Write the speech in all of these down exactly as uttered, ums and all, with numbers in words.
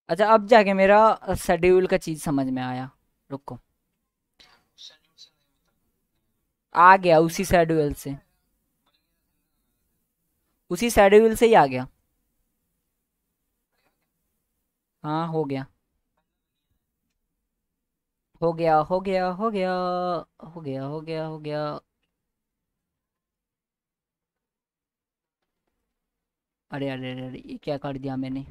अच्छा, अब जाके मेरा शेड्यूल का चीज समझ में आया। रुको। आ गया उसी शेड्यूल से। उसी शेड्यूल से ही आ गया। हाँ, हो गया। हो गया हो गया हो गया हो गया हो गया हो गया। अरे अरे अरे अरे, ये क्या कर दिया मैंने।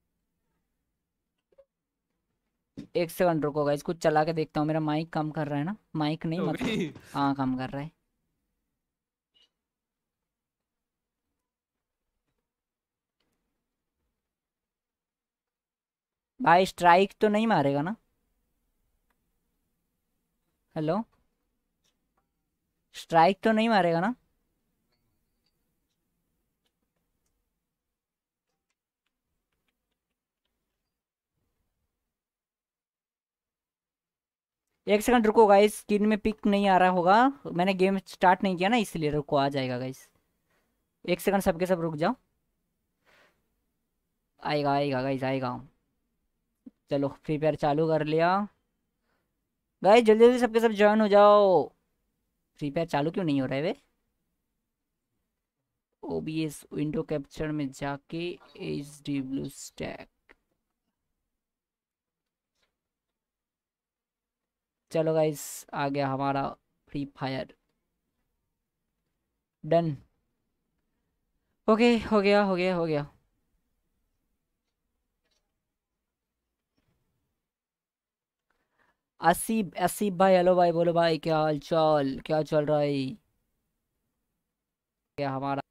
एक सेकंड रुको गाइस, कुछ चला के देखता हूँ। मेरा माइक काम कर रहा है ना? माइक नहीं हो मतलब। गई। हाँ, काम कर रहा है। भाई स्ट्राइक तो नहीं मारेगा ना? हेलो। स्ट्राइक तो नहीं मारेगा ना? एक सेकंड रुको गाइस, स्क्रीन में पिक नहीं आ रहा होगा। मैंने गेम स्टार्ट नहीं किया ना, इसलिए। रुको, आ जाएगा गाइस। एक सेकंड, सबके सब रुक जाओ। आएगा आएगा गाइस, आएगा। चलो, फ्री फायर चालू कर लिया। गाइस जल्दी जल्दी सबके सब ज्वाइन हो जाओ। फ्री फायर चालू क्यों नहीं हो रहा है वे? ओबीएस विंडो कैप्चर में जाके एच डी ब्लू स्टैक। चलो गाइस, आ गया हमारा फ्री फायर। डन। ओके, हो गया हो गया हो गया। आसिफ आसिफ भाई, हेलो भाई, बोलो भाई, क्या हाल चाल, क्या चल रहा है? क्या हमारा।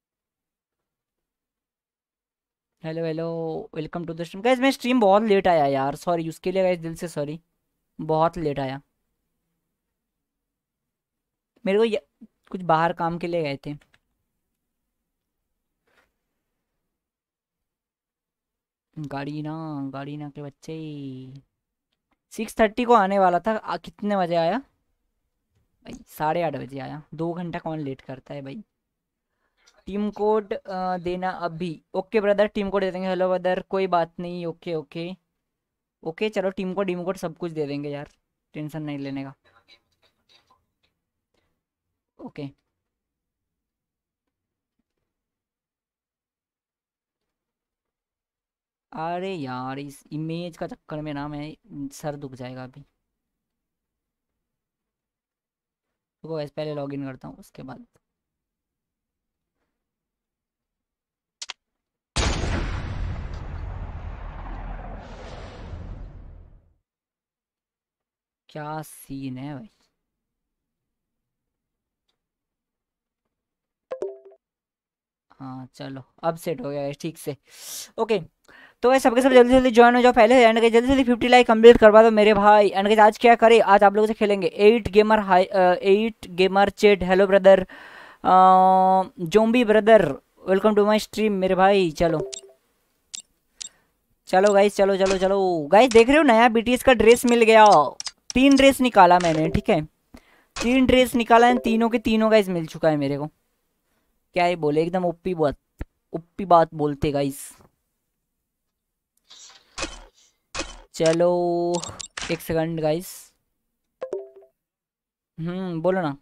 Hello hello. Welcome to the stream guys. मैं स्ट्रीम बहुत लेट आया यार, सॉरी उसके लिए गाइस, दिल से सॉरी। बहुत लेट आया। मेरे को ये, कुछ बाहर काम के लिए गए थे। गाड़ी ना, गाड़ी ना के बच्चे। सिक्स थर्टी को आने वाला था। आ, कितने बजे आया? भाई साढ़े आठ बजे आया। दो घंटा कौन लेट करता है भाई? टीम कोड देना अभी। ओके ब्रदर, टीम कोड दे देंगे। हेलो ब्रदर, कोई बात नहीं। Okay okay. ओके चलो, टीम कोड टीम कोड सब कुछ दे देंगे यार। टेंशन नहीं लेने का। ओके। अरे यार, इस इमेज का चक्कर में ना मैं सर दुख जाएगा अभी। रुको वैसे, पहले लॉगिन करता हूँ उसके बाद। क्या सीन है भाई? हाँ चलो, अब सेट हो गया है ठीक से। ओके। तो वैसे सबके सब जल्दी जल्दी ज्वाइन हो जाओ पहले। एंड के जल्दी जल्दी फिफ्टी लाइक कंप्लीट करवा दो मेरे भाई। एंड के आज क्या करें? आज आप लोगों से खेलेंगे eight gamer hi, eight gamer chat. Hello brother. Zombie brother, welcome to my stream मेरे भाई। चलो चलो गाइस, चलो चलो चलो। गाइस देख रहे हो, नया बीटीएस का ड्रेस मिल गया। तीन ड्रेस निकाला मैंने, ठीक है। तीन ड्रेस निकाला है, तीनों के तीनों गाइस मिल चुका है मेरे को। क्या ही बोले, एकदम ओपी बात। ओपी बात बोलते गाइस। चलो, एक सेकंड गाइस। हम्म, बोलो ना।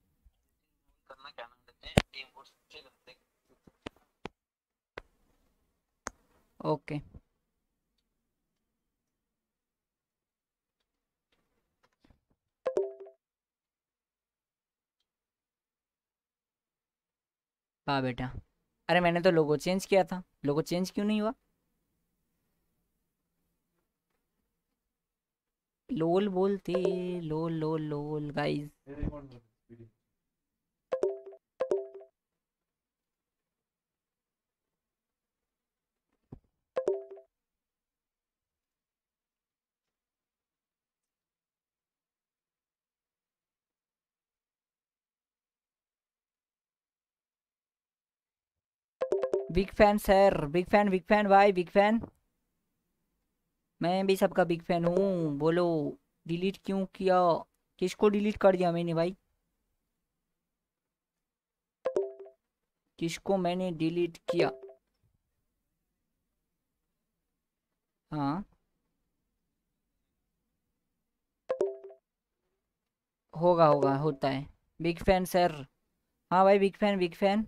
ओके। हाँ बेटा। अरे मैंने तो लोगो चेंज किया था, लोगो चेंज क्यों नहीं हुआ? लोल बोलते। Lol lol lol guys. Big fan sir, big fan big fan भाई, बिग फैन। मैं भी सबका बिग फैन हूँ, बोलो। डिलीट क्यों किया? किसको डिलीट कर दिया मैंने भाई? किसको मैंने डिलीट किया? हाँ होगा होगा होता है। Big fan sir. हाँ भाई बिग फैन बिग फैन।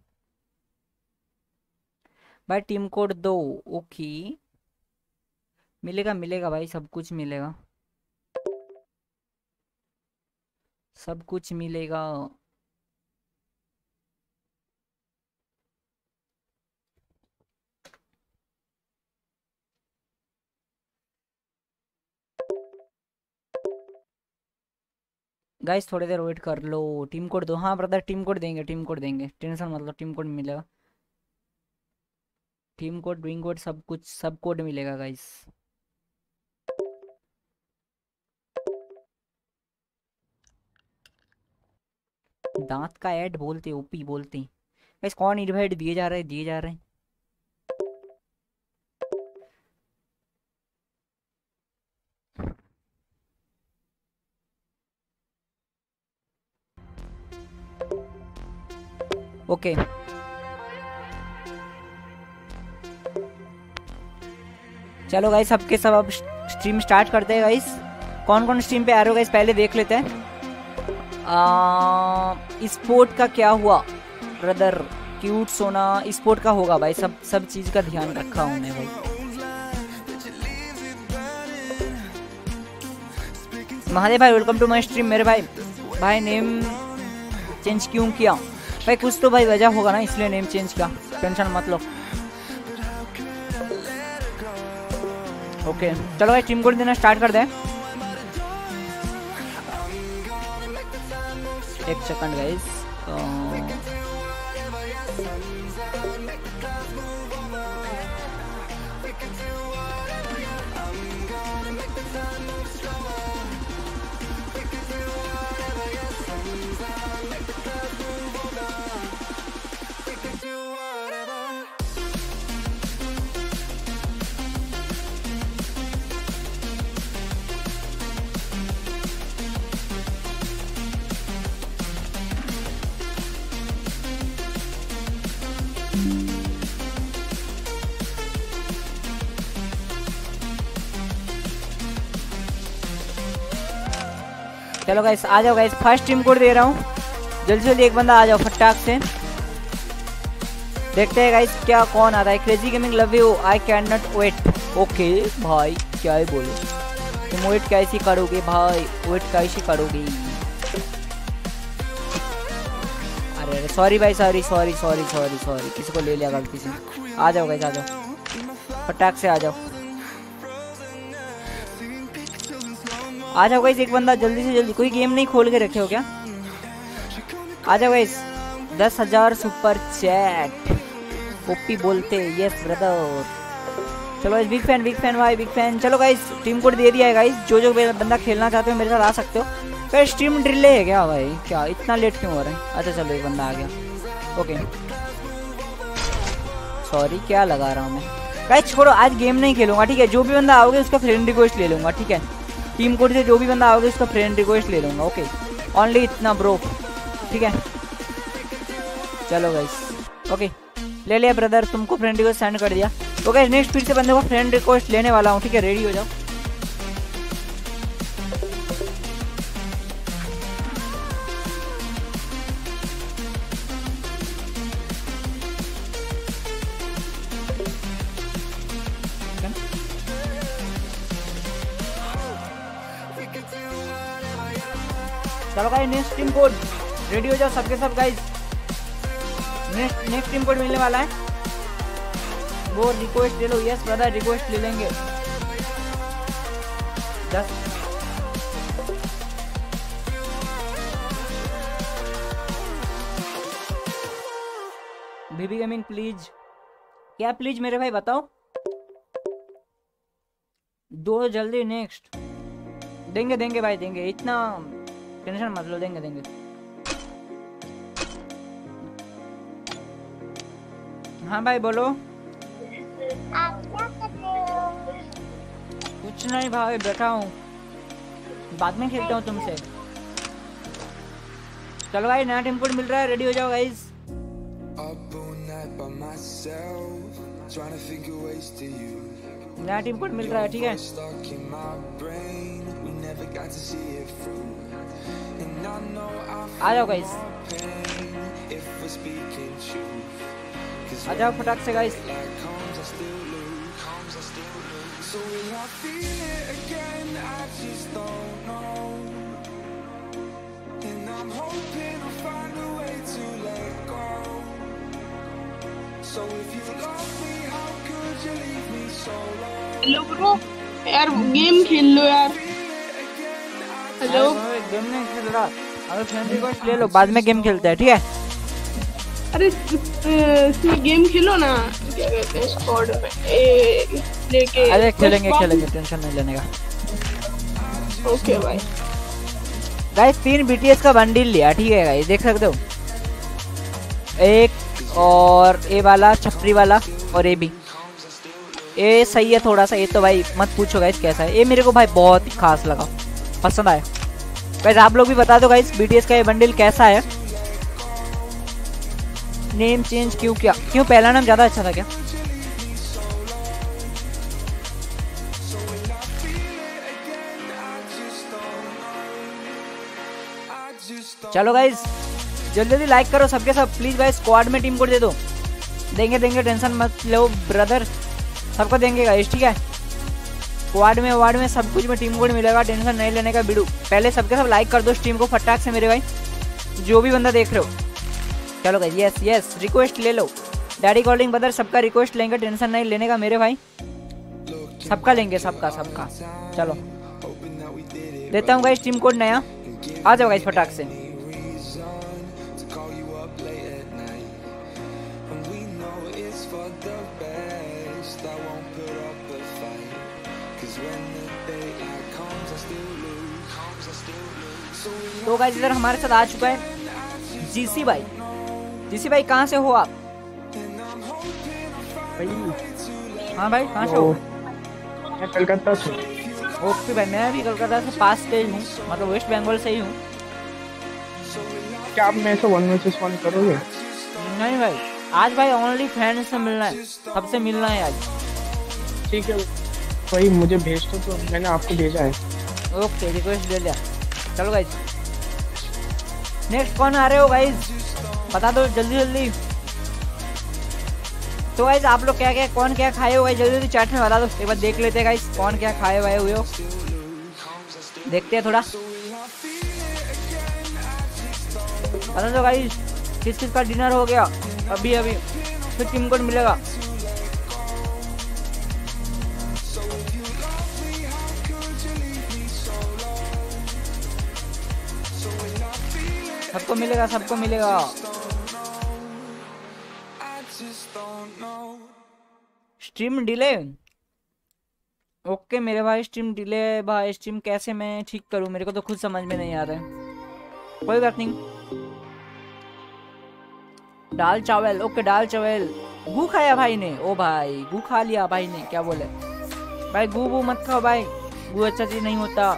भाई टीम कोड दो। ओके मिलेगा मिलेगा भाई सब कुछ मिलेगा। सब कुछ मिलेगा। गाइस थोड़ी देर वेट कर लो। टीम कोड दो। हाँ ब्रदर टीम कोड देंगे टीम कोड देंगे टेंशन मतलब टीम कोड मिलेगा। टीम कोड विंग कोड सब कुछ सब कोड मिलेगा गाइस। दांत का ऐड बोलते ओपी बोलते। गाइस कौन इनवाइट दिए जा रहे हैं दिए जा रहे हैं। ओके चलो गाइस सबके सब अब स्ट्रीम स्टार्ट करते हैं गाइस। कौन कौन स्ट्रीम पे आ रहे हो गाइस पहले देख लेते हैं। स्पोर्ट का क्या हुआ ब्रदर। क्यूट सोना स्पोर्ट का होगा भाई। सब सब चीज का ध्यान रखा हूँ मैं भाई। महादेव भाई वेलकम टू माय स्ट्रीम मेरे भाई। भाई नेम चेंज क्यों किया भाई। कुछ तो भाई वजह होगा ना इसलिए नेम चेंज किया। टेंशन मत लो। ओके चलो भाई टीम कोड देना स्टार्ट कर दें। एक सेकंड गाइस। चलो गाइस आ जाओ गाइस फर्स्ट टीम कोड दे रहा हूँ। जल्दी जल्दी एक बंदा आ जाओ फटाक से। देखते हैं गाइस क्या कौन आ रहा है। Crazy gaming love you I can not wait. Okay भाई क्या है बोलो तुम वेट कैसी करोगे भाई। वेट कैसी करोगे। अरे अरे सॉरी भाई sorry sorry sorry sorry sorry किसी को ले लिया गलती से। आ जाओ गाइस आ जाओ फटाक से आ जाओ। आ जाओ गाइस एक बंदा जल्दी से जल्दी। कोई गेम नहीं खोल के रखे हो क्या। आ जाओ गाइस। दस हजार सुपर चैट ओपी बोलते यस ब्रदर। चलो guys big fan big fan भाई बिग फैन। चलो गाइस टीम कोड दे दिया है गाइस। जो जो बंदा खेलना चाहते हो मेरे साथ आ सकते हो। फिर स्ट्रीम डिले है क्या भाई। क्या इतना लेट क्यों हो रहा है। अच्छा चलो एक बंदा आ गया। ओके सॉरी क्या लगा रहा हूँ मैं। गाइस छोड़ो आज गेम नहीं खेलूंगा ठीक है। जो भी बंदा आओगे उसका फ्रेंड रिक्वेस्ट ले लूंगा ठीक है। टीम कोड से जो भी बंदा आओगे उसका फ्रेंड रिक्वेस्ट ले लूंगा। ओके ओनली इतना ब्रो ठीक है। चलो गाइस ओके ले लिया ब्रदर तुमको फ्रेंड रिक्वेस्ट सेंड कर दिया। ओके नेक्स्ट फिर से बंदे को फ्रेंड रिक्वेस्ट लेने वाला हूँ ठीक है। रेडी हो जाओ। चलो guys next team code ready हो जाओ सबके सब guys. Next next team code मिलने वाला है। वो रिक्वेस्ट ले लो। यस ब्रदर रिक्वेस्ट ले लेंगे। दस बीबी गेमिंग प्लीज। क्या प्लीज मेरे भाई बताओ। दो जल्दी नेक्स्ट देंगे देंगे भाई देंगे। इतना टेंशन मत लो देंगे देंगे। हाँ भाई बोलो। आप क्या कर रहे हो? कुछ नहीं भाई बैठा हूँ। बाद में खेलता हूँ तुमसे। चलो भाई नया टीम कोड मिल रहा है। रेडी हो जाओ guys. Up all night by myself, trying to think of ways to you. नया टीम कोड मिल रहा है, ठीक है। आ जाओ गाइस, आ जाओ फटाक से गाइस। हेलो ब्रो, यार गेम खेल लो यार। हेलो, गेम नहीं खेल रहा, अगर फ्रेंड रिक्वेस्ट ले लो, बाद में गेम खेलते हैं, ठीक है। अरे इसमें गेम खेलो ना, क्या कहते हैं स्क्वाड में ए, लेके। अरे खेलेंगे खेलेंगे, टेंशन नहीं लेने का। ओके भाई। गाइस तीन बीटीएस का बंडल लिया, ठीक है गाइस, देख सकते हो। एक और ए वाला छपरी वाला और ए भी, ये सही है थोड़ा सा। ये तो भाई मत पूछो गाइस कैसा है, ये मेरे को भाई बहुत ही खास लगा, पसंद आया। गाइस आप लोग भी बता दो गाइस बीटीएस का ये बंडल कैसा है। नेम चेंज क्यों किया, क्यों पहला नाम ज्यादा अच्छा था क्या? चलो गाइस जल्दी जल्दी लाइक करो सबके सब प्लीज गाइस। स्क्वाड में टीम कोड दे दो, देंगे देंगे, टेंशन मत लो ब्रदर, सबको देंगे गाइस, ठीक है। स्क्वाड में वार्ड में सब कुछ में टीम कोड मिलेगा, टेंशन नहीं लेने का बिडू। पहले सबके सब लाइक कर दो स्ट्रीम को फटाक से मेरे भाई, जो भी बंदा देख रहे हो। चलो गाइस, यस यस, रिक्वेस्ट ले लो। डैडी कॉलिंग ब्रदर, सबका रिक्वेस्ट लेंगे, टेंशन नहीं लेने का मेरे भाई, सबका लेंगे, सबका सबका। चलो देता हूँ गाइस टीम कोड नया, आ जाओ गाइस फटाक से। तो गाइस इधर हमारे साथ आ चुका है जीसी भाई। जीसी भाई कहाँ से हो आप? भाई हाँ भाई कहाँ से हो? मैं कलकत्ता से। ओके भाई, मैं भी कलकत्ता से पास से ही हूँ, मतलब वेस्ट बंगाल से ही हूँ। क्या आप मेरे से वन वर्सेस वन करोगे? नहीं भाई, आज भाई ओनली फ्रेंड से मिलना है, सबसे मिलना है आज। ठीक है भाई, मुझे भेज दो, तो मैंने आपको भेजा है। ओके रिक्वेस्ट दे लिया। चलो गाइस नेक्स्ट कौन आ रहे हो गाइस, बता दो जल्दी जल्दी। तो गाइस आप लोग क्या क्या कौन क्या खाए हो गाइस, जल्दी जल्दी चैट में बता दो, एक बार देख लेते हैं गाइस कौन क्या खाए हुए हुए हो, देखते हैं थोड़ा। बता दो गाइस किस किस का डिनर हो गया अभी अभी, फिर टीम कोड मिलेगा। सबको मिलेगा, सबको मिलेगा। स्ट्रीम डिले, ओके मेरे भाई स्ट्रीम डिले भाई, स्ट्रीम कैसे मैं ठीक करूं, मेरे को तो खुद समझ में नहीं आ रहा है। कोई बात नहीं, दाल चावल, ओके दाल चावल। गू खाया भाई ने, ओ भाई गू खा लिया भाई ने, क्या बोले भाई, गू वू मत खाओ भाई, गू अच्छा चीज नहीं होता।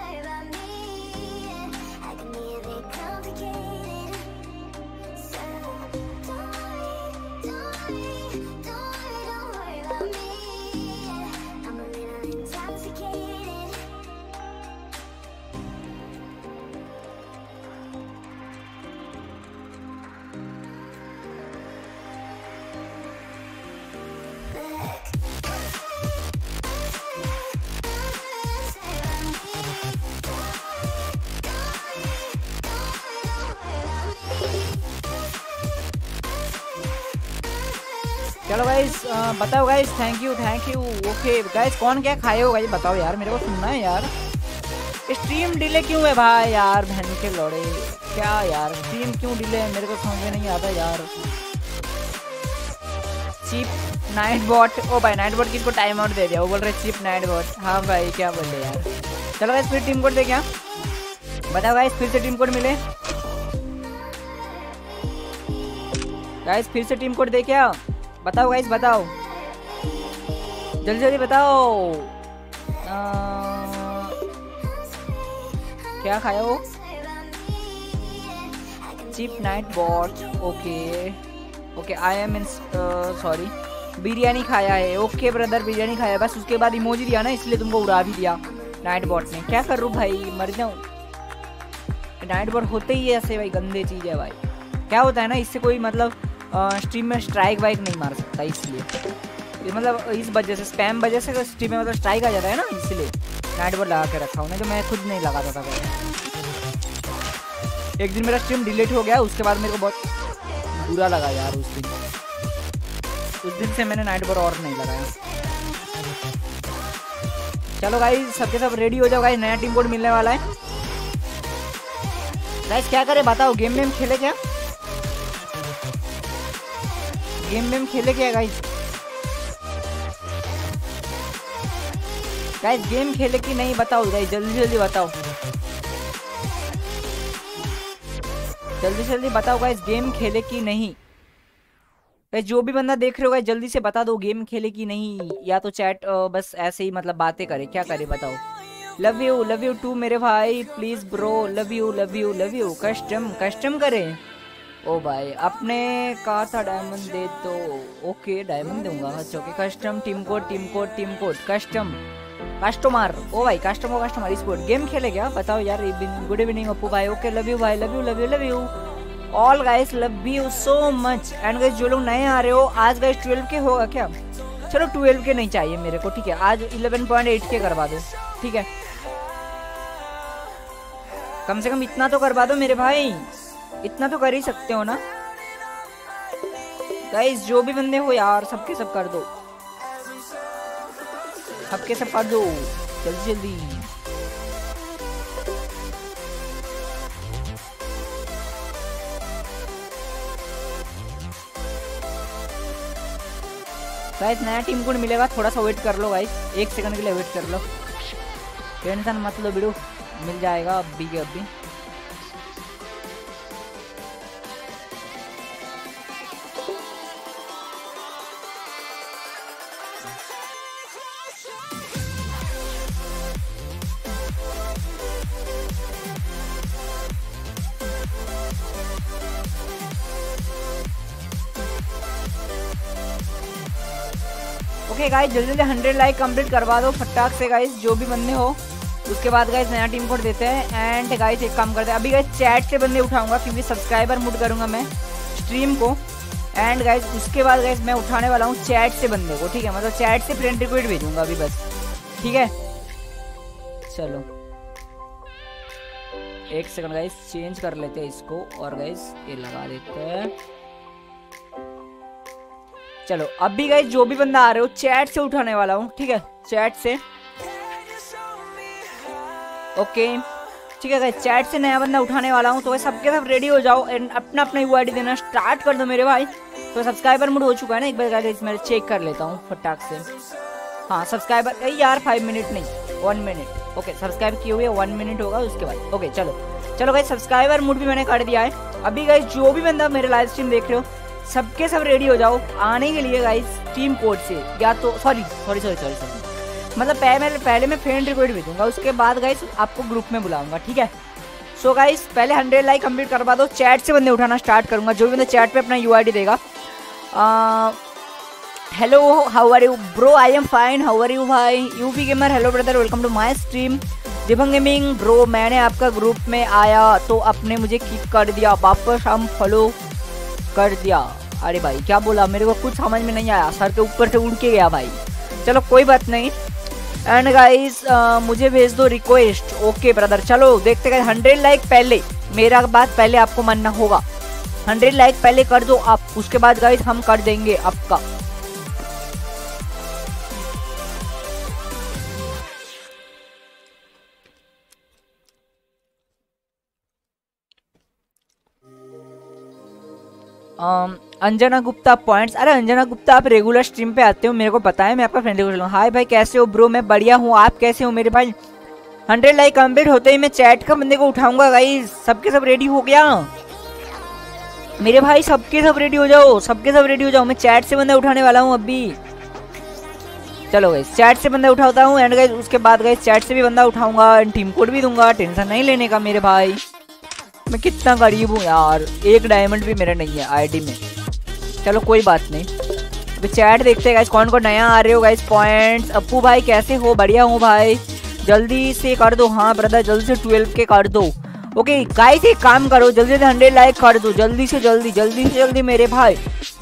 चलो गाइस बताओ guys, thank you thank you. Okay guys कौन क्या खाए हो गाइस बताओ यार, मेरे को सुनना है यार। स्ट्रीम डिले क्यों है भाई यार, बहन के लौड़े क्या यार, स्ट्रीम क्यों डिले है मेरे को समझ में नहीं आता यार। चीप नाइट बॉट, ओ भाई नाइट बॉट किसको टाइम आउट दे दिया, वो बोल रहे चीप नाइट बॉट। हाँ भाई क्या बोल रहे यार। चलो गाइस फिर टीम कोड दे क्या, बताओ गाइस फिर से टीम कोड मिले गाइस, फिर से टीम कोड दे क्या, बताओ गाइस बताओ जल्दी जल्दी बताओ। आ, क्या खाया हो, cheap night bot. Okay okay I am in sorry, biryani खाया है। ओके ब्रदर बिरयानी खाया, बस उसके बाद इमोजी दिया ना इसलिए तुमको उड़ा भी दिया नाइट बॉट ने। क्या कर रूँ भाई, मर जाऊँ। नाइट बॉट होते ही ऐसे भाई, गंदे चीज़ है भाई। क्या होता है ना, इससे कोई मतलब स्ट्रीम में स्ट्राइक वाइक नहीं मार सकता, इसलिए ये मतलब इस वजह से स्पैम वजह से स्ट्रीम में मतलब स्ट्राइक आ जाता है ना, इसलिए नाइट बॉट लगा के रखा हूँ, नहीं तो मैं खुद नहीं लगाता था कभी। एक दिन मेरा स्ट्रीम डिलीट हो गया, उसके बाद मेरे को बहुत बुरा लगा यार उस दिन। उस दिन से मैंने नाइट बॉट और नहीं लगाया। चलो गाइस सबके सब रेडी हो जाओ गाइस, नया टीम कोड मिलने वाला है गाइस। क्या करें बताओ, गेम वेम खेले क्या, गेम वेम खेले क्या गाइस? गाइस गेम खेले कि नहीं बताओ गाइस, जल्दी जल्दी बताओ, जल्दी जल्दी बताओ गाइस, गेम खेले कि नहीं गाइस? जो भी बंदा देख रहे हो गाइस जल्दी से बता दो गेम खेले कि नहीं, या तो चैट बस ऐसे ही मतलब बातें करे, क्या करे बताओ। Love you love you too मेरे भाई, please bro, love you love you love you. Custom custom करें? ओ भाई अपने कहा था डायमंड दे तो, ओके डायमंड दूंगा। अच्छा okay, custom team code team code team code custom customer. ओ भाई कस्टमर कस्टमर स्पोर्ट गेम खेले क्या बताओ यार। गुड इवनिंग अप्पू भाई, ओके लव यू भाई, love you love you love you all guys, love you so much. And guys जो लोग नए आ रहे हो, आज गाइस ट्वेल्व के होगा क्या? चलो ट्वेल्व के नहीं चाहिए मेरे को, ठीक है, आज इलेवन पॉइंट एट के करवा दो, ठीक है, कम से कम इतना तो करवा दो मेरे भाई, इतना तो कर ही सकते हो ना गाइस। जो भी बंदे हो यार सबके सब कर दो, सबके सब कर दो जल्दी जल्दी। गाइस नया टीम कोड मिलेगा, थोड़ा सा वेट कर लो गाइस, एक सेकंड के लिए वेट कर लो, टेंशन मत लो बिड़ू, मिल जाएगा अभी के अभी। ओके गाइस जल्दी जल्दी हंड्रेड लाइक कंप्लीट करवा दो फटाक से गाइस, जो भी बंदे हो। उसके बाद गाइस नया टीम कोड देते हैं। एंड गाइस एक काम करते हैं, अभी गाइस चैट से बंदे उठाऊंगा क्योंकि सब्सक्राइबर मूड करूंगा मैं स्ट्रीम को। एंड गाइस उसके बाद गाइस मैं उठाने वाला हूँ चैट से बंदे को, ठीक है, मतलब चैट से फ्रेंड रिक्वेस्ट भेजूंगा अभी बस, ठीक है। चलो एक सेकंड गाइस चेंज कर लेते हैं इसको, और गाइस ये लगा देते हैं। चलो अभी गाइस जो भी बंदा आ रहे हो चैट से उठाने वाला हूँ, ठीक है, चैट से, ओके ठीक है गाइस, चैट से नया बंदा उठाने वाला हूँ। तो सबके सब रेडी हो जाओ एंड अपना अपना यू आई डी देना स्टार्ट कर दो मेरे भाई। तो सब्सक्राइबर मूड हो चुका है ना, एक बार गाइस मैं चेक कर लेता हूँ फटाक से। हाँ सब्सक्राइबर यार फाइव मिनट नहीं वन मिनट, ओके सब्सक्राइब किए हुए वन मिनट होगा उसके बाद, ओके चलो चलो गाइस सब्सक्राइबर मूड भी मैंने कर दिया है। अभी गाइस जो भी बंदा मेरे लाइव स्ट्रीम देख रहे हो सबके सब रेडी हो जाओ आने के लिए गाइस टीम कोड से, या तो sorry sorry sorry sorry sorry मतलब पहले पहले मैं फ्रेंड रिक्वेस्ट भेजूंगा, उसके बाद गाइस आपको ग्रुप में बुलाऊंगा, ठीक है। सो गाइस पहले हंड्रेड लाइक कंप्लीट करवा दो, चैट से बंदे उठाना स्टार्ट करूंगा, जो भी बंदा चैट पे अपना यूआईडी देगा। Hello how are you bro, I am fine, how are you भाई, UP gamer, hello brother, welcome to my stream. दिभंग गेमिंग ब्रो, मैंने आपका ग्रुप में आया तो आपने मुझे किक कर दिया, वापस हम फॉलो कर दिया। अरे भाई क्या बोला, मेरे को कुछ समझ में नहीं आया, सर के ऊपर से उड़ के गया भाई, चलो कोई बात नहीं। एंड गाइस मुझे भेज दो रिक्वेस्ट, ओके ब्रदर। चलो देखते गए हंड्रेड लाइक पहले, मेरा बात पहले आपको मानना होगा, हंड्रेड लाइक पहले कर दो आप, उसके बाद गाइस हम कर देंगे आपका। Um, अंजना गुप्ता पॉइंट्स, अरे अंजना गुप्ता आप रेगुलर स्ट्रीम पे आते हो, मेरे को पता है, मैं आपका फ्रेंड रिक्वेस्ट। हाय भाई कैसे हो ब्रो, मैं बढ़िया हूँ, आप कैसे हो मेरे भाई। हंड्रेड लाइक कंप्लीट होते ही मैं चैट का बंदे को उठाऊंगा गाइस, सबके सब रेडी हो गया मेरे भाई, सबके सब रेडी हो जाओ, सबके सब रेडी हो जाओ, मैं चैट से बंदा उठाने वाला हूँ अभी। चलो गाइस चैट से बंदा उठाता हूँ एंड गाइस उसके बाद गाइस चैट से भी बंदा उठाऊंगा एंड टीम कोड भी दूंगा, टेंशन नहीं लेने का मेरे भाई। मैं कितना गरीब हूँ यार, एक डायमंड भी मेरा नहीं है आईडी में, चलो कोई बात नहीं। तो चैट देखते हैं गाइस कौन कौन नया आ रहे हो गाइस। पॉइंट्स अप्पू भाई कैसे हो? बढ़िया हूँ भाई, जल्दी से कर दो। हाँ ब्रदर जल्दी से ट्वेल्व के कर दो। ओके गाइस एक काम करो, जल्दी से हंड्रेड लाइक कर दो, जल्दी से जल्दी जल्दी से जल्दी मेरे भाई।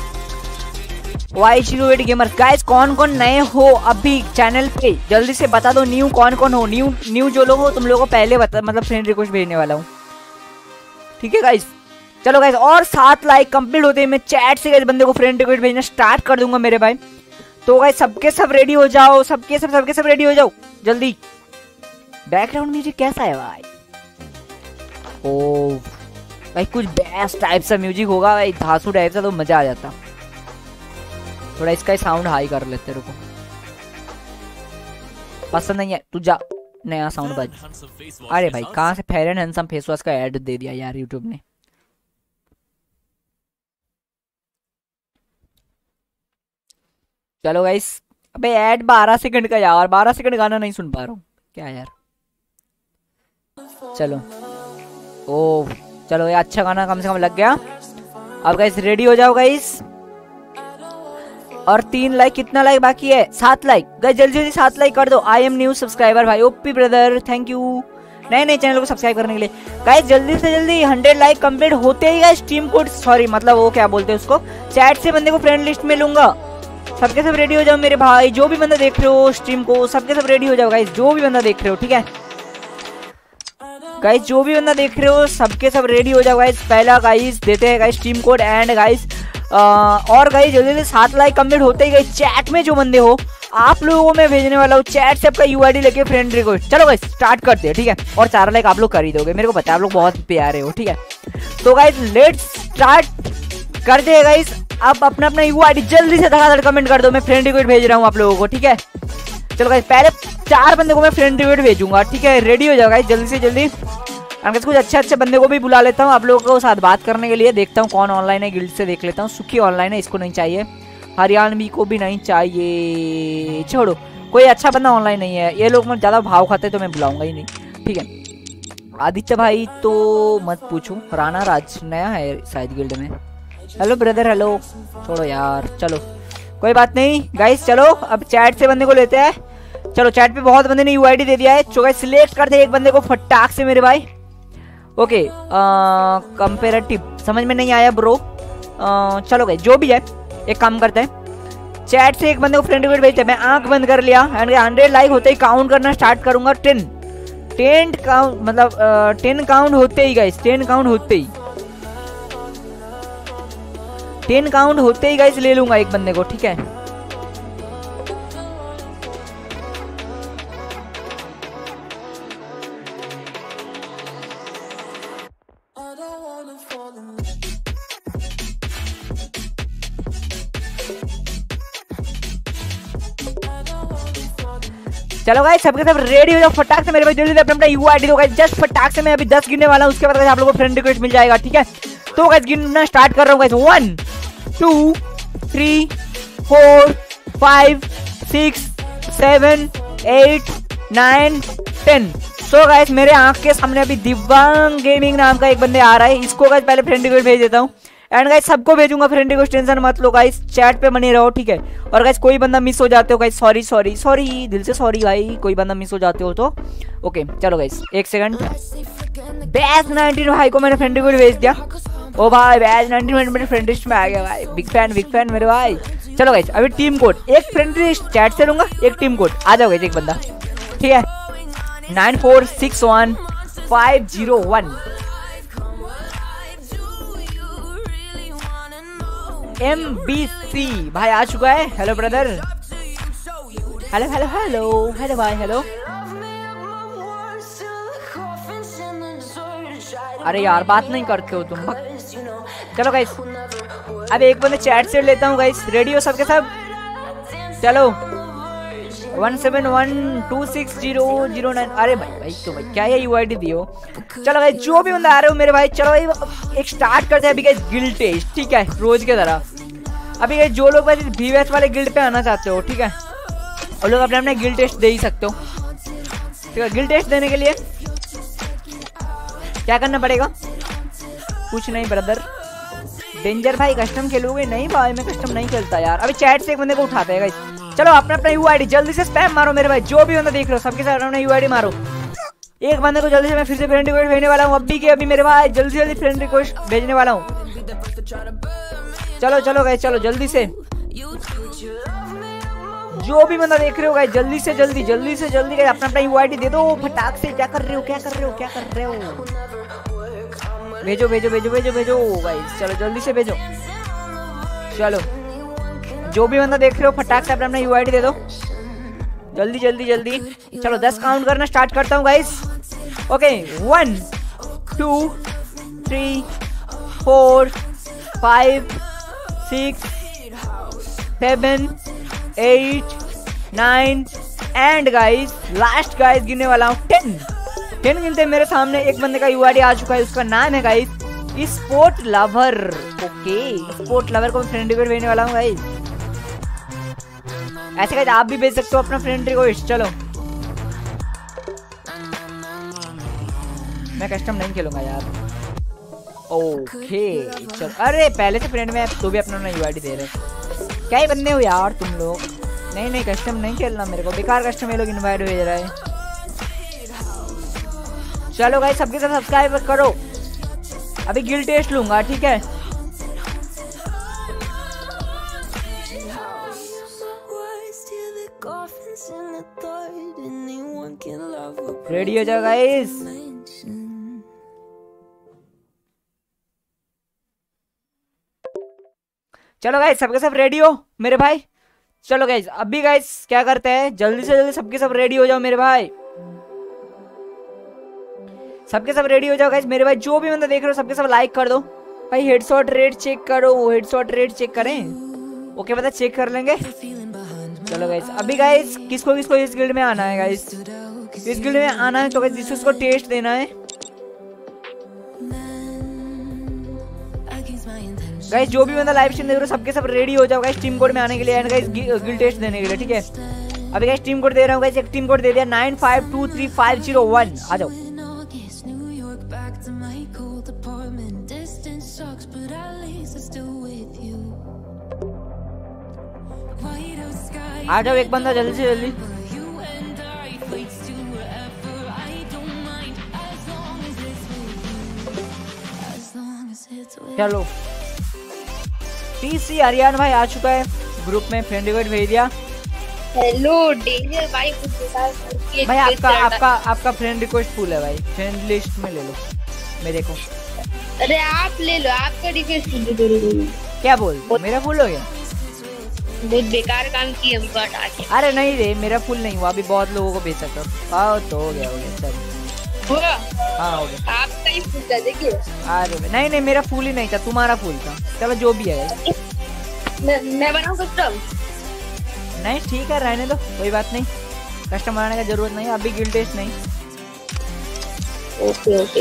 Y zero eight gamer guys कौन कौन नए हो अभी चैनल पे जल्दी से बता दो। न्यू कौन कौन हो? न्यू न्यू जो लोग हो तुम लोगों को पहले बता, मतलब फ्रेंड रिक्वेस्ट भेजने वाला हूँ, ठीक है गाइस। चलो गाइस और सात लाइक कंप्लीट होते हैं मैं चैट से गाइस बंदे को फ्रेंड रिक्वेस्ट भेजना स्टार्ट कर दूंगा मेरे भाई। तो गाइस सबके सब रेडी हो जाओ, सबके सब सबके सब रेडी हो जाओ जल्दी। बैकग्राउंड म्यूजिक कैसा है भाई? ओ भाई कुछ बेस्ट टाइप सा म्यूजिक होगा भाई, धांसू टाइप सा, तो मजा आ जाता। थोड़ा इसका साउंड हाई कर लेते, रुको। पसंद नहीं है तू जा, नया साउंड बज। अरे भाई कहाँ से fair and handsome face wash का ऐड दे दिया यार यूट्यूब ने। चलो गाइस अबे ऐड बारह सेकंड का यार, बारह सेकंड गाना नहीं सुन पा रहा हूँ क्या यार। चलो ओ चलो ये अच्छा गाना कम से कम लग गया। अब गाइस रेडी हो जाओ गाइस। और तीन लाइक, कितना लाइक बाकी है? सात लाइक गाइस, जल्दी जल्दी सात लाइक कर दो। आई एम न्यू सब्सक्राइबर भाई, ओपी ब्रदर थैंक यू नए नए चैनल को सब्सक्राइब करने के लिए। गाइस जल्दी से जल्दी हंड्रेड लाइक कंप्लीट होते ही गाइस टीम कोड, सॉरी मतलब वो क्या बोलते हैं उसको, चैट से बंदे को फ्रेंड लिस्ट में लूंगा। सबके सब रेडी हो जाओ मेरे भाई, जो भी बंदा देख रहे हो स्ट्रीम को सबके सब रेडी हो जाओ गाइस, जो भी बंदा देख रहे हो, ठीक है गाइस जो भी बंदा देख रहे हो सबके सब रेडी हो जाओ गाइस। पहला गाइस देते हैं guys team code and guys और गाइस जल्दी से सात लाइक कंप्लीट होते ही गाइस चैट में जो बंदे हो आप लोगों को मैं भेजने वाला हूँ चैट से आपका यूआईडी लेके फ्रेंड रिक्वेस्ट। चलो गाइस स्टार्ट करते हैं, ठीक है। और चार लाइक आप लोग कर ही दोगे, मेरे को पता है आप लोग बहुत प्यारे हो, ठीक है। तो गाइस लेट्स स्टार्ट करते हैं गाइस। अब अपना अपना यूआईडी जल्दी से धड़ाधड़ कमेंट कर दो, मैं फ्रेंड रिक्वेस्ट भेज रहा हूँ आप लोगों को, ठीक है। चलो गाइस पहले चार बंदे को मैं फ्रेंड रिक्वेस्ट भेजूंगा, ठीक है। रेडी हो जाओ गाइस जल्दी से जल्दी। कुछ अच्छे अच्छे बंदे को भी बुला लेता हूँ आप लोगों को साथ बात करने के लिए। देखता हूँ कौन ऑनलाइन है, गिल्ड से देख लेता हूँ। सुखी ऑनलाइन है, इसको नहीं चाहिए। हरियाणवी को भी नहीं चाहिए, छोड़ो कोई अच्छा बंदा ऑनलाइन नहीं है। ये लोग मैं ज्यादा भाव खाते तो मैं बुलाऊंगा ही नहीं, ठीक है। आदित्य भाई तो मत पूछो, राणा राज नया है शायद गिल्ड में। हेलो ब्रदर हेलो, छोड़ो यार चलो कोई बात नहीं गाइस। चलो अब चैट से बंदे को लेते हैं। चलो चैट पे बहुत बंदे ने यूआईडी दे दिया है, तो गाइस सिलेक्ट करते हैं एक बंदे को फटाक से मेरे भाई। ओके कंपेरेटिव समझ में नहीं आया ब्रो। आ, चलो गाइस जो भी है एक काम करते हैं, चैट से एक बंदे को फ्रेंड रिक्वेस्ट भेजते हैं। मैं आंख बंद कर लिया एंड हंड्रेड लाइक होते ही काउंट करना स्टार्ट करूंगा। टेन टेन काउंट मतलब टेन काउंट होते ही गाइस, टेन काउंट होते ही टेन काउंट होते ही गाइस ले लूंगा एक बंदे को, ठीक है। चलो गाइस सबके सब रेडी हो जाओ फटाक से मेरे भाई, जल्दी अपना अपना यूआईडी दो गाइस। जस्ट फटाक से मैं अभी दस गिनने वाला हूँ, उसके बाद आप लोगों को फ्रेंड रिक्वेस्ट मिल जाएगा, ठीक है। तो गाइस गिनना स्टार्ट कर रहा हूँ guys. One two three four five six seven eight nine ten. So guys मेरे आंख के सामने अभी दिव्यांग गेमिंग नाम का एक बंदे आ रहा है, इसको गाइस पहले फ्रेंड रिक्वेस्ट भेज देता हूँ। एंड गाइस सबको भेजूंगा फ्रेंड रिक्वेस्ट, टेंशन मत लो गाइस, चैट पे बने रहो, ठीक है। और गाइस कोई बंदा मिस हो जाते हो गाइस, सॉरी सॉरी सॉरी दिल से सॉरी भाई, कोई बंदा मिस हो जाते हो तो ओके। चलो गाइस एक सेकंड, बैच नाइनटीन भाई को मैंने फ्रेंड रिक्वेस्ट भेज दिया। ओ भाई बैच नाइनटीन मेरे फ्रेंड लिस्ट में आ गया भाई, बिग फैन बिग फैन मेरे भाई। चलो गाइस अभी टीम कोड, एक फ्रेंड लिस्ट चैट से लूंगा, एक टीम कोड आ जाओ गाइस एक बंदा, ठीक है। Nine four six one five zero one M B C भाई आ चुका है। Hello brother, hello hello hello hello भाई हेलो। अरे यार बात नहीं करते हो तुम। चलो गाइस अब एक बंदे चैट से लेता हूँ गाइस, रेडी हो सबके सब? चलो one seven one two six zero zero nine. अरे भाई भाई तो भाई क्या ये यूआईडी दियो। चलो गाइस जो भी बंदा आ रहे हो मेरे भाई, चलो भाई एक स्टार्ट करते हैं अभी गाइस गिल्ड टेस्ट, ठीक है। रोज के तरह अभी गाइस जो लोग भाई वीवेस वाले गिल्ड पे आना चाहते हो, ठीक है, और लोग अपने अपने गिल्ड टेस्ट दे ही सकते हो, ठीक है। गिल्ड टेस्ट देने के लिए क्या करना पड़ेगा? कुछ नहीं ब्रदर, डेंजर भाई कस्टम खेलोगे? नहीं भाई मैं कस्टम नहीं खेलता यार। अभी चैट से एक बंदे को उठाते हैं गाइस। चलो अपना अपना यूआईडी जल्दी से स्पैम मारो मेरे भाई, जो भी बंदा देख रहे हो सबके साथ अपना यूआईडी मारो। एक बंदे को जल्दी से मैं फिर से फ्रेंड रिक्वेस्ट भेजने वाला हूँ अभी के अभी मेरे भाई, जल्दी से जल्दी फ्रेंड रिक्वेस्ट भेजने वाला हूँ। चलो चलो गाइस चलो जल्दी से, जो भी बंदा देख रहे हो गाइस जल्दी से जल्दी जल्दी से जल्दी गाइस अपना अपना यूआईडी दे दो फटाक से। क्या कर रहे हो क्या कर रहे हो क्या कर रहे हो? भेजो भेजो भेजो भेजो भेजो गाइस, चलो जल्दी से भेजो। चलो जो भी बंदा देख रहे हो फटाक से अपना अपना यूआईडी दे दो जल्दी जल्दी जल्दी। चलो दस काउंट करना स्टार्ट करता हूँ guys. Okay one two three four five six seven eight nine and guys last guys गिनने वाला हूँ टेन। टेन गिनते मेरे सामने एक बंदे का यूआईडी आ चुका है, उसका नाम है guys sport lover. Okay sport lover को फ्रेंड रिक्वेस्ट भेजने वाला हूँ गाइस। ऐसे गाइस आप भी भेज सकते हो अपना फ्रेंड रिक्वेस्ट। चलो मैं कस्टम नहीं खेलूंगा यार। ओके चलो, अरे पहले से फ्रेंड में तो भी अपना यूआईडी दे रहे, क्या ही बंदे हो यार तुम लोग। नहीं नहीं कस्टम नहीं खेलना मेरे को, बेकार कस्टम ये लोग इनवाइट भेज रहा है। चलो गाइस सबके साथ सब्सक्राइब करो, अभी गिल टेस्ट लूंगा ठीक है। रेडी हो जाओ गाइस। चलो गाइस सबके सब रेडी हो मेरे भाई। चलो गाइस अभी गाइस क्या करते हैं जल्दी से जल्दी सबके सब रेडी हो जाओ मेरे भाई, सबके सब रेडी हो जाओ गाइस मेरे भाई। जो भी बंदा देख रहे हो सबके सब लाइक कर दो भाई। हेडशॉट रेट चेक करो, हेडशॉट रेट चेक करें। ओके बता चेक कर लेंगे। चलो गाइस अभी गाइस किसको किसको इस गिल्ड में आना है गाइस, इस गिल्ड में आना है तो गाइस जिसको इसको टेस्ट देना है गाइस। जो भी बंदा लाइव स्ट्रीम देख रहे हो सबके सब रेडी हो जाओ गाइस टीम कोड में आने के लिए एंड गाइस गिल्ड टेस्ट देने के लिए ठीक है। अभी गाइस टीम कोड दे रहा हूँ गाइस, एक टीम कोड दे दिया nine five two three five zero one. आ जाओ आ जाओ एक बंदा जल्दी से जल्दी। चलो टीसी आर्यन भाई आ चुका है ग्रुप में, फ्रेंड रिक्वेस्ट भेज दिया। हेलो डेंजर भाई कुछ बता सकते भाई आपका आपका आपका फ्रेंड रिक्वेस्ट फुल है भाई, फ्रेंड लिस्ट में ले लो मेरे को। अरे आप ले लो, आपका रिक्वेस्ट दे दो। क्या बोल मेरा फुल हो गया? बहुत बेकार काम किया हमको हटा के। अरे नहीं रे मेरा फुल नहीं हुआ, अभी बहुत लोगों को भेज सकता हूँ। हाँ तो हो गया हो गया चल होगा। हाँ हो गया। आपका ही फुल था देखिए। अरे नहीं नहीं मेरा फुल ही नहीं था, तुम्हारा फुल था। चलो जो भी है मैं मैं बनाऊं कस्टम? नहीं ठीक है रहने दो कोई बात नहीं, कस्टम बनाने का जरूरत नहीं अभी गिल्ड टेस्ट नहीं। ओके ओके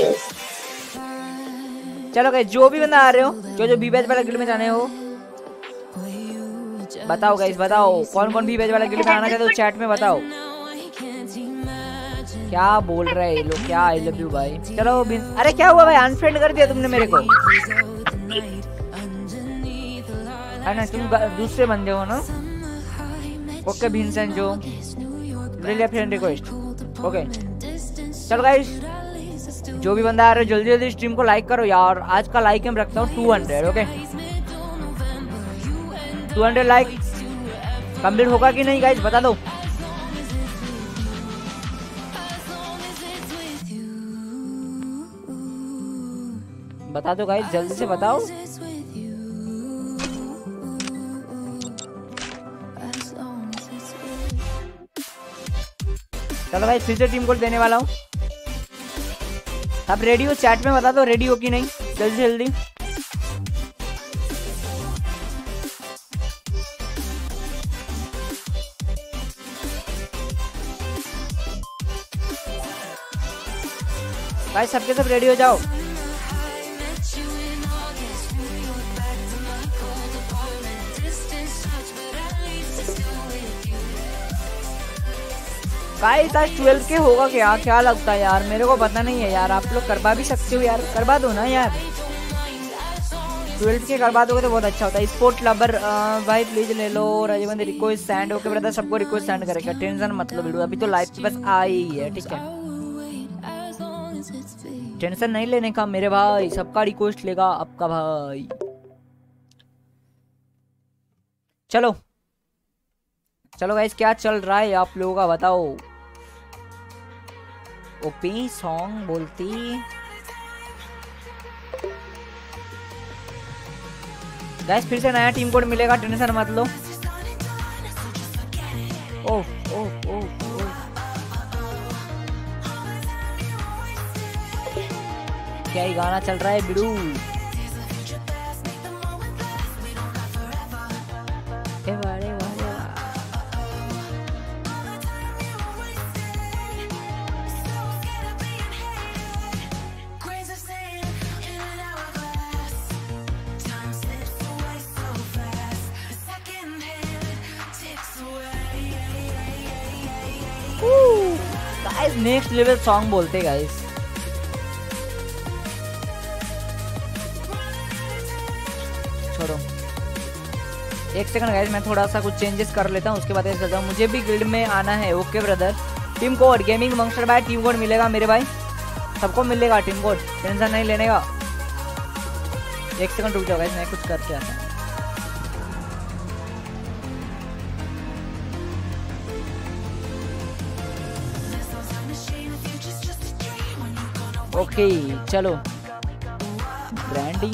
चलो गाइस जो भी बंदा आ रहे हो जो जो बी बैच वाला गिल्ड में जाने हो बताओ गाइस, बताओ कौन कौन बी बैच वाला गिल्ड में आना चाहते हो चैट में बताओ। क्या बोल रहे हैं ये लोग, क्या आई लव यू भाई। चलो अरे क्या हुआ भाई अनफ्रेंड कर दिया तुमने मेरे को है ना, तुम दूसरे बंदे हो ना। ओके भिंसेंट जो ले फ्रेंड रिक्वेस्ट ओके। चलो गाइस जो भी बंदा आ रहा है जल्दी जल्दी स्ट्रीम को लाइक करो यार। आज का लाइक हम रखता हूँ two hundred. Okay two hundred like complete होगा कि नहीं गाइस बता दो। बता दो गाइस जल्दी से बताओ। चलो भाई फिर से टीम कोड देने वाला हूँ। अब रेडी हो चैट में बता दो रेडी हो कि नहीं जल्दी जल्दी। भाई सबके सब रेडी हो जाओ। गाइस आज ट्वेल्व के होगा क्या, क्या लगता है यार मेरे को पता नहीं है यार। आप लोग करवा भी सकते हो यार, करवा दो ना यार। ट्वेल्थ के करवा दोगे तो बहुत अच्छा होता है। स्पोर्ट लवर भाई प्लीज ले लो। राजीवंत रिक्वेस्ट सेंड। ओके ब्रदर, सबको रिक्वेस्ट सेंड करेगा, टेंशन मत लो वीडियो, अभी तो लाइव पे बस आई है, ठीक है। टेंशन नहीं लेने का मेरे भाई, सबका रिक्वेस्ट लेगा आपका भाई। चलो चलो गाइस, क्या चल रहा है आप लोगों का बताओ। ओपी सॉन्ग बोलती गाइस, फिर से नया टीम कोड मिलेगा, टेंशन मत लो। ओह ओह ओह ओह, क्या ही गाना चल रहा है बिड़ू। ए वारे वारे गाइस, नेक्स्ट लेवल सॉन्ग बोलते गाइस। छोड़ो एक सेकंड गाइस, मैं थोड़ा सा कुछ चेंजेस कर लेता हूँ, उसके बाद ऐसा चलता हूँ। मुझे भी गिल्ड में आना है। Okay brother, team code gaming monster भाई, टीम कोड मिलेगा मेरे भाई, सबको मिलेगा टीम कोड, टेंशन नहीं लेने का। एक सेकंड रुक जाओ गाइस, मैं कुछ करके आता हूँ। ओके okay, चलो ब्रांडिंग।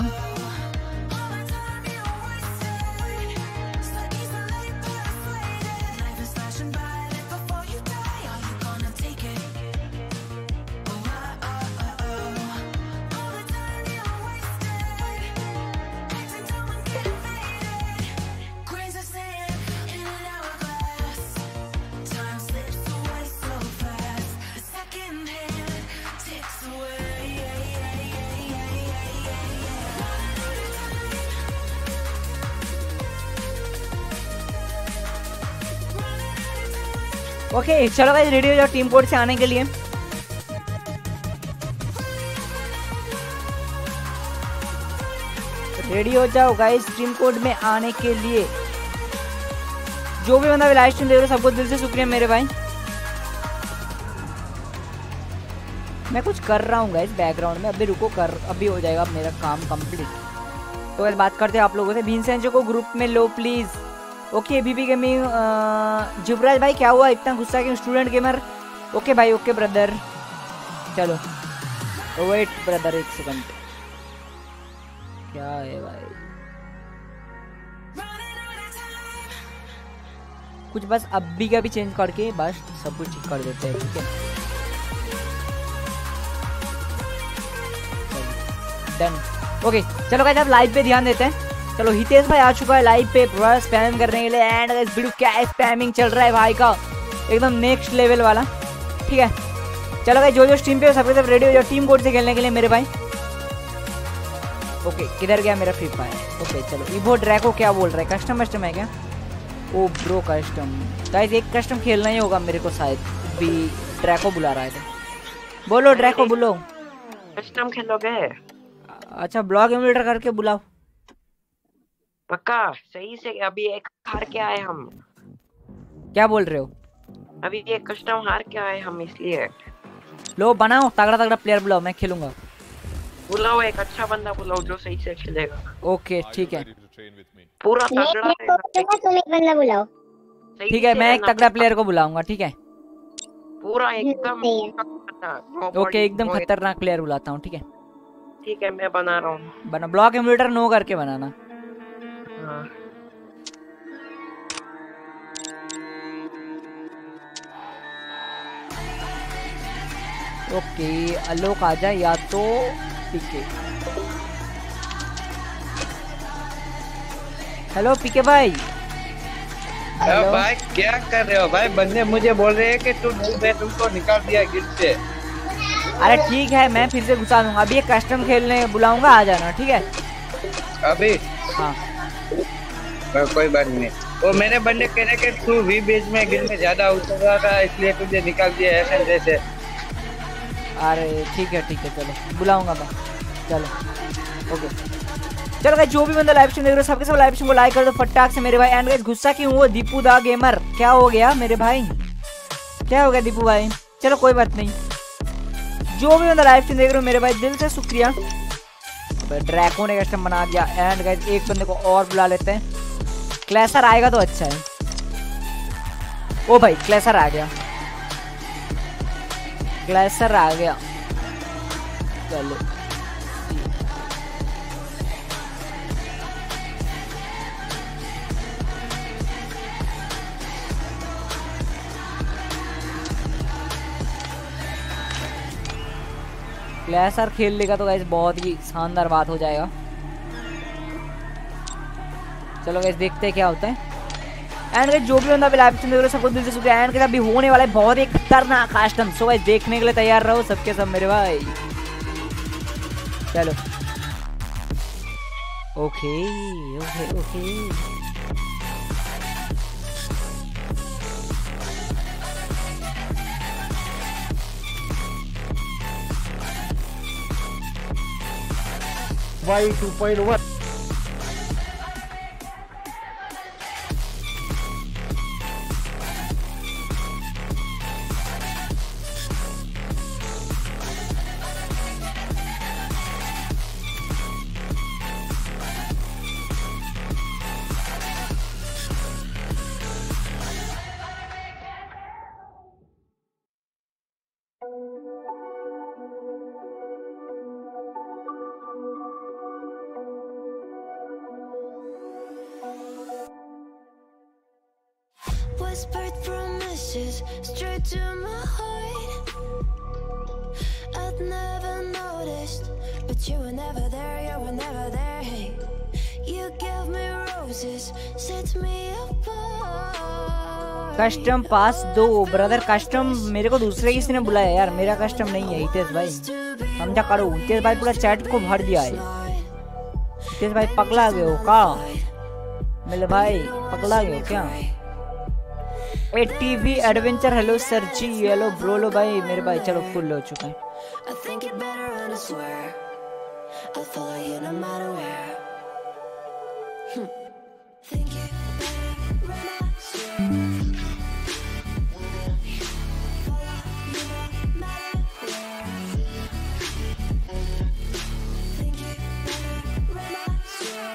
ओके okay, चलो गाइस रेडी हो जाओ टीम कोड से आने के लिए। रेडी हो जाओ गाइस टीम कोड में आने के लिए। जो भी बंदा लाइव स्ट्रीम देख रहे हो सबको दिल से शुक्रिया मेरे भाई। मैं कुछ कर रहा हूँ गाइस बैकग्राउंड में, अभी रुको, कर अभी हो जाएगा मेरा काम कंप्लीट। तो गाइस बात करते हैं आप लोगों से। भीमसेन को ग्रुप में लो please. Okay BB gaming, Jubraj भाई क्या हुआ इतना गुस्सा क्यों, स्टूडेंट गेमर। ओके भाई ओके ब्रदर, चलो वेट ब्रदर एक सेकंड, क्या है भाई कुछ बस अभी का भी चेंज करके बस सब कुछ ठीक कर देते हैं, ठीक है डन। ओके चलो गाइस अब लाइव पे ध्यान देते हैं। चलो हितेश भाई आ चुका है लाइव पे पूरा स्पैम करने के लिए। एंड गाइस वीडियो क्या स्पैमिंग चल रहा है भाई का, एकदम नेक्स्ट लेवल वाला, ठीक है। चलो गाइस जो जो स्ट्रीम पे सबके सब रेडी हो जाओ टीम कोड से खेलने के लिए मेरे भाई। ओके किधर गया मेरा फ्री फायर। ओके चलो इवो ड्रैको क्या बोल रहा है, कस्टम कस्टम है क्या। ओ ब्रो कस्टम, गाइस एक कस्टम खेलना ही होगा मेरे को शायद, भी ड्रैको बुला रहा है तो बोलो ड्रैको बोलो। कस्टम खेलोगे? अच्छा ब्लॉग एमुलेटर करके बुलाओ। पक्का सही से, अभी एक हार के आए हम। क्या बोल रहे हो? अभी एक कस्टम हार के आए हम, इसलिए लो बनाओ तगड़ा तगड़ा प्लेयर बुलाओ, मैं खेलूंगा। बुलाओ एक अच्छा बंदा बुलाओ जो सही से खेलेगा। ओके ठीक है पूरा तगड़ा रहेगा। तुम एक बंदा बुलाओ। ठीक है मैं एक तगड़ा प्लेयर को बुलाऊंगा, ठीक है पूरा एकदम। ओके एकदम खतरनाक प्लेयर बुलाता हूँ, ठीक है ठीक है मैं बना रहा हूँ। बना ब्लॉक एमुलेटर नो करके बनाना। हाँ। ओके आलोक आ जाए या तो पीके। हेलो पीके भाई। हेलो भाई क्या कर रहे हो भाई? बंदे मुझे बोल रहे हैं कि तू नहीं, मैं तुमको निकाल दिया गिल्ड से। अरे ठीक है मैं फिर से घुसा दूंगा, अभी एक कस्टम खेलने बुलाऊंगा, आ जाना ठीक है अभी। हाँ कोई बात नहीं। वो मेरे बंदे कह रहे कि तू वी बेज में गिल्ड में ज्यादा उतर रहा था इसलिए तुझे निकाल दिया ऐसे जैसे। अरे ठीक है ठीक है चलो बुलाऊंगा मैं, चलो ओके चलो गाइस जो भी बंदा लाइव स्ट्रीम देख रहे हो सबके सब लाइव स्ट्रीम को लाइक कर दो फटाक से मेरे भाई। एंड गाइस गुस्सा क्यों हुआ दीपू दा गेमर, क्या हो गया मेरे भाई, क्या हो गया दीपू भाई? चलो कोई बात नहीं, जो भी बंदा लाइव स्ट्रीम देख रहे हो मेरे भाई दिल से शुक्रिया। ड्रैको ने कस्टम बना दिया। एंड गाइस एक बंदे को और बुला लेते हैं, क्लैशर आएगा तो अच्छा है। ओ भाई क्लैशर आ गया, क्लैशर आ गया। चलो क्लैशर खेल लेगा तो गाइस बहुत ही शानदार बात हो जाएगा। चलो गाइस देखते हैं क्या होता है। एंड गाइस जो भी बंदा भी लाइव स्ट्रीम देख रहे हो सबको दिल से शुक्रिया। एंड गाइस अभी होने वाला है बहुत ही खतरनाक कस्टम, सो गाइस देखने के लिए तैयार रहो सबके सब मेरे भाई। चलो okay okay okay Y two point one. Whispered promises straight to my heart. I'd never noticed, but you were never there, you were never there. Hey, you gave me roses, set me apart. Custom pass दो brother. Custom मेरे को दूसरे किसी ने बुलाया यार, मेरा custom नहीं है। हितेश भाई समझा करो, हितेश भाई पूरा चैट को भर दिया है। हितेश भाई पगला गए हो का मेरे भाई, पगला गए हो क्या? A TV adventure hello sir ji, hello bro लो भाई मेरे भाई। चलो फुल हो चुका है। I think it better and I swear I'll follow you no matter where. Hmm. Think it better when I swear. Follow you no matter where. Think it better when I swear.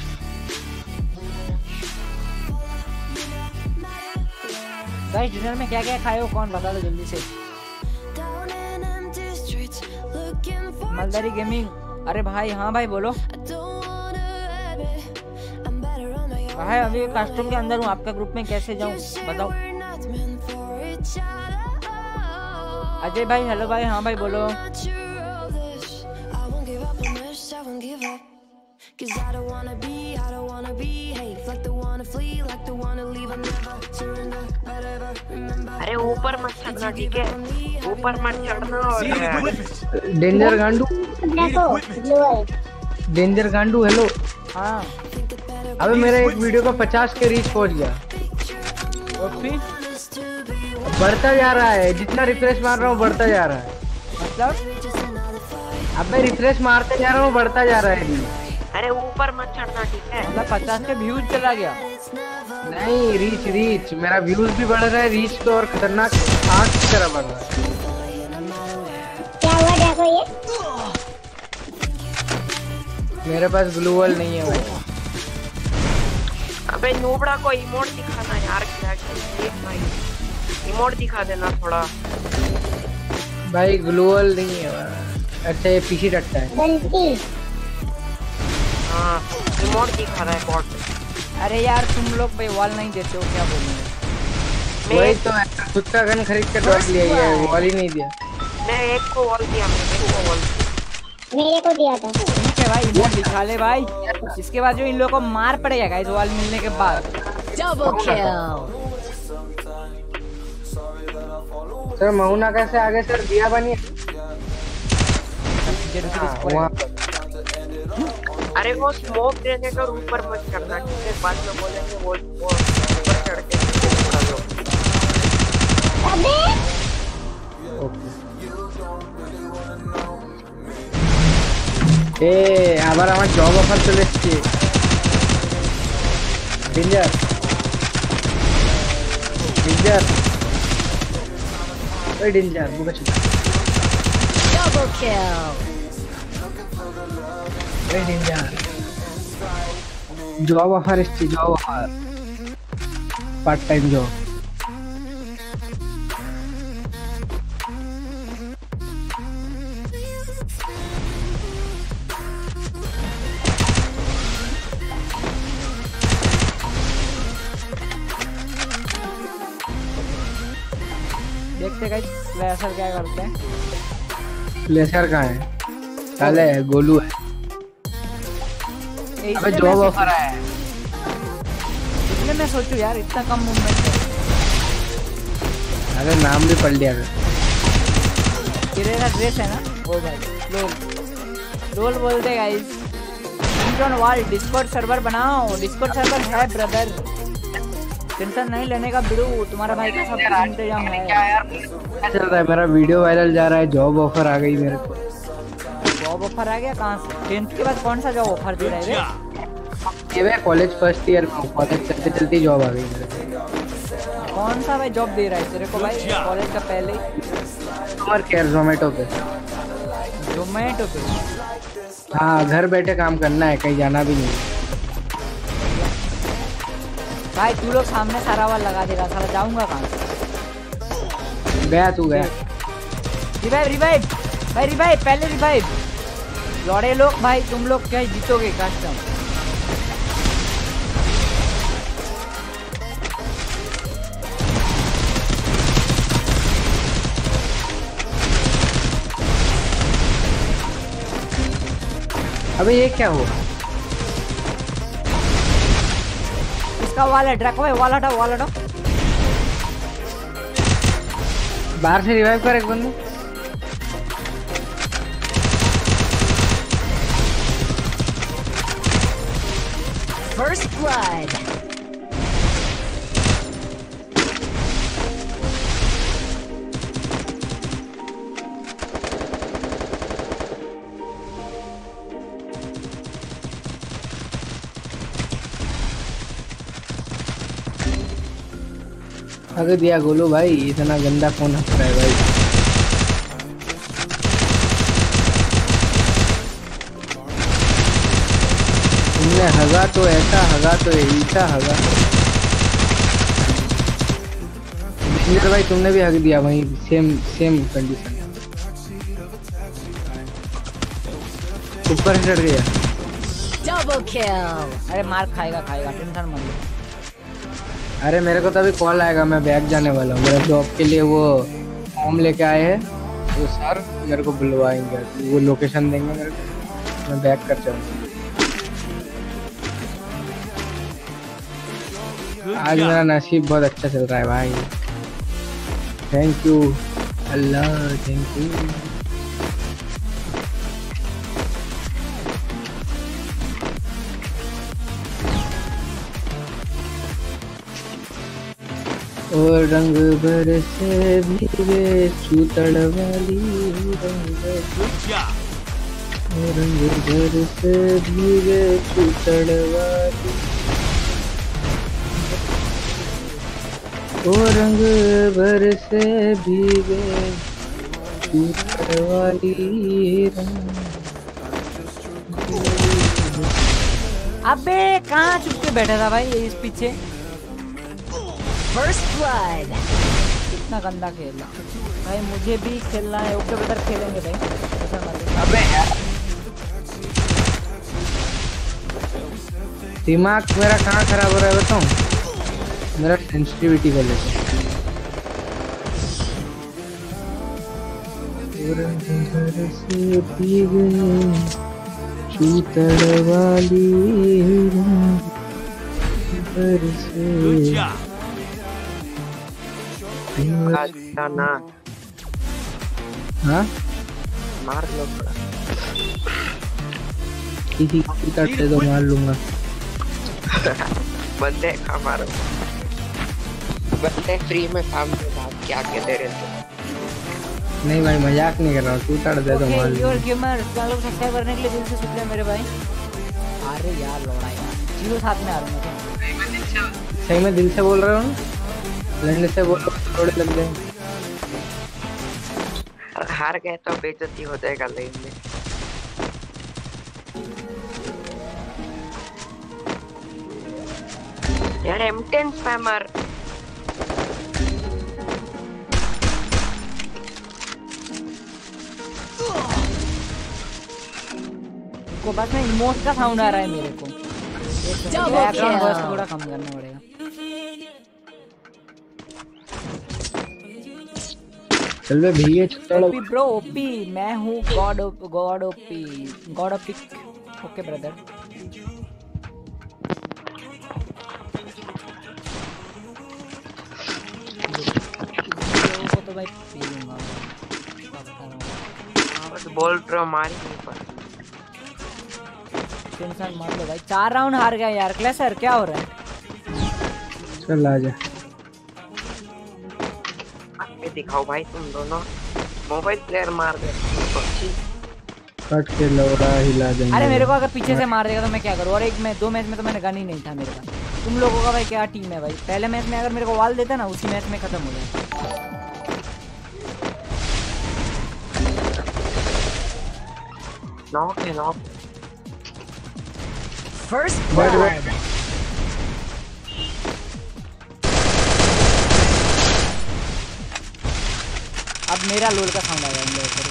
Follow you no matter where. Guys dinner में क्या क्या खाए हो कौन बता दो जल्दी से। Down in empty streets looking for मलदारी गेमिंग, अरे भाई हाँ भाई बोलो। I don't wanna have it. I'm better on my own. भाई अभी कस्टम के अंदर हूँ, आपका ग्रुप में कैसे जाऊँ You say बताओ। we're not meant for each other. Ajay भाई हेलो भाई हाँ भाई बोलो। I'm not sure of this. I won't give up on this. I won't give up. 'Cause I don't wanna be, I don't wanna be. Hey, like the wanna flee, like the wanna leave. I'm never surrender, but ever remember. अरे ऊपर मत चढ़ना ठीक है, ऊपर मत चढ़ना। और डेंजर गांडू, देखो ब्लू है। डेंजर गांडू हेलो। हाँ अबे मेरा एक वीडियो का पचास के रीच पहुंच गया, और फिर बढ़ता जा रहा है। जितना रिफ्रेश मार रहा हूँ बढ़ता जा रहा है। मतलब अबे रिफ्रेश मारते जा रहा हूँ बढ़ता जा रहा है। अरे ऊपर मत चढ़ना ठीक है। मतलब पचास के व्यूज चला गया। नहीं रीच रीच मेरा व्यूज भी बढ़ रहा है, रीच तो और खतरनाक आग की तरह बढ़ रहा है। क्या हुआ देखो ये? मेरे पास ग्लू वॉल नहीं है भाई। अबे नूबड़ा को इमोट दिखाना यार, क्या एक भाई इमोट दिखा देना थोड़ा। भाई ग्लू वॉल नहीं है भाई। अच्छा ये पीसी डटता है। बंटी हाँ इमोट दिखा रहा है बॉट। अरे यार तुम लोग भाई वॉल नहीं देते हो, क्या बोलूं। वही तो है, खुद का गन खरीद के डॉट लिया, ये वॉल ही नहीं दिया। मैं एक को वॉल दिया, मैंने एक को वॉल मेरे को दिया था। ठीक है भाई इमोट दिखा ले भाई, इसके बाद जो इन लोगों को मार पड़ेगा गाइस वॉल मिलने के बाद। Double kill. सर महुना कैसे आगे सर दिया बनी वहाँ। अरे वो स्मोक देने का ऊपर मत चढ़ना ठीक है, बाद में बोलेंगे वो वो ऊपर चढ़ के उड़ा लो। अबे ए अब আবার আমার জব অফার চলে এসেছে ডেঞ্জার ডেঞ্জার ওই ডেঞ্জার বুকে ছিল Double kill. ওই ডেঞ্জার জব অফার এসেছে job offer part time job देखते गाइस फ्लैशर क्या करते हैं। प्लेसर कहाँ है साले गोलू है अबे जॉब ऑफर आया है इसलिए मैं सोचूं यार इतना कम मूवमेंट है। अरे नाम भी पढ़ लिया कर तेरे का ड्रेस है ना ओ भाई लोल लोल बोलते गाइस इंट्रोन वाल डिस्कॉर्ड सर्वर बनाओ डिस्कॉर्ड सर्वर है ब्रदर टेंशन नहीं लेने का बिड़ू तुम्हारा भाई का सब कुछ इंतजाम है। क्या चल रहा है मेरा वीडियो वायरल जा रहा है जॉब ऑफर आ गई मेरे को जॉब ऑफर आ गया कहाँ से टेंथ के बाद कौन सा जॉब ऑफर दे रहे हैं ये मैं कॉलेज फर्स्ट ईयर में हूँ कॉलेज चलते चलते जॉब आ गई मेरे को कौन सा भाई जॉब दे रहा है तेरे को भाई कॉलेज का पहले कस्टमर केयर जोमेटो पे जोमेटो पे हाँ घर बैठे काम करना है कहीं जाना भी नहीं भाई तू लोग सामने सारा वाल लगा देगा साला जाऊंगा कहाँ से गया तू गया रिवाइव रिवाइव भाई रिवाइव पहले रिवाइव लौड़े लोग भाई तुम लोग क्या जीतोगे कस्टम अबे ये क्या हुआ इसका वाल है ड्रैक भाई वाल हटाओ वाल हटाओ बाहर से रिवाइव कर एक बंदे First blood. अरे दिया गोलू भाई इतना गंदा फोन हंस रहा है भाई तुमने हगा तो ऐसा हगा तो ऐसा हगा इंजीनियर भाई तुमने भी हग दिया वही सेम सेम कंडीशन ऊपर से चढ़ गया Double kill. अरे मार खाएगा खाएगा टेंशन मत लो अरे मेरे को तो अभी कॉल आएगा मैं बैग जाने वाला हूँ मेरा जॉब के लिए वो फॉर्म लेके आए हैं तो सर मेरे को बुलवाएंगे वो लोकेशन देंगे मेरे को मैं बैग कर जाऊँगा आज मेरा नसीब बहुत अच्छा चल रहा है भाई thank you Allah thank you और रंग भर से भीगे चूतड़ वाली रंग और रंग भर से भीगे चूतड़ वाली ओ रंग भर से भीगे चूतड़ वाली रंग अबे कहाँ चुप के बैठा था भाई इस पीछे First blood. कितना गंदा खेल रहा भाई मुझे भी खेलना है ओके बेटर खेलेंगे भाई ऐसा मत अबे यार दिमाग मेरा कहाँ खराब हो रहा है बताऊँ मेरा सेंसिटिविटी कर लेते चूतड़ वाली से ना हाँ मार लो थोड़ा किसी की करते तो मार लूंगा बंदे का मारो बंदे फ्री में काम के बाद क्या कहते रहते नहीं भाई मजाक नहीं कर रहा हूँ, तू तड़ दे तो ओके मान योर गेमर चैनल को सब्सक्राइब करने के लिए दिल से शुक्रिया मेरे भाई। अरे यार लौड़ा यार जीरो साथ में आ रहा हूँ मैं। सही में दिल से बोल रहा हूँ, लड़ने से बोल रहा हूँ थोड़े लग जाए। हार गए तो बेइज्जती हो जाएगा लेन में। यार एम टेन स्पैमर को बस में इमोट का साउंड आ रहा है मेरे को। बैकग्राउंड वॉइस थोड़ा कम करना पड़ेगा। चल बे भैया चलो। ओपी ब्रो ओपी मैं हूँ god god OP god OP. Okay brother को तो भाई पी लूंगा बस बोल रहा मारी नहीं पर टेंशन मत लो भाई। चार राउंड हार गया यार। क्लैशर क्या हो रहा है? चल आ जा आके दिखाओ भाई तुम दोनों मोबाइल प्लेयर मार दे कट के लौड़ा हिला देंगे। अरे मेरे को अगर पीछे से मार देगा तो मैं क्या करूँ? और एक में दो मैच में तो मैंने गन ही नहीं था मेरे पास। तुम लोगों का भाई क्या टीम है भाई? पहले मैच में अगर मेरे को वाल देता ना उसी मैच में खत्म हो जाए। नॉक है नॉक First बैठ blood. बैठ अब मेरा लोल का साउंड आया इन लोगों को।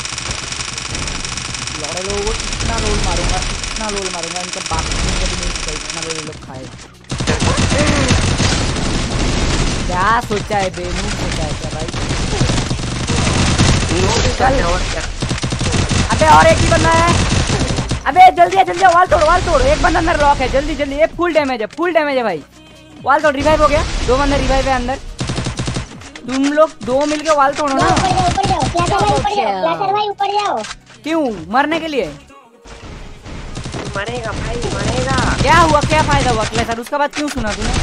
लौड़े लोगों को इतना लोल मारूंगा इतना लोल मारूंगा इनके बाप ने कभी नहीं किया इतना लोल लोग खाए। क्या सोचा है बेनूर सोचा है क्या भाई? चल और क्या अबे और एक ही बंदा है। अबे जल्दी है जल्दी है, वाल तोड़ वाल तोड़। एक बंदा अंदर लॉक है जल्दी जल्दी। ये फुल डैमेज है फुल डैमेज है भाई। वाल तोड़ रिवाइव हो गया। दो बंदे रिवाइव है अंदर। तुम लोग दो मिलके वाल तोड़ो ना। ऊपर जाओ ऊपर जाओ क्लैशर भाई ऊपर जाओ क्लैशर भाई ऊपर जाओ। क्यों मरने के लिए? मरेगा भाई मरेगा। क्या हुआ क्या फायदा हुआ क्लैशर? उसके बाद क्यों सुना तूने?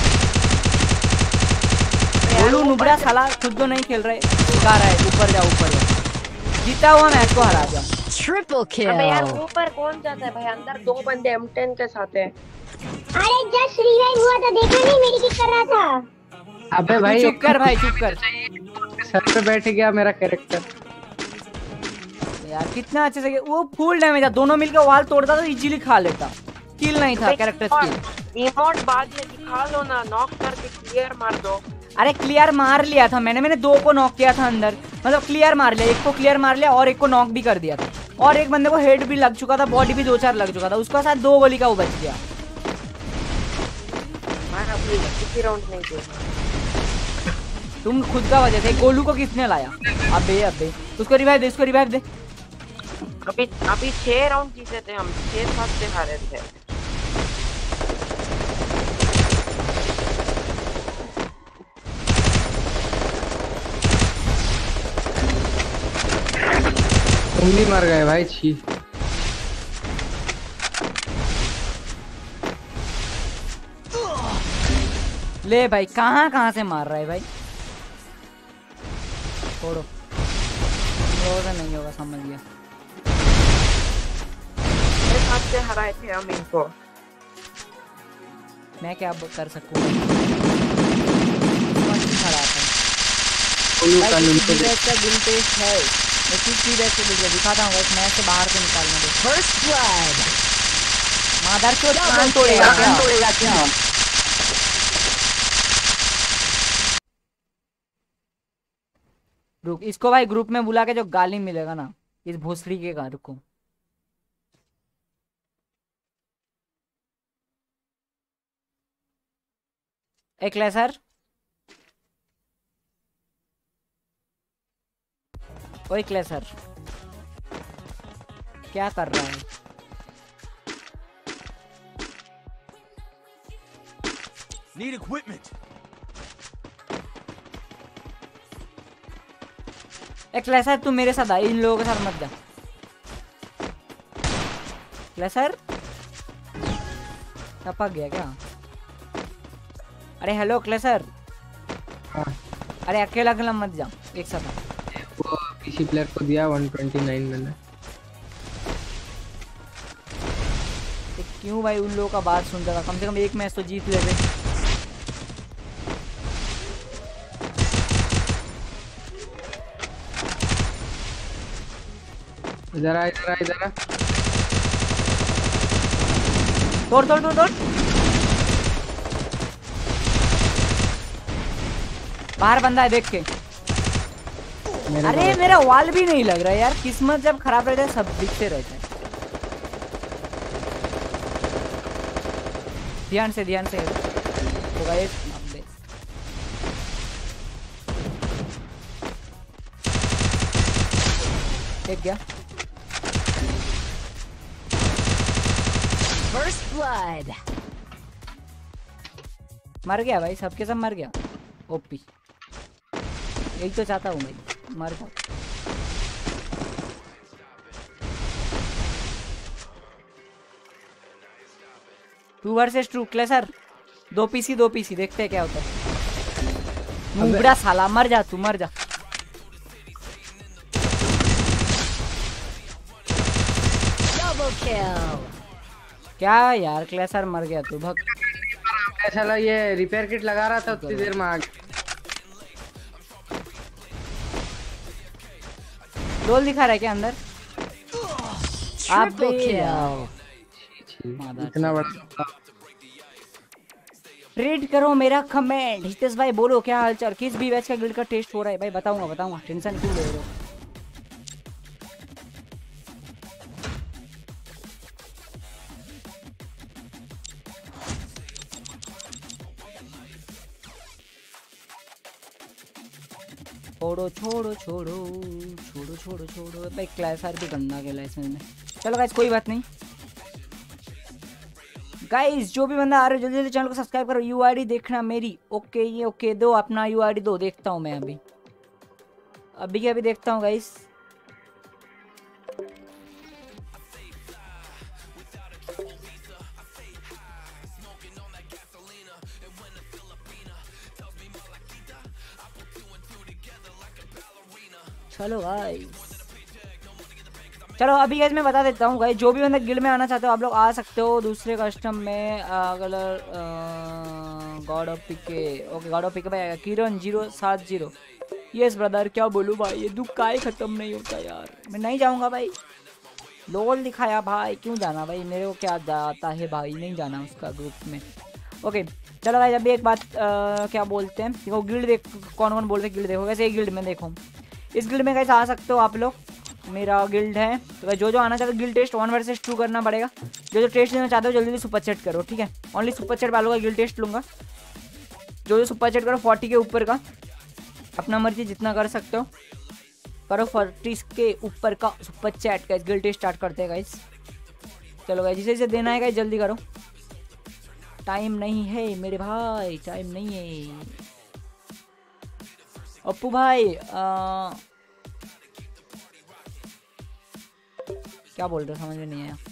बोलू नुबड़ा साला खुद तो नहीं खेल रहे गा रहा है ऊपर जाओ ऊपर जाओ। जीता हुआ मैच को हरा दिया। Triple अबे यार kill. ऊपर कौन जाता है भाई? अंदर दो बंदे एम टेन के साथ है। अरे जस्ट रिवाइव हुआ था देखा नहीं मेरी किक कर रहा था। अबे भाई चुप कर भाई चुप कर। सर पे बैठ गया मेरा कैरेक्टर। यार कितना अच्छे से वो फुल डैमेज था। दोनों मिलकर वाल तोड़ता तो इजीली खा लेता। किल नहीं था कैरेक्टर स्किल। इमोट बाद में दिखा लो ना। नॉक करके क्लियर मार दो। अरे क्लियर मार लिया था मैंने मैंने दो को नॉक किया था अंदर। मतलब क्लियर मार लिया। एक को क्लियर मार लिया और एक को नॉक भी कर दिया था। और एक बंदे को हेड भी लग चुका था बॉडी भी दो चार लग चुका था। उसका साथ दो गोली का वो बच गया। मैं अपनी किसी राउंड नहीं दे। तुम खुद का वजह से। गोलू को किसने लाया? अबे अबे उसको रिवाइव दे उसको रिवाइव दे। अभी अभी छह राउंड जीते थे हम। छह सात से हारे थे। उंगली मार गए भाई छी। ले भाई कहाँ कहाँ से मार रहा है भाई? छोड़ो लोगों से नहीं होगा समझ गया। छह सात से हराए थे हम इनको। मैं क्या अब कर सकूँ? खड़ा था उल्लू का भाई। नीचे का दिल टेस्ट है। मैं किस चीज से दिल दिखाता हूँ इस मैच से बाहर से निकालने दे। First blood. मादर को कान तोड़ेगा क्या? तोड़ेगा क्या? रुक इसको भाई ग्रुप में बुला के जो गाली मिलेगा ना इस भोसड़ी के घर को। एक लेसर ओए क्लेसर क्या कर रहा है? Need equipment. एक क्लेसर तू मेरे साथ आ। इन लोगों के साथ मत जा। क्लेसर टपक गया क्या? अरे हेलो क्लेसर। हाँ। अरे अकेला अकेला मत जा एक साथ आ। वो पीसी प्लेयर को दिया वन ट्वेंटी नाइन मैंने। तो क्यों भाई उन लोगों का बात सुनता था, कम से कम एक मैच तो जीत लेते। इधर आ इधर आ इधर आ। तोड़ तोड़ तोड़ तोड़। बाहर बंदा है देख के। मेरे अरे को- मेरा वाल भी नहीं लग रहा है यार, किस्मत जब खराब रहता है सब दिखते रहते हैं। ध्यान से ध्यान से तो गाइस देख गया। First blood. मर गया भाई, सबके सब मर गया। ओपी यही तो चाहता हूँ भाई, मर जाओ। टू वर्सेस टू क्लेसर, दो पीसी दो पीसी, देखते हैं क्या होता है। मुंगड़ा साला, मर जा तू, मर जा। Double kill. क्या यार क्लेसर मर गया तू, भग। साला ये रिपेयर किट लगा रहा था उतनी देर में आ गया। रोल दिखा रहा है क्या अंदर? Triple kill. इतना बड़ा रीड करो मेरा कमेंट। हितेश भाई बोलो क्या हालचाल, किस भी बैच का गिल्ड का टेस्ट हो रहा है भाई? बताऊंगा बताऊंगा, टेंशन क्यों ले रहे हो? छोड़ो छोड़ो छोड़ो छोड़ो छोड़ो छोड़ो भाई, क्लैसर भी गंदा खेला इसमें में। चलो गाइस कोई बात नहीं। गाइस जो भी बंदा आ रहे हो जल्दी जल्दी चैनल को सब्सक्राइब करो। यूआईडी देखना मेरी। ओके ये ओके दो अपना यूआईडी दो, देखता हूँ मैं अभी अभी के अभी देखता हूँ गाइस। चलो गाइस चलो अभी गाइस मैं बता देता हूँ गाइस, जो भी बंदा गिल्ड में आना चाहते हो आप लोग आ सकते हो दूसरे कस्टम में। अगर गॉड ऑफ पिके, ओके गॉड ऑफ पिके भाई आएगा। किरण जीरो सात जीरो, यस ब्रदर क्या बोलूँ भाई, ये दुख का ही खत्म नहीं होता यार। मैं नहीं जाऊँगा भाई, लोल दिखाया भाई, क्यों जाना भाई, मेरे को क्या जाता है भाई, नहीं जाना उसका ग्रुप में। ओके चलो भाई अभी एक बात आ, क्या बोलते हैं, देखो गिल्ड देख कौन कौन बोलते हैं गिल्ड देखो। वैसे एक गिल्ड में देखो, इस गिल्ड में कैसे आ सकते हो आप लोग, मेरा गिल्ड है। तो भाई जो जो आना चाहते हो guild test one versus two करना पड़ेगा। जो जो टेस्ट लेना चाहते हो जल्दी जल्दी सुपर चैट करो, ठीक है। ओनली सुपर चैट वालों का गिल्ड टेस्ट लूँगा। जो जो सुपर चैट करो फोर्टी के ऊपर का, अपना मर्जी जितना कर सकते हो करो। फोर्टी के ऊपर का सुपर चैट का गिल्ड टेस्ट स्टार्ट करते हैं गाइस। चलो गाइस जिसे जिसे देना है गाइस जल्दी करो, टाइम नहीं है मेरे भाई, टाइम नहीं है। अप्पू भाई आ, क्या बोल रहे हो समझ में नहीं आया।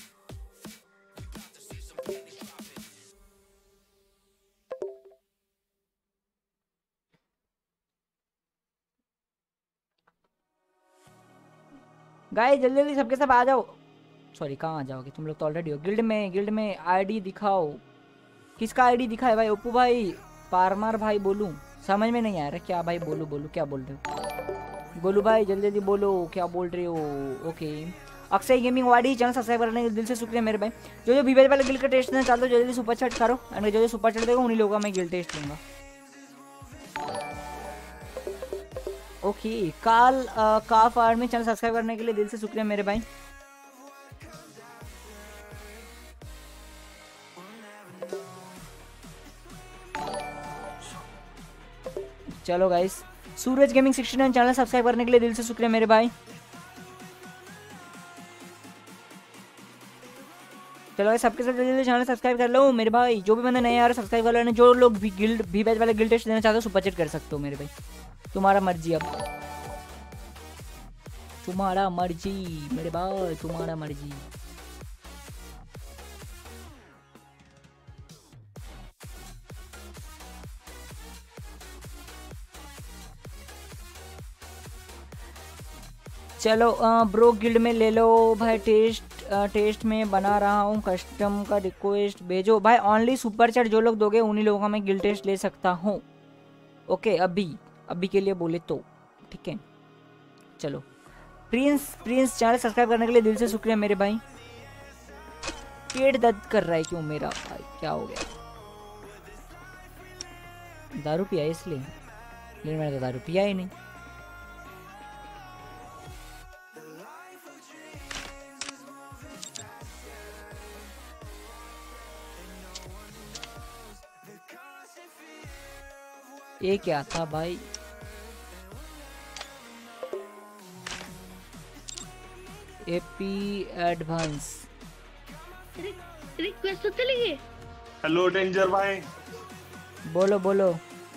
गाइस जल्दी जल्दी सबके सब आ जाओ। सॉरी कहाँ आ जाओगे तुम लोग, तो ऑलरेडी हो गिल्ड में। गिल्ड में आईडी दिखाओ, किसका आईडी दिखाए भाई? ओप्पू भाई, पारमार भाई, बोलूं समझ में नहीं आ रहा क्या भाई, बोलू बोलू क्या बोल रहे हो? गोलू भाई जल्दी जल्दी बोलो क्या बोल रहे हो। ओके अक्षय गेमिंग वाडी चैनल सब्सक्राइब करने के दिल से शुक्रिया मेरे भाई। जो जो बीबेज वाले गिल्ड का टेस्ट देना चाहते हो जल्दी सुपर चैट करो, एंड जो जो सुपर चैट देगा उन्हीं लोगों का मैं गिल्ड टेस्ट लूँगा। ओके काल काफ आर्मी चैनल सब्सक्राइब करने के लिए दिल से शुक्रिया मेरे भाई। चलो guys Suraj gaming sixty nine channel subscribe करने के लिए दिल से शुक्रिया मेरे भाई। चलो गाइस सबके सब जल्दी चैनल सब्सक्राइब कर लो मेरे भाई। जो भी बंदे नए आ रहे सब्सक्राइब कर लो, जो लोग भी गिल्ड भी बैच वाले गिल्ड टेस्ट देना चाहते हो सुपर चैट कर सकते हो मेरे भाई। तुम्हारा मर्जी, अब तुम्हारा मर्जी मेरे भाई, तुम्हारा मर्जी। चलो ब्रो गिल्ड में ले लो भाई। टेस्ट अ, टेस्ट में बना रहा हूँ कस्टम का रिक्वेस्ट भेजो भाई। ओनली सुपर चैट जो लोग दोगे उन्हीं लोगों का मैं गिल्ड टेस्ट ले सकता हूँ। ओके अभी अभी के लिए बोले तो ठीक है। चलो प्रिंस प्रिंस चैनल सब्सक्राइब करने के लिए दिल से शुक्रिया मेरे भाई। पेट दर्द कर रहा है क्यों मेरा भाई, क्या हो गया? दारू पिया है इसलिए, लेकिन मैंने तो दारू पिया ही नहीं। ये क्या था भाई? एपी एडवांस रिक्वेस्ट तो चली गई। हेलो डेंजर भाई। बोलो बोलो।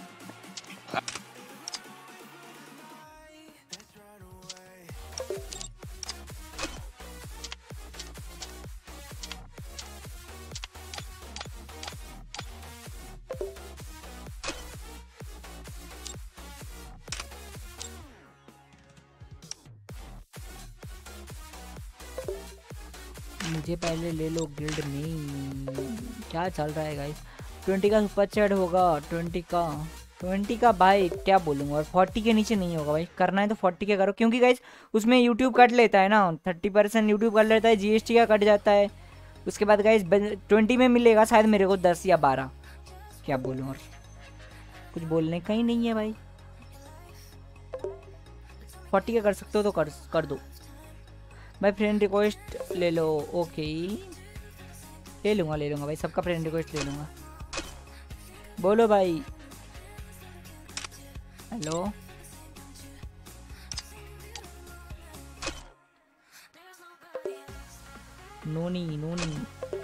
मुझे पहले ले लो गिल्ड में। क्या चल रहा है गाइस? ट्वेंटी का सुपर चैट होगा। ट्वेंटी का ट्वेंटी का भाई क्या बोलूँगा। और फोर्टी के नीचे नहीं होगा भाई। करना है तो फोर्टी के करो, क्योंकि गाइस उसमें यूट्यूब कट लेता है ना। थर्टी परसेंट यूट्यूब कट लेता है, जीएसटी का कट जाता है। उसके बाद गाइस ट्वेंटी में मिलेगा शायद मेरे को दस या बारह। क्या बोलूँ, और कुछ बोलने का ही नहीं है भाई। फोर्टी का कर सकते हो तो कर कर दो भाई। फ्रेंड रिक्वेस्ट ले लो। ओके ले लूँगा ले लूँगा भाई, सबका फ्रेंड रिक्वेस्ट ले लूँगा। बोलो भाई। हेलो नोनी नोनी।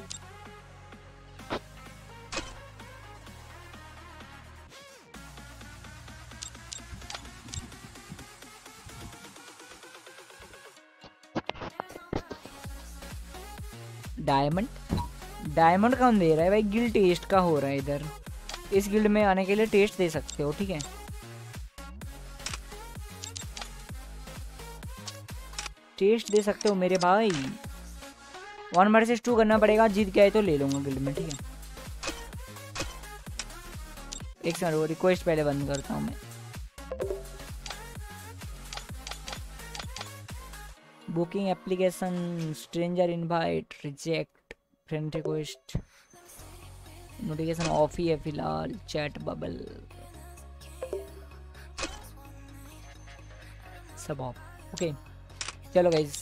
डायमंड डायमंड कौन दे रहा है भाई? गिल्ड टेस्ट का हो रहा है इधर। इस गिल्ड में आने के लिए टेस्ट दे सकते हो, ठीक है। टेस्ट दे सकते हो मेरे भाई। वन वर्सेस टू करना पड़ेगा, जीत गए तो ले लूंगा गिल्ड में, ठीक है। एक सेकंड वो रिक्वेस्ट पहले बंद करता हूँ मैं। Booking application stranger invite reject friend request notification off ही है फिलहाल। चैट बबल सब ऑफ। ओके चलो गाइज।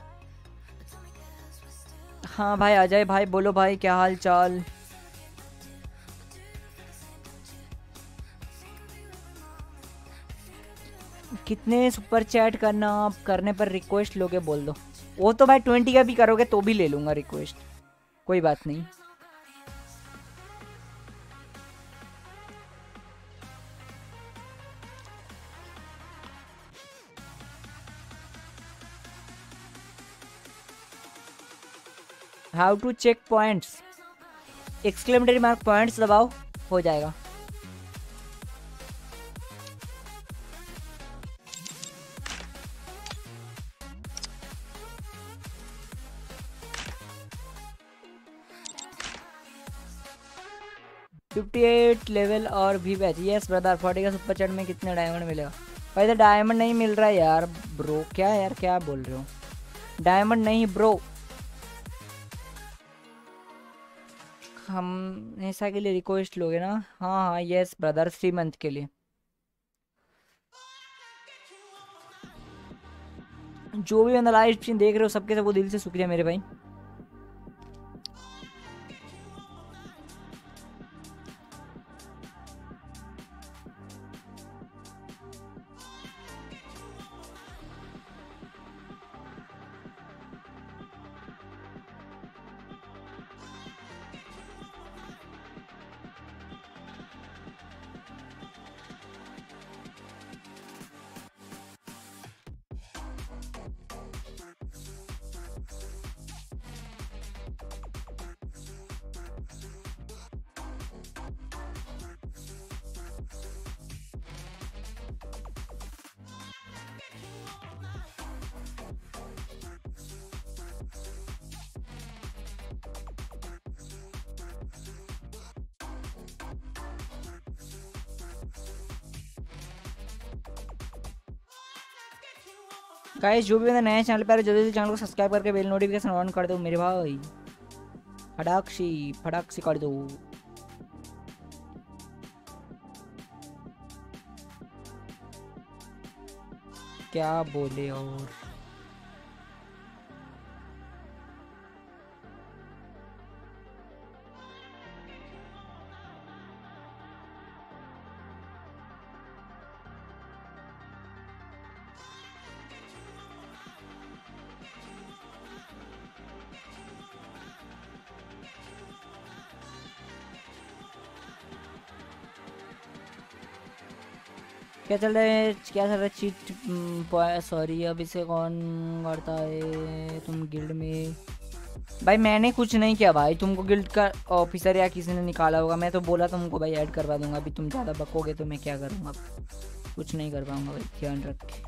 हाँ भाई आ जाए भाई। बोलो भाई क्या हाल चाल? कितने सुपर चैट करना आप करने पर रिक्वेस्ट लोगे बोल दो। वो तो भाई ट्वेंटी का भी करोगे तो भी ले लूंगा रिक्वेस्ट, कोई बात नहीं। How to check points? Exclamatory mark points दबाओ, हो जाएगा। फिफ्टी एट लेवल और भी बैच। Yes brother. फोर्टी का सुपर चैट में कितने डायमंड मिलेगा भाई? तो डायमंड नहीं मिल रहा है यार ब्रो। क्या यार क्या बोल रहे हो? डायमंड नहीं ब्रो। हम ऐसा के लिए रिक्वेस्ट लोगे ना? हाँ हाँ यस ब्रदर, थ्री मंथ के लिए। जो भी बंदा लाइव स्ट्रीम देख रहे हो सबके सब वो दिल से शुक्रिया मेरे भाई। गाइस जो भी नए चैनल पर जल्दी जल्दी चैनल को सब्सक्राइब करके बेल नोटिफिकेशन ऑन कर दो मेरे भाई, फटाक से फटाक से कर दो। क्या बोले और क्या चल रहा है, क्या चल रहा है? चीट सॉरी अब इसे कौन करता है तुम गिल्ड में? भाई मैंने कुछ नहीं किया भाई, तुमको गिल्ड का ऑफिसर या किसी ने निकाला होगा। मैं तो बोला तुमको भाई ऐड करवा दूंगा, अभी तुम ज़्यादा बकोगे तो मैं क्या करूँगा, कुछ नहीं कर पाऊँगा भाई, ध्यान रख।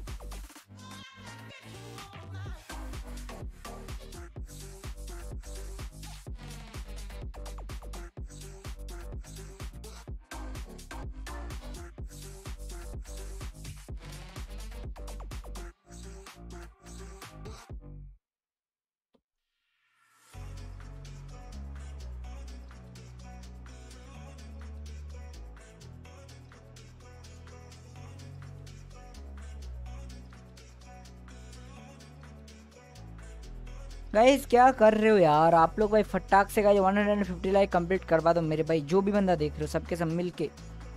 गाइस क्या कर रहे हो यार आप लोग भाई, फटाक से guys one hundred fifty like complete करवा दो मेरे भाई, जो भी बंदा देख रहे हो सबके सब मिल के।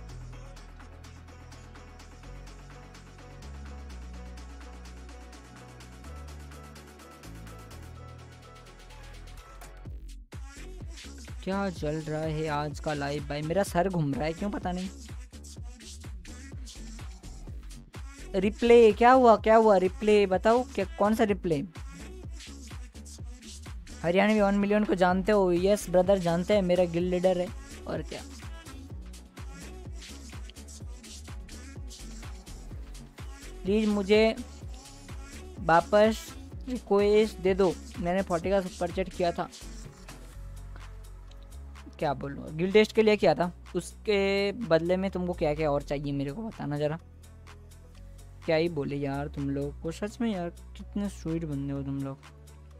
क्या चल रहा है आज का लाइव भाई? मेरा सर घूम रहा है क्यों पता नहीं। रिप्ले क्या हुआ, क्या हुआ रिप्ले बताओ, क्या कौन सा रिप्ले? हरियाणवी वन मिलियन को जानते हो? यस ब्रदर जानते हैं, मेरा गिल्ड लीडर है। और क्या प्लीज मुझे वापस रिक्वेस्ट दे दो, मैंने फोर्टी का सुपर चैट किया था। क्या बोलूँ, गिल्ड टेस्ट के लिए किया था, उसके बदले में तुमको क्या क्या और चाहिए मेरे को बताना जरा। क्या ही बोले यार तुम लोग को, सच में यार कितने स्वीट बंदे हो तुम लोग।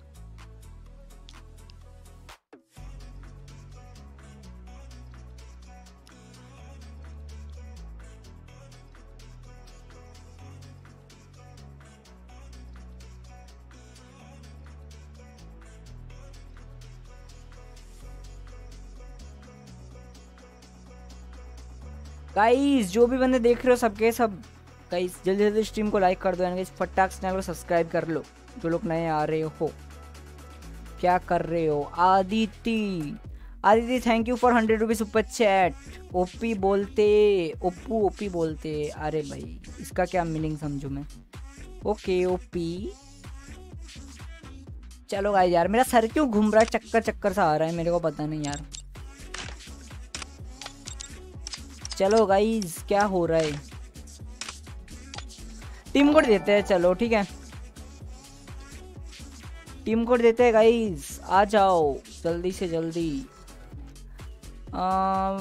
गाइस जो भी बंदे देख रहे हो सबके सब गाइस जल्दी जल्दी स्ट्रीम को लाइक कर दो, यानी फटाक से चैनल को सब्सक्राइब कर लो जो लोग नए आ रहे हो। क्या कर रहे हो? Aditi Aditi thank you for hundred rupees super chat. OP बोलते ओप्पू ओपी बोलते, अरे भाई इसका क्या मीनिंग समझू मैं? Okay OP. चलो गाइस यार मेरा सर क्यों घूम रहा है, चक्कर चक्कर सा आ रहा है मेरे को पता नहीं यार। चलो गाइस क्या हो रहा है, टीम कोड देते हैं, चलो ठीक है टीम कोड देते हैं गाइस, आ जाओ जल्दी से जल्दी। आ,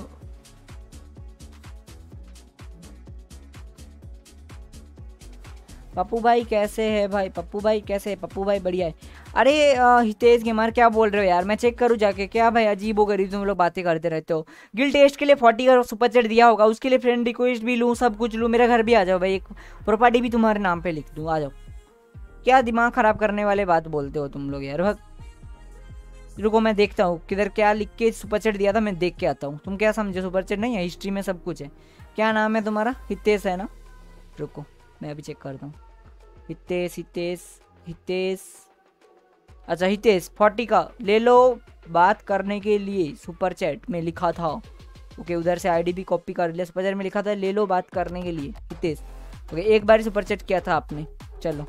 पप्पू भाई कैसे है भाई? पप्पू भाई कैसे है? पप्पू भाई बढ़िया है। अरे हितेश गेमर क्या बोल रहे हो यार, मैं चेक करूँ जाके। क्या भाई अजीब हो गरीब तुम लोग बातें करते रहते हो। गिल्ड टेस्ट के लिए फोर्टी का सुपर चैट दिया होगा, उसके लिए फ्रेंड रिक्वेस्ट भी लूँ, सब कुछ लूँ, मेरे घर भी आ जाओ भाई, एक प्रॉपर्टी भी तुम्हारे नाम पे लिख दूँ, आ जाओ। क्या दिमाग खराब करने वाले बात बोलते हो तुम लोग यार। रुको मैं देखता हूँ किधर क्या लिख के सुपर चैट दिया था, मैं देख के आता हूँ। तुम क्या समझे सुपर चैट नहीं है, हिस्ट्री में सब कुछ है। क्या नाम है तुम्हारा? हितेश है ना? रुको मैं अभी चेक करता हूँ। हितेश हितेश हितेश अच्छा हितेश फोर्टी का ले लो बात करने के लिए, सुपर चैट में लिखा था। ओके उधर से आईडी भी कॉपी कर लिया, सुपर चैट में लिखा था ले लो बात करने के लिए हितेश। ओके एक बार ही सुपर चैट किया था आपने, चलो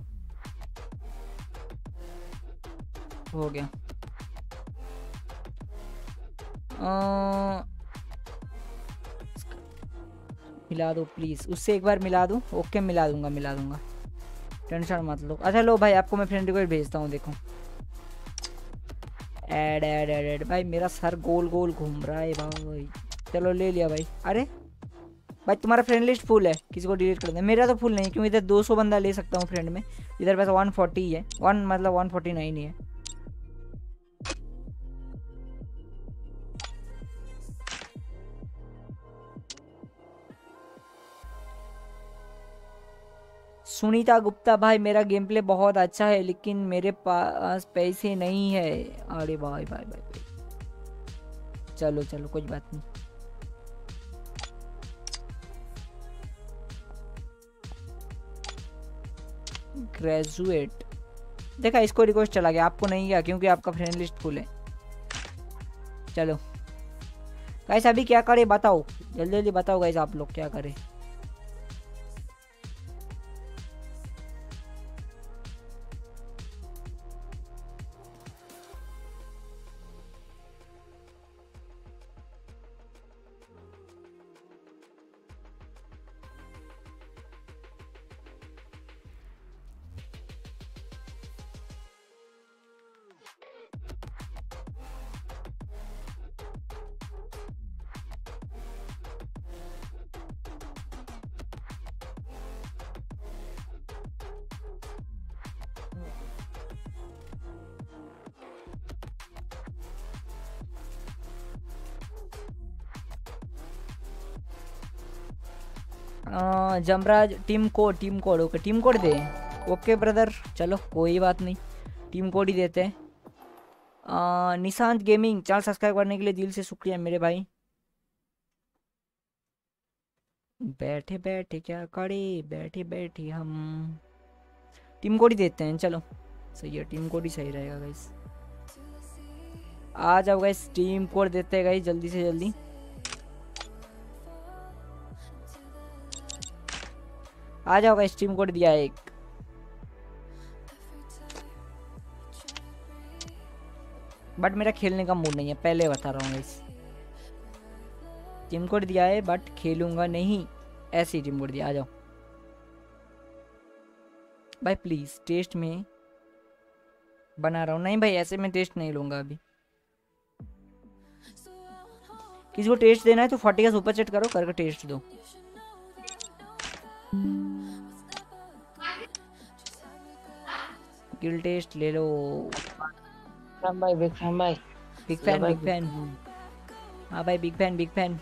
हो गया। आ, मिला दो प्लीज, उससे एक बार मिला दूं। ओके मिला दूंगा मिला दूंगा, टेंशन मत लो। अच्छा लो भाई आपको मैं फ्रेंड रिक्वेस्ट भेजता हूँ, देखो ऐड ऐड ऐड ऐड। भाई मेरा सर गोल गोल घूम रहा है भाई। चलो ले लिया भाई। अरे भाई तुम्हारा फ्रेंड लिस्ट फुल है, किसी को डिलीट कर दे। मेरा तो फुल नहीं है क्योंकि इधर दो सौ बंदा ले सकता हूँ फ्रेंड में, इधर बस वन फोर्टी ही है, वन मतलब वन फोर्टी नाइन ही है। सुनीता गुप्ता भाई मेरा गेम प्ले बहुत अच्छा है लेकिन मेरे पास पैसे नहीं है। अरे भाई भाई भाई, भाई। चलो चलो कोई बात नहीं। ग्रेजुएट देखा, इसको रिक्वेस्ट चला गया, आपको नहीं गया क्योंकि आपका फ्रेंड लिस्ट फुल है। चलो गाइस अभी क्या करें बताओ, जल्दी जल्दी बताओ गाइस आप लोग क्या करें। Jamraj team code, team code okay, team code दे। ओके ब्रदर चलो कोई बात नहीं, टीम कोड ही देते हैं। आ, निशांत गेमिंग चैनल सब्सक्राइब करने के लिए दिल से शुक्रिया मेरे भाई। बैठे बैठे क्या करे, बैठे बैठे हम टीम कोड ही देते हैं। चलो सही है, टीम कोड ही सही रहेगा गाइस। आ जाओ गाइस, टीम कोड देते हैं गाइस जल्दी से जल्दी। आ जाओ गाइस, टीम कोड दिया है एक। बट मेरा खेलने का मूड नहीं है, पहले बता रहा हूँ गाइस। टीम कोड दिया है बट खेलूंगा नहीं, ऐसी टीम कोड दिया। आ जाओ भाई प्लीज, टेस्ट में बना रहा हूँ। नहीं भाई ऐसे में टेस्ट नहीं लूंगा अभी। किसी को टेस्ट देना है तो फोर्टी का सुपर चैट करो, करके टेस्ट दो। गिल टेस्ट ले लो। फैन भाई, बिग फैन भाई, बिग फैन बिग फैन। हाँ भाई big fan big fan.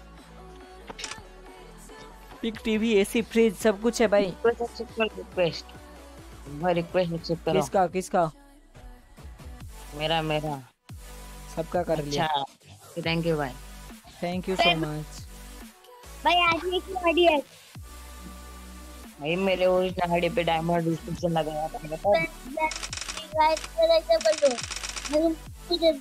Big TV AC fridge सब कुछ है भाई। रिक्वेस्ट भाई, रिक्वेस्ट एक्सेप्ट करो। किसका किसका? मेरा मेरा सबका कर लिया। अच्छा थैंक यू भाई, थैंक यू सो मच भाई। आज एक आईडी है भाई, मेरे ओरिजिनल आईडी पे डायमंड डिस्क्रिप्शन लगाया था मेरे को। गाइस मेरा क्या बोल दो मैं तुझे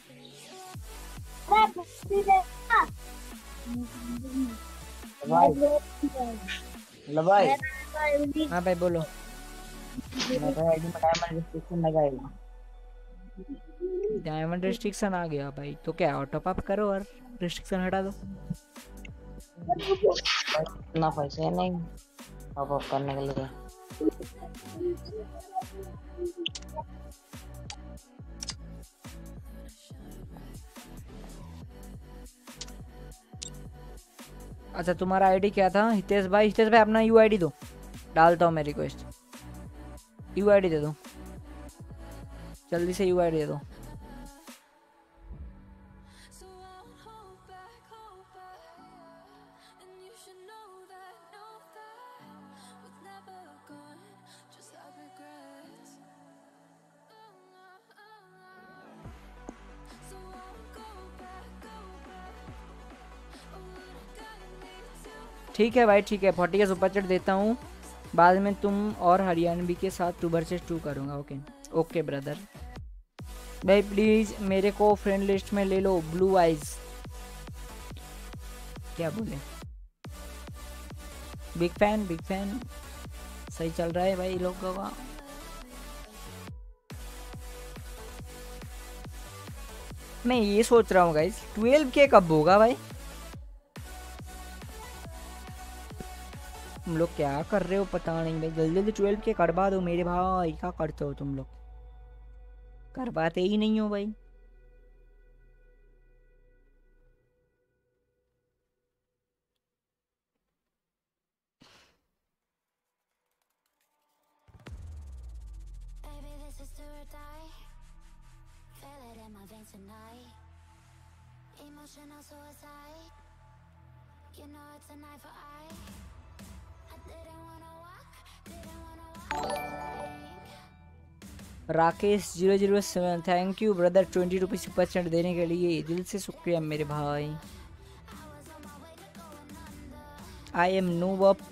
हेलो भाई। हाँ भाई बोलो। मेरे आईडी में डायमंड डिस्क्रिप्शन लगाएगा। डायमंड रिस्ट्रिक्शन आ गया भाई, तो क्या ऑटो पॉप करो और रिस्ट्रिक्शन हटा दो। इतना पैसा है नहीं टॉप अप करने के लिए। अच्छा तुम्हारा आईडी क्या था हितेश भाई? हितेश भाई अपना यू आईडी दो, डालता हूँ मैं रिक्वेस्ट। यू आईडी दे दो जल्दी से, यू आईडी दे दो। ठीक है भाई ठीक है, फोर्टी का सुपर चैट देता हूँ, बाद में तुम और हरियाणवी के साथ टू वर्सेस टू करूँगा। Okay okay brother. भाई प्लीज़ मेरे को फ्रेंड लिस्ट में ले लो। ब्लू आइज क्या बोले? बिग फैन बिग फैन सही चल रहा है भाई लोगों का। मैं ये सोच रहा हूँ गाइस ट्वेल्व के कब होगा भाई? तुम लोग क्या कर रहे हो पता नहीं भाई, जल्दी जल्दी ट्वेल्व के करवा दो मेरे भाई। क्या करते हो तुम लोग? करवाते ही नहीं हो भाई। or die. Feel it in my veins tonight. Emotional suicide. You know it's a knife for eye. I didn't wanna walk, didn't wanna walk. Rakesh zero zero seven, thank you brother twenty rupees super chat देने के लिए, दिल से शुक्रिया मेरे भाई। I am noob up.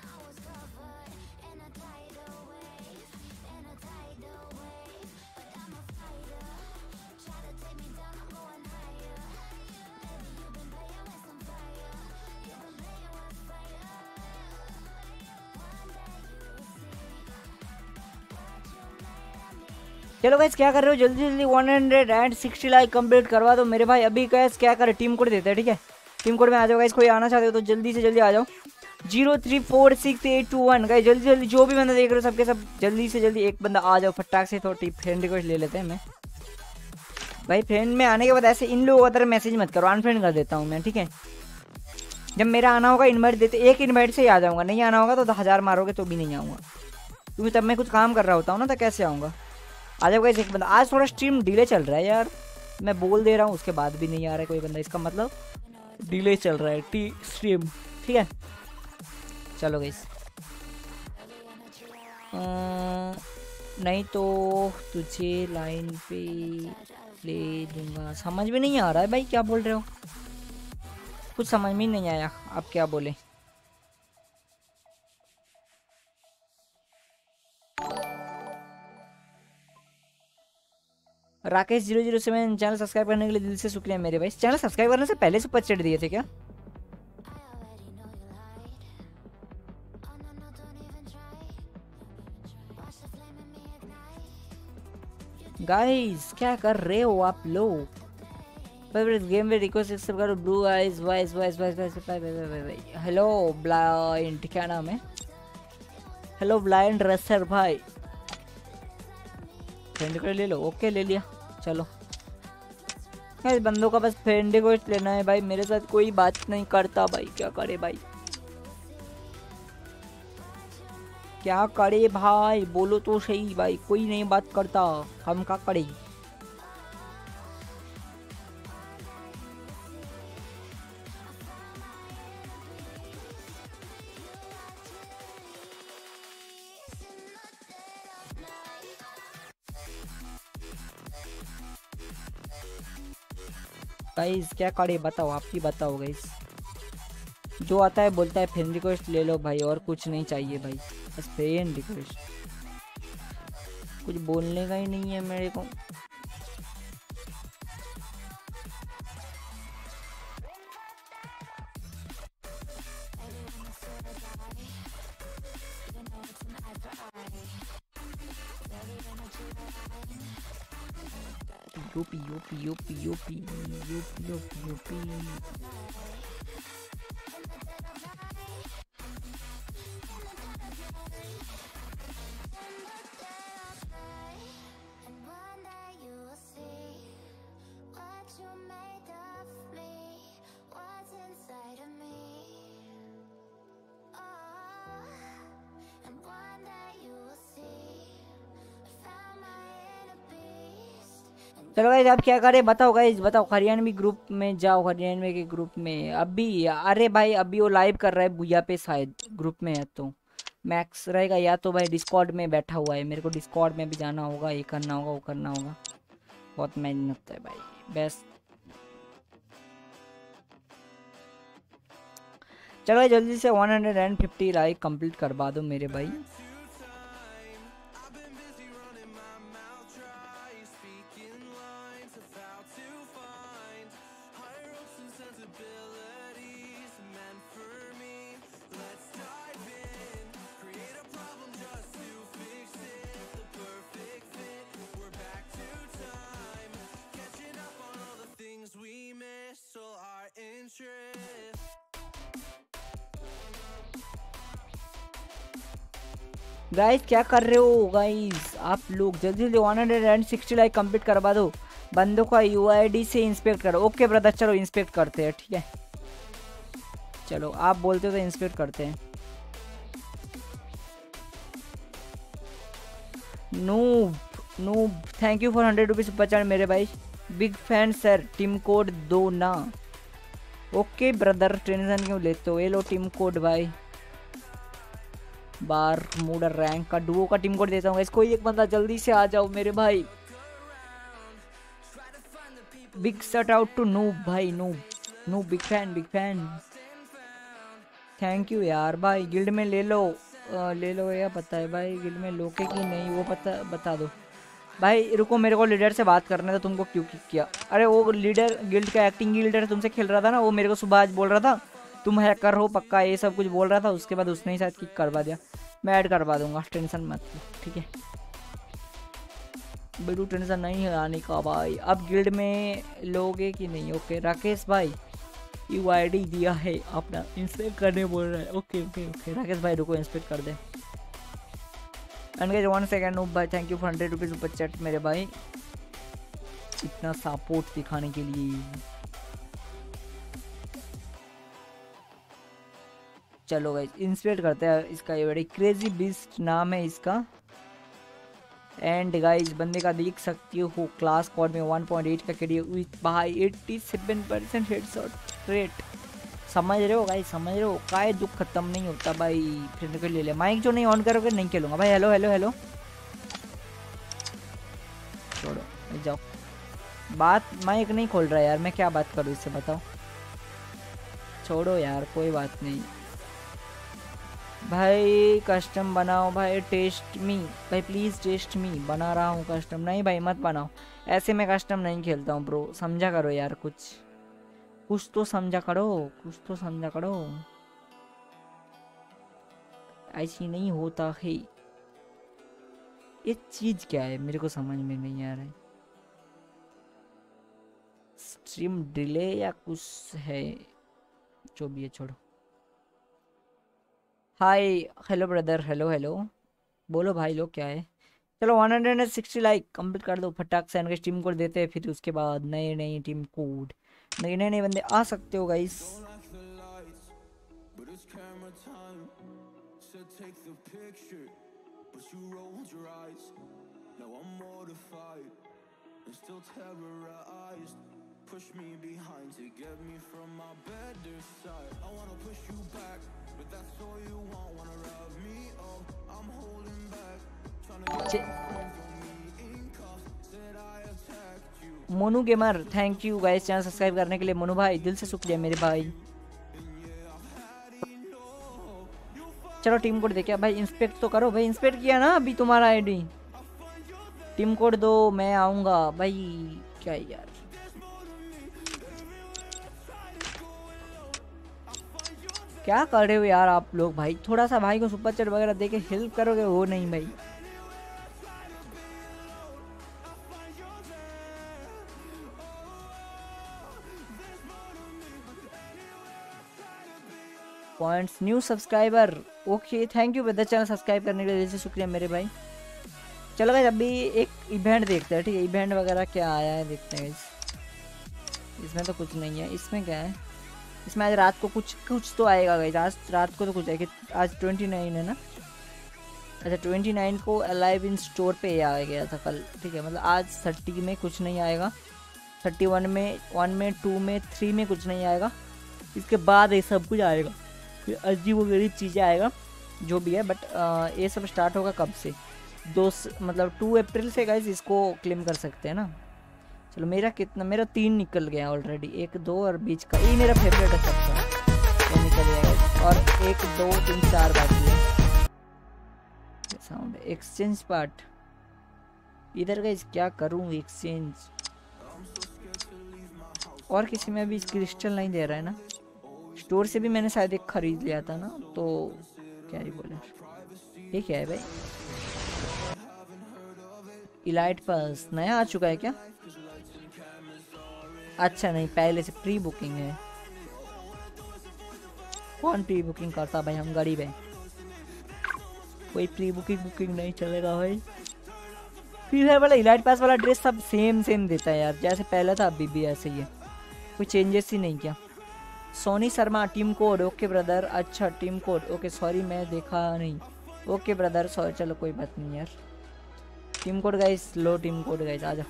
चलो guys क्या कर रहे हो, जल्दी जल्दी one hundred and sixty like complete करवा दो मेरे भाई। अभी गाइस क्या करे, टीम कोड देते हैं, ठीक है। टीम कोड में आ जाओ गाइस, कोई आना चाहते हो तो जल्दी से जल्दी आ जाओ। Zero three four six eight two one guys, जल्दी जल्दी जो भी बंदा देख रहे हो सबके सब जल्दी से जल्दी एक बंदा आ जाओ फटाक से। थोड़ी फ्रेंड रिक्वेस्ट ले लेते हैं मैं भाई। फ्रेंड में आने के बाद ऐसे इन लोगों की तरह मैसेज मत करो, अनफ्रेंड कर देता हूँ मैं, ठीक है। जब मेरा आना होगा इन्वाइट देते, एक इन्वाइट से ही आ जाऊँगा, नहीं आना होगा तो हज़ार मारोगे तो भी नहीं आऊँगा, क्योंकि तब मैं कुछ काम कर रहा होता हूँ ना, तो कैसे आऊँगा। आ जाओ गाइस एक बंदा। आज थोड़ा स्ट्रीम डिले चल रहा है यार, मैं बोल दे रहा हूँ उसके बाद भी नहीं आ रहा है कोई बंदा, इसका मतलब डिले चल रहा है टी स्ट्रीम, ठीक है। चलो गाइस, नहीं तो तुझे लाइन पे ले दूंगा। समझ में नहीं आ रहा है भाई क्या बोल रहे हो, कुछ समझ में नहीं आया आप क्या बोले। Rakesh zero zero seven, channel subscribe करने के लिए दिल से शुक्रिया मेरे भाई। चैनल सब्सक्राइब करने से पहले सुपर चैट दिए थे क्या? गाइस क्या कर रहे हो आप लोग? फेवरेट गेम में रिक्वेस्ट एक्सेप्ट करो। Blue eyes vice vice vice vice. Hello blind, क्या नाम है? हेलो ब्लाइंड रसर भाई, फ्रेंड को ले लो। ओके ले लिया, चलो। इस बंदों का बस फ्रेंड को लेना है भाई, मेरे साथ कोई बात नहीं करता भाई, क्या करे भाई, क्या करे भाई, बोलो तो सही भाई, कोई नहीं बात करता, हम क्या करे। गाइस क्या करे बताओ, आप ही बताओ गाइस। जो आता है बोलता है फ्रेंड रिक्वेस्ट ले लो भाई, और कुछ नहीं चाहिए भाई, बस फ्रेंड रिक्वेस्ट। कुछ बोलने का ही नहीं है मेरे को। UP UP UP UP UP UP UP. चलो गाइस आप क्या करें बताओ गाइस, बताओ। हरियाणवी ग्रुप में जाओ, हरियाणवी के ग्रुप में अभी। अरे भाई अभी वो लाइव कर रहा है बुया पे, शायद ग्रुप में है तो मैक्स रहेगा, या तो भाई डिस्कॉर्ड में बैठा हुआ है। मेरे को डिस्कॉर्ड में भी जाना होगा, ये करना होगा वो करना होगा, बहुत मेहनत है भाई बेस्ट। चलो जल्दी से one hundred fifty like complete करवा दो मेरे भाई। गाइस क्या कर रहे हो गाइस आप लोग, जल्दी जल्दी one hundred sixty like complete करवा दो। बंदों का यूआईडी से इंस्पेक्ट करो। ओके ब्रदर चलो इंस्पेक्ट करते हैं, ठीक है। चलो आप बोलते हो तो इंस्पेक्ट करते हैं। Noob noob thank you for hundred rupees super chat मेरे भाई। Big fan sir, team code दो ना। ओके ब्रदर, टेंशन क्यों लेते हो? ये लो टीम कोड भाई। बार मूडर रैंक का डुओ का टीम कोड देता हूँ। इसको एक बंदा जल्दी से आ जाओ मेरे भाई। Big shout out to noob भाई। Noob noob big fan big fan, thank you यार भाई। गिल्ड में ले लो आ, ले लो या पता है भाई गिल्ड में लोके की नहीं वो पता बता दो भाई। रुको मेरे को लीडर से बात करना था। तुमको क्यों किक किया? अरे वो लीडर गिल्ड का एक्टिंग लीडर तुमसे खेल रहा था ना, वो मेरे को सुबह आज बोल रहा था तुम हैकर हो पक्का, ये सब कुछ बोल रहा था। उसके बाद उसने ही शायद किक करवा दिया। मैं ऐड करवा दूंगा, टेंशन मत लो ठीक है। बिल्कुल टेंशन नहीं है आने का भाई। अब गिल्ड में लोगे कि नहीं? ओके राकेश भाई यू आई डी दिया है अपना, इंस्पेक्ट करने बोल रहा है। ओके ओके ओके राकेश भाई रुको इंस्पेक्ट कर दे। And guys one second noob भाई thank you for hundred rupees ऊपर चैट मेरे भाई, इतना सपोर्ट दिखाने के लिए। चलो गाइस इंस्पेक्ट करते हैं इसका। ये बड़ी क्रेजी बीस्ट नाम है इसका। एंड गाइस बंदे का देख सकती हो क्लास स्क्वाड में वन पॉइंट एट का केडी विथ भाई eighty seven percent headshot rate. समझ रहे हो गाइस, समझ रहे हो? काय दुख खत्म नहीं होता भाई। फिर को ले ले माइक जो नहीं ऑन करोगे नहीं खेलूंगा भाई। हेलो हेलो हेलो छोड़ो जाओ। बात माइक नहीं खोल रहा यार, मैं क्या बात करूँ इससे बताओ? छोड़ो यार कोई बात नहीं भाई। कस्टम बनाओ भाई, टेस्ट मी भाई प्लीज़ टेस्ट मी। बना रहा हूँ कस्टम। नहीं भाई मत बनाओ, ऐसे मैं कस्टम नहीं खेलता हूँ ब्रो। समझा करो यार, कुछ कुछ तो समझा करो, कुछ तो समझा करो। ऐसी नहीं होता है। ये चीज़ क्या है मेरे को समझ में नहीं आ रहा है। स्ट्रीम डिले या कुछ है, जो भी है छोड़ो। Hi hello brother, hello hello बोलो भाई लोग क्या है। चलो one hundred sixty like complete कर दो फटाक से। इनके टीम कोड देते हैं, फिर उसके बाद नए नए टीम कोड नए नए नए बंदे आ सकते हो guys. Push me behind to get me from my better side. I wanna push you back, but that's all you want. Wanna rub me up, I'm holding back. Trying to get me in cuffs, said I attacked you. Monu gamer thank you guys channel subscribe करने के लिए। मोनू भाई दिल से शुक्रिया मेरे भाई। चलो टीम कोड देखिए भाई, इंस्पेक्ट तो करो भाई। इंस्पेक्ट किया ना अभी तुम्हारा आईडी। टीम कोड दो मैं आऊँगा भाई। क्या यार क्या कर रहे हो यार आप लोग भाई? थोड़ा सा भाई को सुपर चैट वगैरह देके हेल्प करोगे? वो नहीं भाई। Points new subscriber okay thank you brother channel subscribe करने के लिए से शुक्रिया मेरे भाई। चलो भाई अभी एक इवेंट देखते हैं ठीक है। इवेंट वगैरह क्या आया है देखते हैं। इसमें तो कुछ नहीं है। इसमें क्या है? इसमें आज रात को कुछ कुछ तो आएगा गाइस। आज रात को तो कुछ आएगा। आज ट्वेंटी नाइन है ना? अच्छा ट्वेंटी नाइन को अलाइव इन स्टोर पे आ गया था कल ठीक है। मतलब आज थर्टी में कुछ नहीं आएगा, थर्टी वन में वन में टू में थ्री में कुछ नहीं आएगा। इसके बाद ये सब कुछ आएगा, अजीब वगैरह चीज़ें आएगा जो भी है। बट ये सब स्टार्ट होगा कब से? दो मतलब टू अप्रैल से गाइस इसको क्लेम कर सकते हैं ना। चलो मेरा कितना, मेरा तीन निकल गया ऑलरेडी। एक दो और बीच का ये मेरा फेवरेट है सबका, वो निकल गया। और एक दो तीन चार बाकी है। साउंड एक्सचेंज पार्ट इधर गाइस क्या करूं एक्सचेंज? और किसी में भी क्रिस्टल नहीं दे रहा है ना। स्टोर से भी मैंने शायद एक खरीद लिया था ना, तो क्या ही बोले। ये क्या है भाई? इलाइट पास नया आ चुका है क्या? अच्छा नहीं पहले से प्री बुकिंग है। कौन प्री बुकिंग करता भाई? हम गरीब हैं, कोई प्री बुकिंग बुकिंग नहीं चलेगा भाई। फ्री फायर वाला इलाइट पास वाला ड्रेस सब सेम सेम देता है यार, जैसे पहला था अभी भी ऐसे ही है, कोई चेंजेस ही नहीं किया। Soni Sharma team code okay brother. अच्छा टीम कोड ओके, सॉरी मैं देखा नहीं। ओके ब्रदर सॉरी, चलो कोई बात नहीं यार। टीम कोड गाइस, लो टीम कोड गाइस, आ जाओ।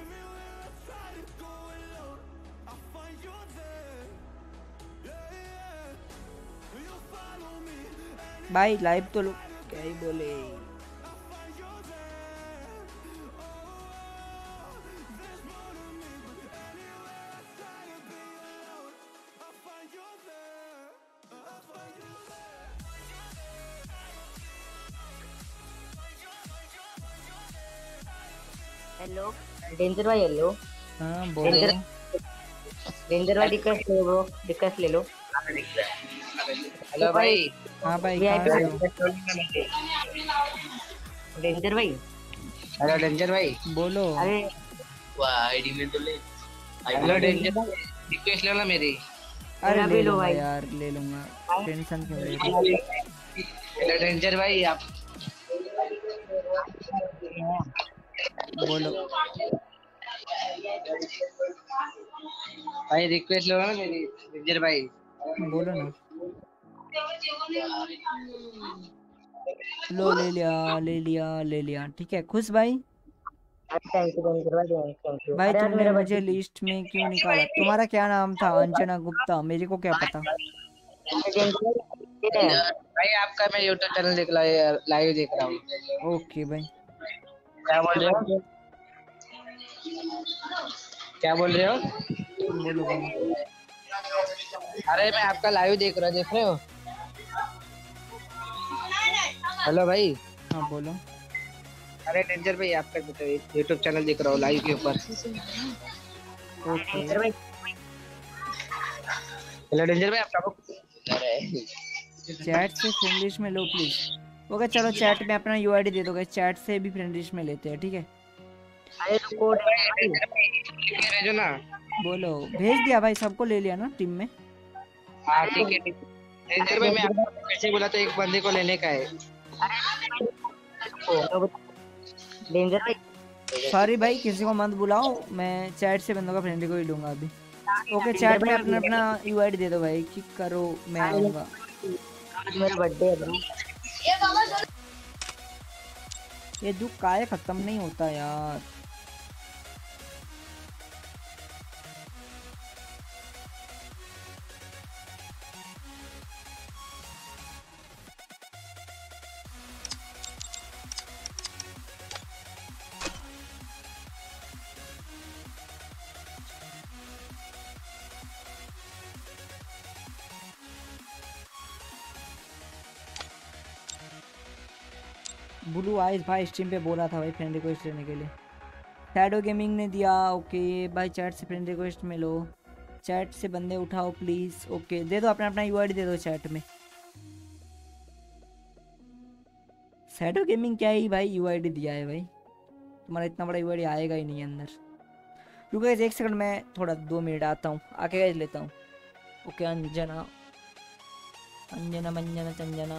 भाई लाइव तो लो, क्या ही बोले। हेलो डेंजर भाई, हेलो। हाँ बोलो। डेंजर डेंजर भाई रिक्वेस्ट ले लो, रिक्वेस्ट ले लो। हेलो भाई। हाँ भाई वीआईपी कहाँ से हो? डेंजर भाई। हेलो डेंजर भाई। बोलो। अरे वाह आईडी में तो ले। हेलो डेंजर भाई, रिक्वेस्ट ले लो मेरी। अरे मेरा ले भी लो लूंगा भाई। यार, ले लूंगा, टेंशन क्यों ले रहे हो? हेलो डेंजर भाई, आप बोलो। भाई रिक्वेस्ट लो ना मेरी डेंजर भाई। बोलो ना। लो ले लिया ले लिया ले लिया, ठीक है खुश भाई। थैंक यू डेंजर भाई, थैंक यू। भाई अरे आज तुमने मेरा मुझे बर्थडे। लिस्ट में क्यों निकाला? तुम्हारा क्या नाम था? अंजना गुप्ता, मेरे को क्या पता। भाई आपका मैं यूट्यूब चैनल देख रहा लाइव देख रहा हूँ। ओके भाई। क्या बोल रहे हो? क्या बोल रहे हो? बोलो बोलो। अरे मैं आपका लाइव देख रहा, देख रहे हो? हेलो भाई। हाँ बोलो। अरे डेंजर भाई, आपका यूट्यूब चैनल देख रहा हूँ लाइव के ऊपर। ओके। हेलो डेंजर भाई, आपका चैट से फ्रेंड लिस्ट में लो प्लीज। ओके चलो, चैट में अपना यूआईडी दे दोगे, चैट से भी फ्रेंड लिस्ट में लेते हैं, ठीक है। अरे कोड जो ना। बोलो, भेज दिया भाई, सबको ले लिया ना टीम में। हाँ ठीक है ठीक है। डेंजर भाई मैं आपको कैसे बोला तो एक बंदे को लेने का है। डेंजर भाई। सॉरी भाई, किसी को मत बुलाओ, मैं चैट से बंदों का फ्रेंड को ही लूंगा अभी। ओके चैट में अपना अपना यूआईडी दे दो भाई, किक करो, मैं आऊंगा। आज मेरा बर्थडे है ब्रो। ये दुख काहे खत्म नहीं होता यार। ब्लू आइज भाई स्ट्रीम पे बोला था भाई फ्रेंड रिक्वेस्ट लेने के लिए। शैडो गेमिंग ने दिया। ओके भाई, चैट से फ्रेंड रिक्वेस्ट में लो, चैट से बंदे उठाओ प्लीज। ओके दे दो अपना अपना यूआईडी दे दो चैट में। शैडो गेमिंग क्या ही भाई यूआईडी दिया है भाई, तुम्हारा इतना बड़ा यूआईडी आएगा ही नहीं अंदर। रुको गाइस एक सेकंड, मैं थोड़ा दो मिनट आता हूँ, आके गाइस लेता हूँ। ओके अंजना अंजना मंजना चंजना।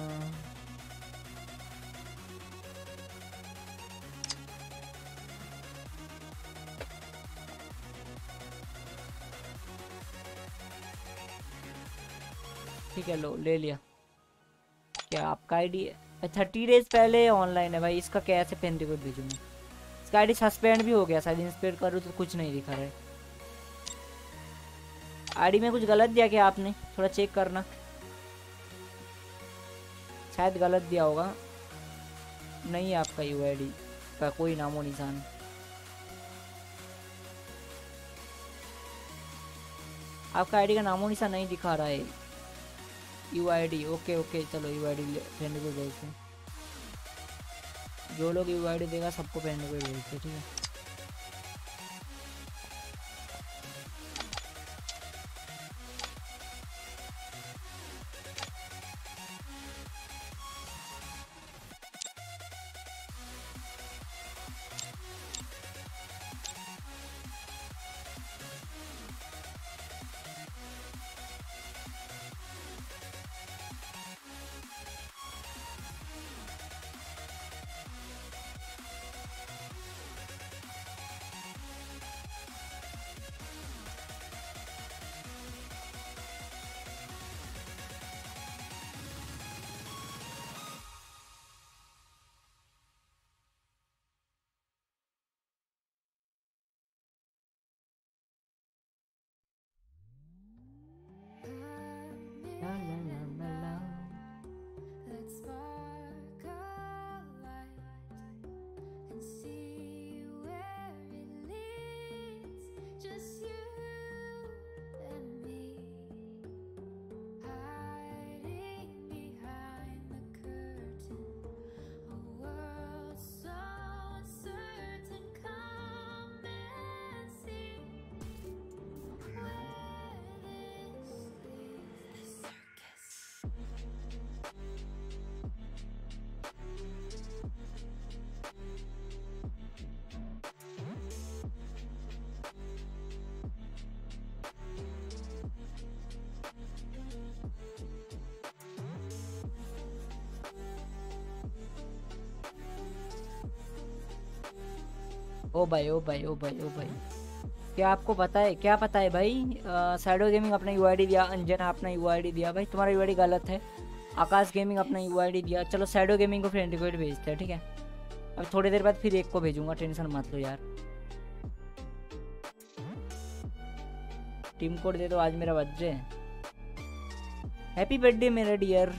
ठीक है लो ले लिया। क्या आपका आईडी थर्टी डेज पहले ऑनलाइन है भाई, इसका कैसे पेन रिकॉर्ड भेजूँ मैं? इसका आईडी सस्पेंड भी हो गया, शायद इंस्पेक्ट करूँ तो कुछ नहीं दिखा रहा है। आईडी में कुछ गलत दिया क्या आपने? थोड़ा चेक करना, शायद गलत दिया होगा। नहीं है आपका यूआईडी का कोई नामो निशान। आपका आईडी का नामो निशान नहीं दिखा रहा है। यूआईडी ओके ओके चलो यूआईडी फ्रेंड को भेजते हैं। जो लोग यूआईडी देगा सबको फ्रेंड को भेजते हैं, ठीक है। ओ भाई ओ भाई ओ भाई ओ भाई, क्या आपको पता है, क्या पता है भाई? शैडो गेमिंग अपना यूआईडी दिया, अंजना अपना यूआईडी दिया। भाई तुम्हारा यूआईडी गलत है। आकाश गेमिंग अपना यूआईडी दिया। चलो शैडो गेमिंग को फ्रेंड रिक्वेस्ट भेजते हैं, ठीक है? अब थोड़ी देर बाद फिर एक को भेजूंगा, टेंशन मत लो यार। टीम कोड दे दो, आज मेरा बर्थडे है। हैप्पी बर्थडे मेरा डियर।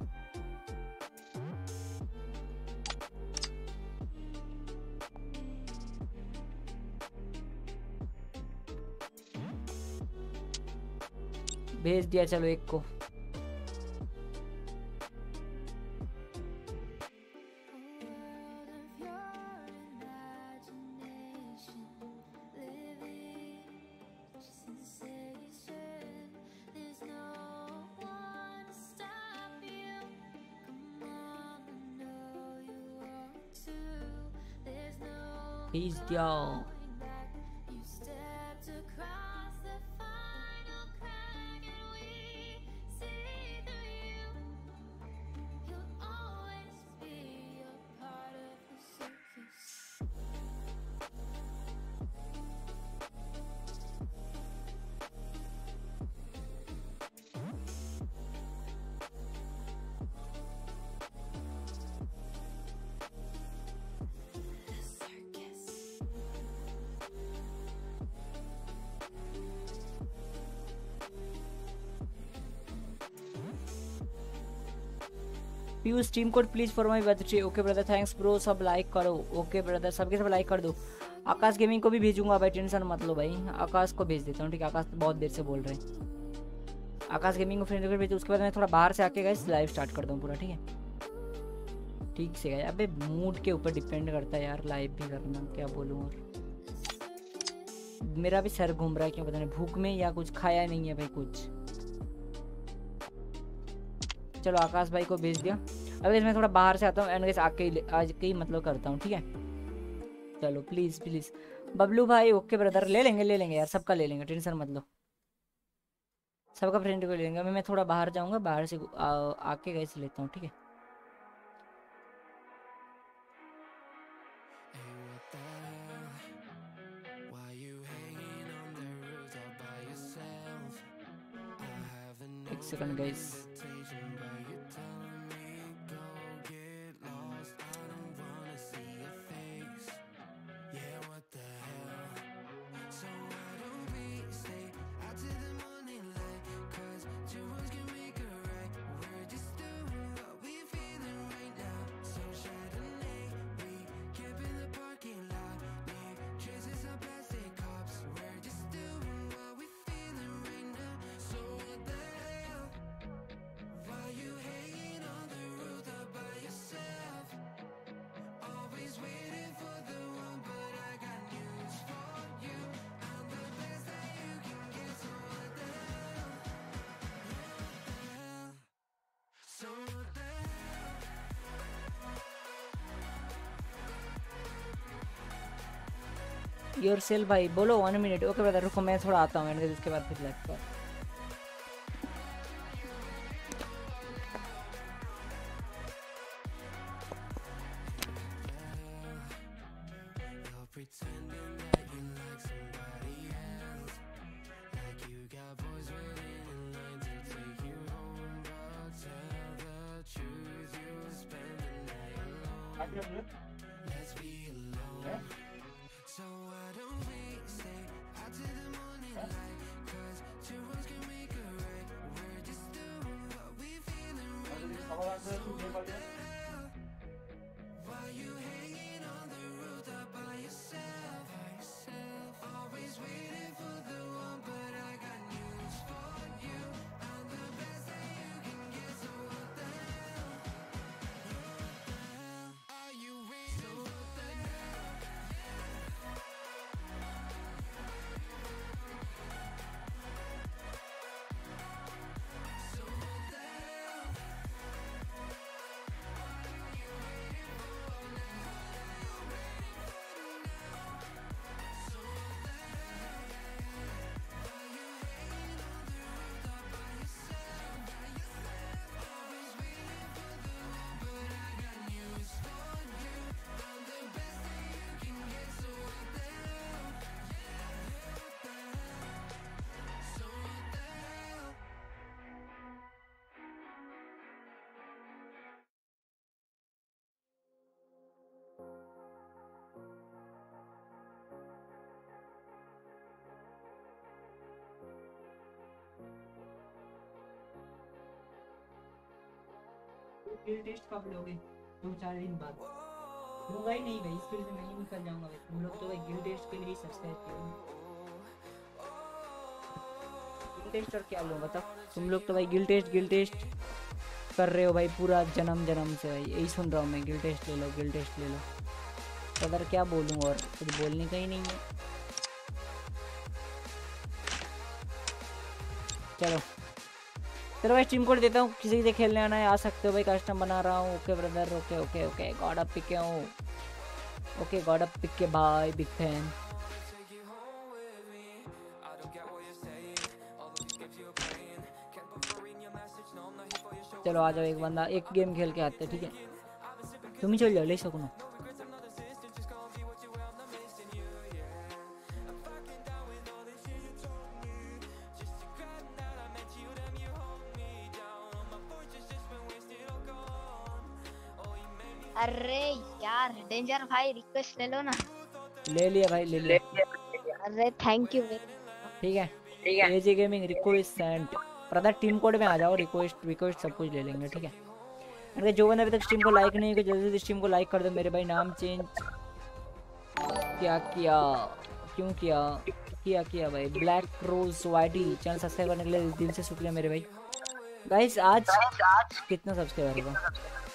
भेज दिया, चलो एक को। भेज दिया। Piyush team code please for my birthday. Okay brother, thanks bro. सब लाइक करो। ओके ब्रदर, सबके सब लाइक कर दो। आकाश गेमिंग को भी भेजूंगा भाई, टेंशन मत लो भाई। आकाश को भेज देता हूँ, ठीक है? आकाश तो बहुत देर से बोल रहे हैं। आकाश गेमिंग को फ्रेंड रिक्वेस्ट भेजो। उसके बाद मैं थोड़ा बाहर से आके गाइस लाइव स्टार्ट कर दूँ पूरा, ठीक है? ठीक से गाइस, अबे मूड के ऊपर डिपेंड करता है यार, लाइव भी करना, क्या बोलूँ। और मेरा भी सर घूम रहा है, क्यों पता नहीं, भूख में या कुछ खाया नहीं है भाई कुछ। चलो आकाश भाई को भेज दिया। अब इसमें थोड़ा बाहर से आता हूँ एंड गाइस आके ही आज के ही मतलब करता हूँ, ठीक है? चलो प्लीज प्लीज बबलू भाई। ओके ब्रदर, ले लेंगे ले लेंगे यार, सबका ले लेंगे, टेंशन मत लो। सबका फ्रेंड को ले लेंगे। अभी मैं थोड़ा बाहर जाऊंगा, बाहर से आ, आके गाइस लेता हूँ, ठीक है? एक सेकंड गाइस। योर सेल भाई बोलो वन मिनट। ओके ब्रदर रुको, मैं थोड़ा आता हूँ, इसके बाद फिर लाइक कर। गिल टेस्ट कब लोगे? दो चार दिन बाद लूंगा ही नहीं भाई, इस फील्ड से मैं ही निकल जाऊंगा भाई। तुम लोग तो भाई गिल टेस्ट के लिए ही सब्सक्राइब करो। गिल टेस्ट और क्या लूँ बताओ? तुम लोग तो भाई गिल टेस्ट गिल टेस्ट कर रहे हो भाई पूरा जन्म जन्म से भाई, यही सुन रहा हूँ मैं, गिल टेस्ट ले लो गिल टेस्ट ले लो। अगर क्या बोलूँ, और कुछ बोलने का ही नहीं है। चलो चलो भाई टीम कोड देता हूँ, किसी से खेलने आना है आ सकते हो भाई, कस्टम बना रहा हूँ। Okay brother, okay okay okay god up pick हूँ, ओके गॉड अप पिक के भाई, बिग फैन। चलो आ जाओ, एक बंदा एक गेम खेल के आते हैं, ठीक है? तुम ही चल जाओ, ले सको ना। अरे यार डेंजर भाई रिक्वेस्ट ले लो ना। ले लिया भाई, ले लिया। अरे थैंक यू। ठीक है ठीक है, AG gaming request send. Brother team code में आ जाओ, रिक्वेस्ट रिक्वेस्ट सब कुछ ले लेंगे, ठीक है? अगर जो बंदा अभी तक स्ट्रीम को लाइक नहीं किया जल्दी जल्दी स्ट्रीम को लाइक कर दो मेरे भाई। नाम चेंज क्या किया, क्यों किया किया किया भाई? Black rose YT channel subscribe करने के लिए दिल से शुक्रिया मेरे भाई। गाइस आज कितना सब्सक्राइबर होगा,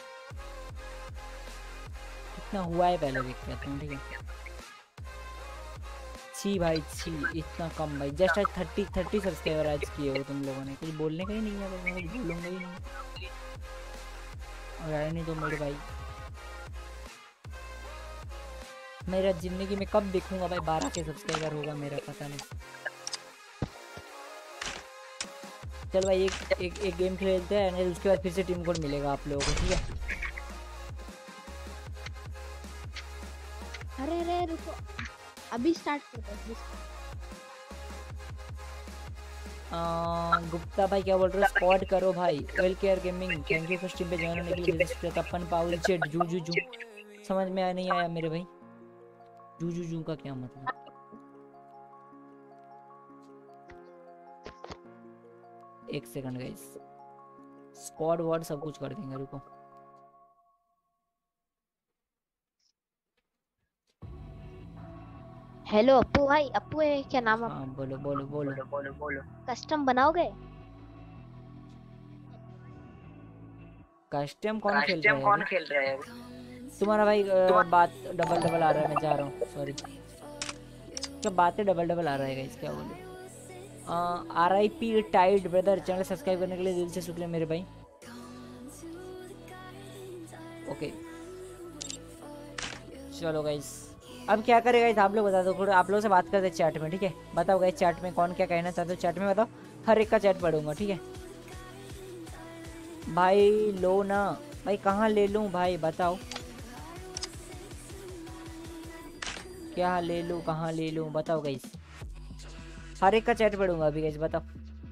कितना हुआ है पहले देखते हैं, ठीक है? छी भाई छी, इतना कम भाई, जस्ट आज थर्टी थर्टी सब्सक्राइबर आज किए हो तुम लोगों ने। कुछ बोलने का ही नहीं है भाई, मैं कुछ बोलूँगा ही नहीं। और आया नहीं तो मेरे भाई, मेरा जिंदगी में कब देखूंगा भाई बारह के सब्सक्राइबर होगा मेरा, पता नहीं। चल भाई एक एक एक गेम खेलते हैं, उसके बाद फिर से टीम कोड मिलेगा आप लोगों को, ठीक है? अरे अरे रुको, अभी स्टार्ट कर दो। गुप्ता भाई क्या बोल रहे हो? स्क्वाड करो भाई। Well care gaming thank you for stream पे ज्वाइन होने के लिए। प्रतापन पाउल चेट जू जू जू समझ में आ नहीं आया मेरे भाई, जू जू जू का क्या मतलब? एक सेकंड गाइस, स्क्वाड वर्ड सब कुछ कर देंगे, रुको। हेलो अप्पू भाई, अप्पू है क्या नाम? हाँ बोलो बोलो बोलो बोलो बोलो। कस्टम बनाओगे? कस्टम कौन खेल रहा है? कौन खेल रहा है तुम्हारा भाई? आ, बात डबल डबल आ रहा है, मैं जा रहा हूँ, सॉरी। क्या बातें डबल डबल आ रहा है गाइस, क्या बोले? R I P tide brother channel subscribe करने के लिए दिल से शुक्रिया मेरे भाई। ओके चलो गाइस, अब क्या करेगा गाइस आप लोग बता दो, थोड़ा आप लोगों से बात करते हैं चैट में, ठीक है? बताओ गाइस चैट में कौन क्या कहना चाहते हो, चैट में बताओ, हर एक का चैट पढ़ूंगा, ठीक है भाई? लो ना भाई, कहाँ ले लूँ भाई बताओ, क्या ले लूँ कहाँ ले लूँ बताओ गाइस? हर एक का चैट पढ़ूंगा अभी गाइस, बताओ।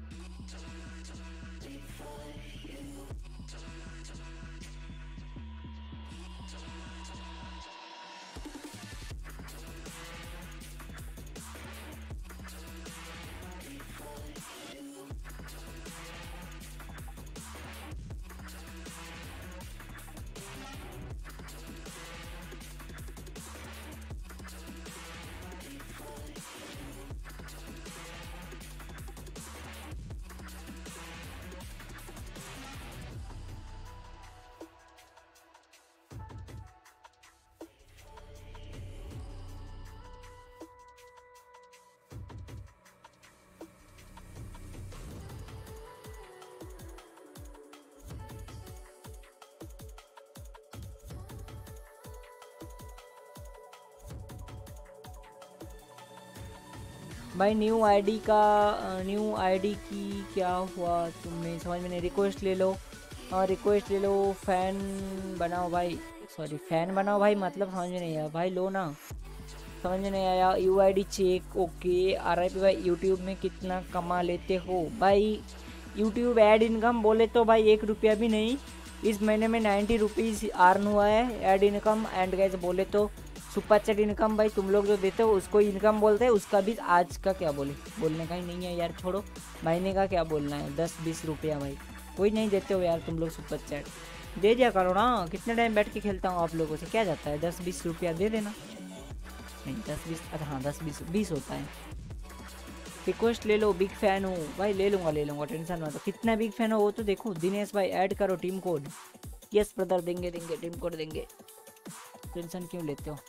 भाई न्यू आईडी का न्यू आईडी की क्या हुआ तुम्हें समझ में नहीं? रिक्वेस्ट ले लो, हाँ रिक्वेस्ट ले लो, फैन बनाओ भाई, सॉरी फैन बनाओ भाई, मतलब समझ में नहीं आया भाई, लो ना, समझ में नहीं आया। U I D check, okay. R I P भाई यूट्यूब में कितना कमा लेते हो भाई? यूट्यूब एड इनकम बोले तो भाई एक रुपया भी नहीं, इस महीने में नाइन्टी रुपीज़ अर्न हुआ है एड इनकम। एंड गैस बोले तो सुपर चैट इनकम भाई तुम लोग जो देते हो उसको इनकम बोलते हैं, उसका भी आज का क्या बोले, बोलने का ही नहीं है यार, छोड़ो। महीने का क्या बोलना है, दस बीस रुपया भाई, कोई नहीं देते हो यार तुम लोग सुपर चैट। दे दिया करो ना, कितने टाइम बैठ के खेलता हूँ आप लोगों से, क्या जाता है, दस बीस रुपया दे देना। नहीं दस बीस, अच्छा हाँ दस बीस बीस होता है। रिक्वेस्ट ले लो, बिग फैन हूँ भाई, ले लूँगा ले लूँगा, टेंशन मत। कितना बिग फैन हो वो तो देखो। दिनेश भाई ऐड करो टीम कोड। यस ब्रदर, देंगे देंगे टीम कोड देंगे, टेंशन क्यों लेते हो।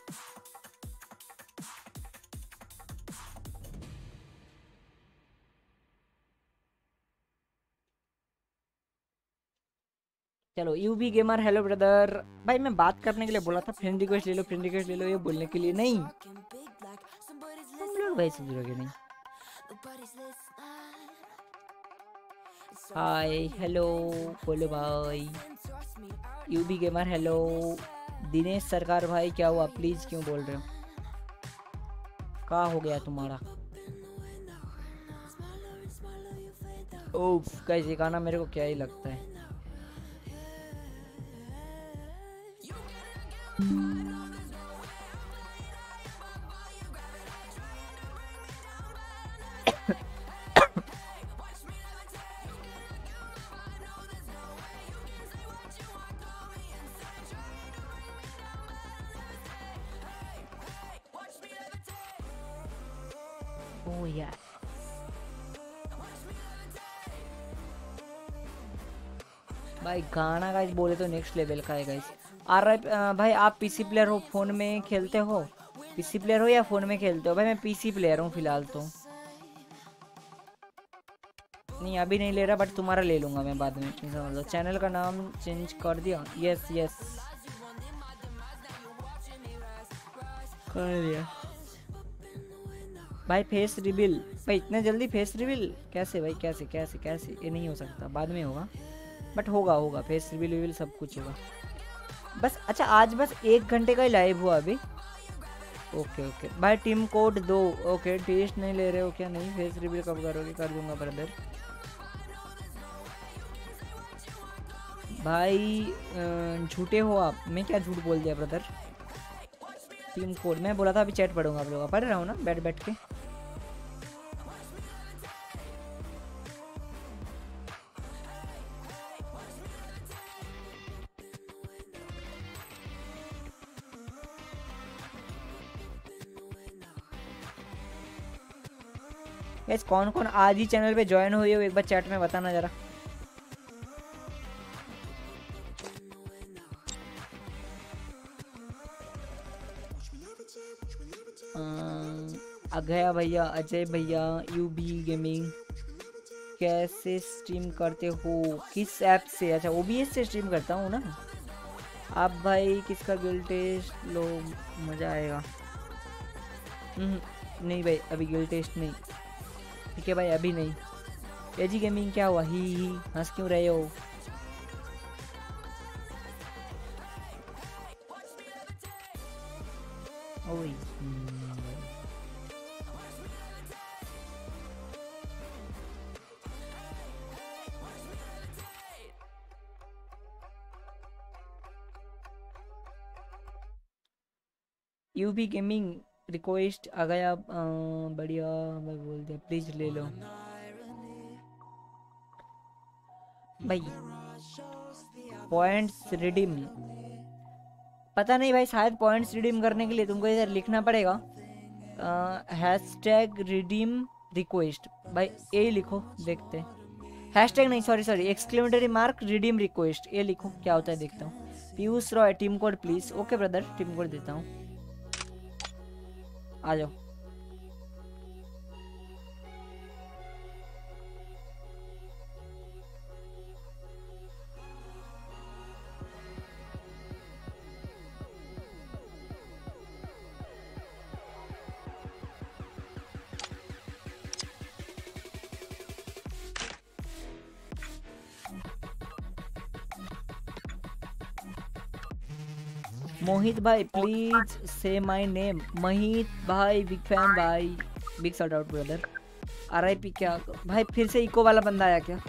चलो यूबी गेमर, हेलो ब्रदर। भाई मैं बात करने के लिए बोला था, फ्रेंड रिक्वेस्ट ले लो फ्रेंड रिक्वेस्ट ले लो, ये बोलने के लिए नहीं। हम लोग भाई सुधरोगे नहीं। हाय हेलो बोलो भाई। UV gamer hello. दिनेश सरकार भाई क्या हुआ, प्लीज क्यों बोल रहे हो, क्या हो गया तुम्हारा। ओफ कैसे गाना मेरे को क्या ही लगता है। Oh yeah. भाई गाना गाइस बोले तो नेक्स्ट लेवल का है गाइस। आर भाई आप पीसी प्लेयर हो, फोन में खेलते हो, पीसी प्लेयर हो या फोन में खेलते हो। भाई मैं पीसी प्लेयर हूँ फिलहाल तो, नहीं अभी नहीं ले रहा, बट तुम्हारा ले लूंगा मैं बाद में, समझ लो। चैनल का नाम चेंज कर दिया, यस यस कर दिया। भाई फेस रिवील, भाई इतने जल्दी फेस रिवील कैसे भाई, कैसे कैसे कैसे, ये नहीं हो सकता, बाद में होगा, बट होगा होगा फेस रिवील रिवील सब कुछ होगा बस। अच्छा आज बस एक घंटे का ही लाइव हुआ अभी। ओके ओके भाई टीम कोड दो। ओके टेस्ट नहीं ले रहे हो क्या, नहीं फेस रिवील कब करोगे, कर दूंगा ब्रदर। भाई झूठे हो आप, मैं क्या झूठ बोल दिया ब्रदर। टीम कोड मैं बोला था अभी चैट पढ़ूंगा, आप लोग पढ़ रहा हूँ ना बैठ बैठ के। गाइस कौन कौन आज ही चैनल पे ज्वाइन हुए हो एक बार चैट में बताना जरा। अगया भैया, अजय भैया, यूबी गेमिंग, कैसे स्ट्रीम करते हो, किस ऐप से। अच्छा ओबीएस से स्ट्रीम करता हूँ ना। आप भाई किसका गिल टेस्ट लो, मज़ा आएगा। नहीं भाई अभी गिल टेस्ट नहीं, ठीक है भाई अभी नहीं। एजी गेमिंग क्या हुआ, ही ही हंस क्यों रहे हो। ओए यूबी गेमिंग रिक्वेस्ट आ गया, बढ़िया मैं बोल दिया, प्लीज ले लो भाई। पॉइंट्स रिडीम, पता नहीं भाई, शायद पॉइंट्स रिडीम करने के लिए तुमको इधर लिखना पड़ेगा हैशटैग रिडीम रिक्वेस्ट। भाई ये लिखो, देखते हैं। हैशटैग नहीं, sorry sorry, exclamatory mark redeem request, ये लिखो क्या होता है देखता हूँ। Piyush Roy team code please. Okay brother team code देता हूँ, आ जाओ। मोहित भाई प्लीज से माय नेम। मोहित भाई बिग फैन भाई, big shout out brother. RIP क्या भाई, फिर से इको वाला बंदा आया क्या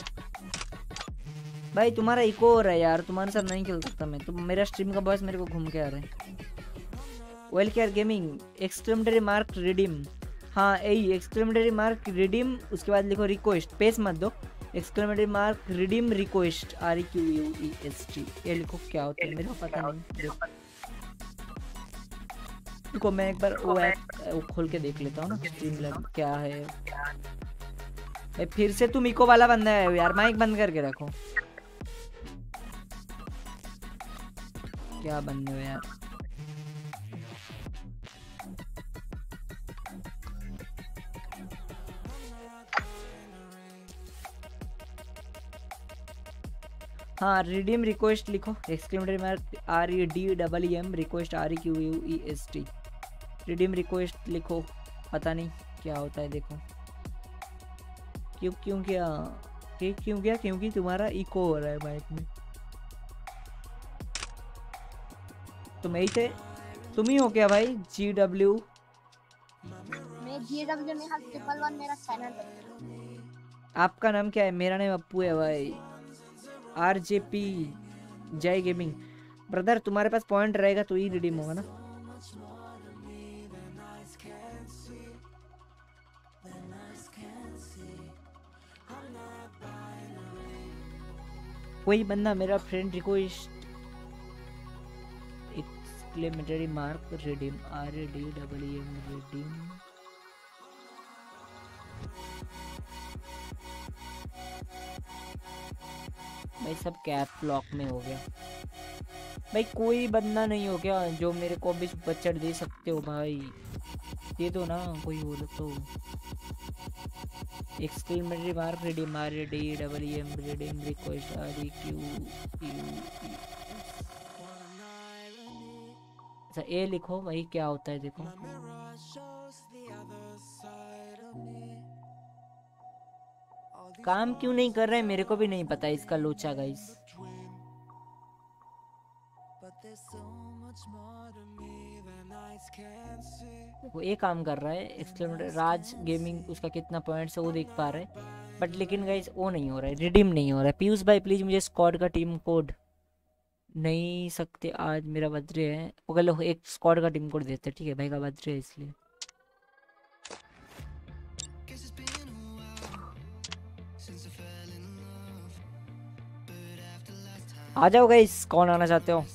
भाई। तुम्हारा इको हो रहा है यार, तुम्हारे साथ नहीं खेल सकता मैं, तुम मेरा स्ट्रीम का बॉयस मेरे को घूम के आ रहा है। Well care gaming exclamatory mark redeem, हाँ यही एक्सक्लेमेटरी मार्क रिडीम, उसके बाद लिखो रिक्वेस्ट, पेस मत दो, exclamatory mark redeem request R E Q U E S T. ये लिखो क्या होता है, मेरे को पता नहीं। देखो देखो मैं एक बार वो ऐप खोल के देख लेता हूँ ना स्ट्रीमलैब क्या है। भाई फिर से तुम इको वाला बंदा है यार, माइक बंद करके रखो। क्या बंदे हो यार। हाँ रिडीम रिक्वेस्ट लिखो, exclamatory mark R E D double E M request R E Q U E S T. Redeem request लिखो, पता नहीं क्या होता है। देखो क्यों क्यों क्या क्यों क्यों क्या क्योंकि तुम्हारा इको हो रहा है माइक में। तुम यही थे, तुम ही हो क्या भाई? जी डब्ल्यू मैं जी डब्ल्यू में हर ट्रिपल वन मेरा चैनल है। आपका नाम क्या है? मेरा नाम अप्पू है भाई। R J P Jay gaming. Brother तुम्हारे पास पॉइंट रहेगा तो ही रिडीम होगा ना। कोई बंदा मेरा friend request exclamatory mark redeem R A D double E M redeem. भाई सब कैप लॉक में हो गया। भाई कोई बंदा नहीं हो क्या जो मेरे को अभी बचत दे सकते हो? भाई दे दो ना कोई हो तो। Exclamatory mark redeem R A D double E M redeem request R E Q U. अच्छा ए लिखो भाई क्या होता है देखो। काम क्यों नहीं कर रहे हैं मेरे को भी नहीं पता इसका लोचा गाइस। वो ये काम कर रहा है एक्सक्लेमेटरी राज गेमिंग, उसका कितना पॉइंट्स है वो देख पा रहे हैं बट लेकिन गाइस वो नहीं हो रहा है, रिडीम नहीं हो रहा है। पीयूष भाई प्लीज मुझे स्क्वाड का टीम कोड नहीं सकते, आज मेरा बर्थडे है। ओके लो एक स्क्वाड का टीम कोड देते हैं, ठीक है भाई का बर्थडे है इसलिए। आ जाओ गाइस, कौन आना चाहते हो?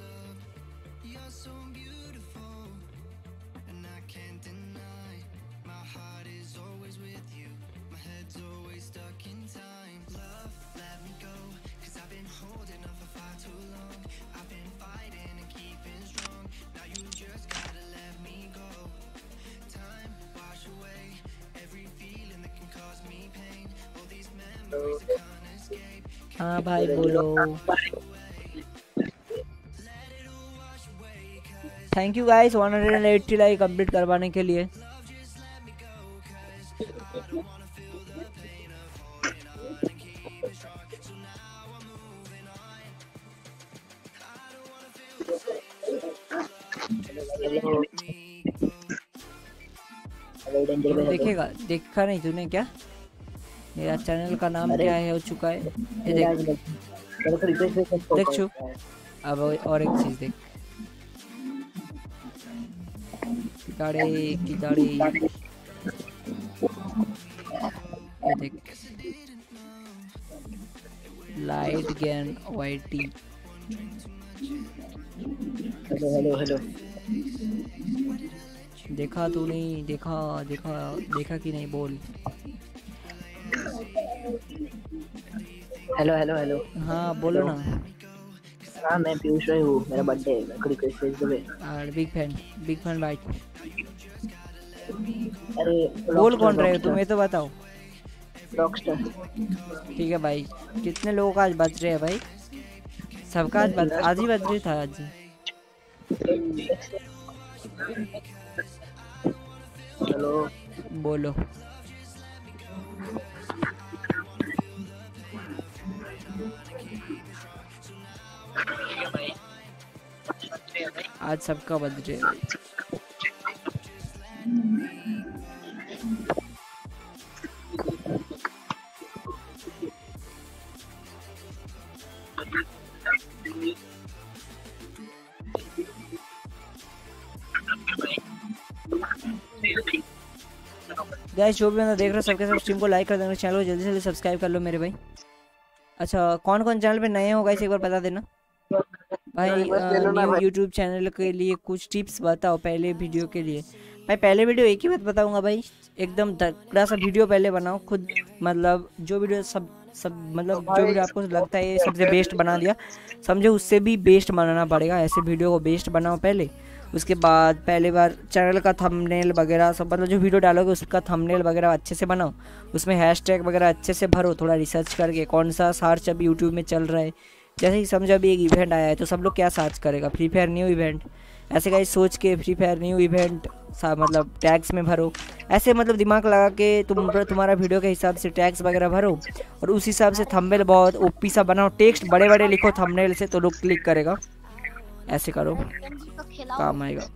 हाँ भाई बोलो। Thank you guys one hundred eighty like complete करवाने के लिए। देखेगा देखा नहीं तूने क्या? मेरा चैनल का नाम क्या है हो चुका है ये देख देख चुप। अब और एक चीज देख, किताड़े किताड़े ये देख लाइट गैन वाईटी। हेलो हेलो हेलो देखा तू नहीं? देखा देखा देखा कि नहीं बोल। हेलो हेलो हेलो हाँ बोलो ना। हाँ मैं पीयूष भाई हूँ, मेरा बर्थडे है, मेरे को रिक्वेस्ट भेज दो। और बिग फैन बिग फैन भाई। अरे बोल कौन रहे हो तुम ये तो बताओ। रॉकस्टार। ठीक है भाई, कितने लोगों का आज बर्थडे है भाई? सबका आज बर्थ आज ही बर्थडे था आज ही। हेलो बोलो। आज सबका बर्थडे है भाई। गाइस जो भी बंदा देख रहा है सबके सब स्ट्रीम को लाइक कर देना, चैनल को जल्दी से जल्दी सब्सक्राइब कर लो मेरे भाई। अच्छा कौन कौन चैनल पे नए हो गाइस एक बार बता देना भाई। न्यू यूट्यूब चैनल के लिए कुछ टिप्स बताओ पहले वीडियो के लिए। भाई पहले वीडियो एक ही बात बताऊंगा भाई, एकदम तगड़ा सा वीडियो पहले बनाओ खुद, मतलब जो वीडियो सब सब मतलब जो वीडियो आपको लगता है सबसे बेस्ट बना दिया समझो, उससे भी बेस्ट बनाना पड़ेगा। ऐसे वीडियो को बेस्ट बनाओ पहले, उसके बाद पहले बार चैनल का थंबनेल वगैरह सब, मतलब जो वीडियो डालोगे उसका थंबनेल वगैरह अच्छे से बनाओ, उसमें हैशटैग वगैरह अच्छे से भरो, थोड़ा रिसर्च करके कौन सा सर्च अभी यूट्यूब में चल रहा है। जैसे ही समझो अभी एक इवेंट आया है तो सब लोग क्या सर्च करेगा, फ्री फायर न्यू इवेंट, ऐसे का सोच के फ्री फायर न्यू इवेंट मतलब टैग्स में भरो। ऐसे मतलब दिमाग लगा के तुम तुम्हारा वीडियो के हिसाब से टैग्स वगैरह भरो और उस हिसाब से थंबनेल बहुत ओपी सा बनाओ, टेक्स्ट बड़े बड़े लिखो थंबनेल से तो लोग क्लिक करेगा। ऐसे करो काम आएगा।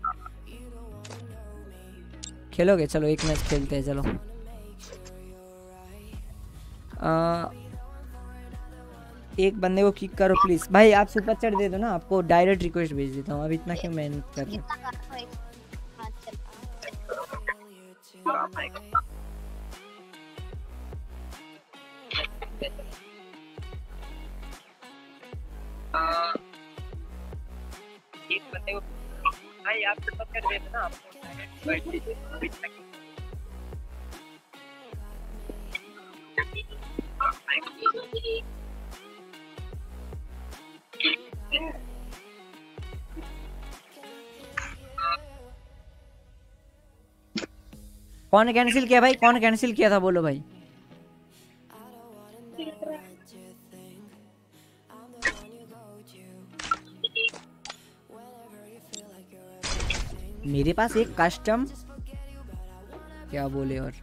खेलोगे? चलो एक मैच खेलते हैं। चलो आ, एक बंदे को किक करो प्लीज। भाई आप सुपर चैट दे दो ना, आपको डायरेक्ट रिक्वेस्ट भेज देता हूँ। अब इतना क्यों मेहनत कर रहे हो? एक बंदे को भाई आप सुपर चैट दे दो ना, आपको डायरेक्ट कौन कैंसिल किया भाई? कौन कैंसिल किया था बोलो भाई। मेरे पास एक कस्टम क्या बोले और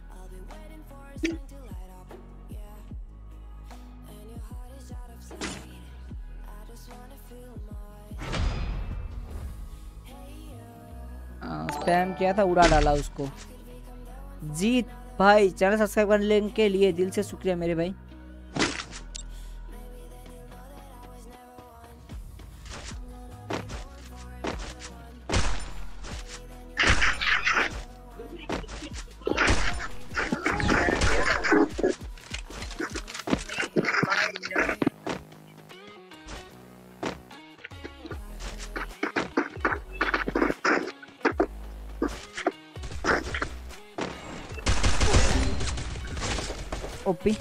स्पैम किया था, उड़ा डाला उसको। जीत भाई चैनल सब्सक्राइब करने के लिए दिल से शुक्रिया मेरे भाई। ओपी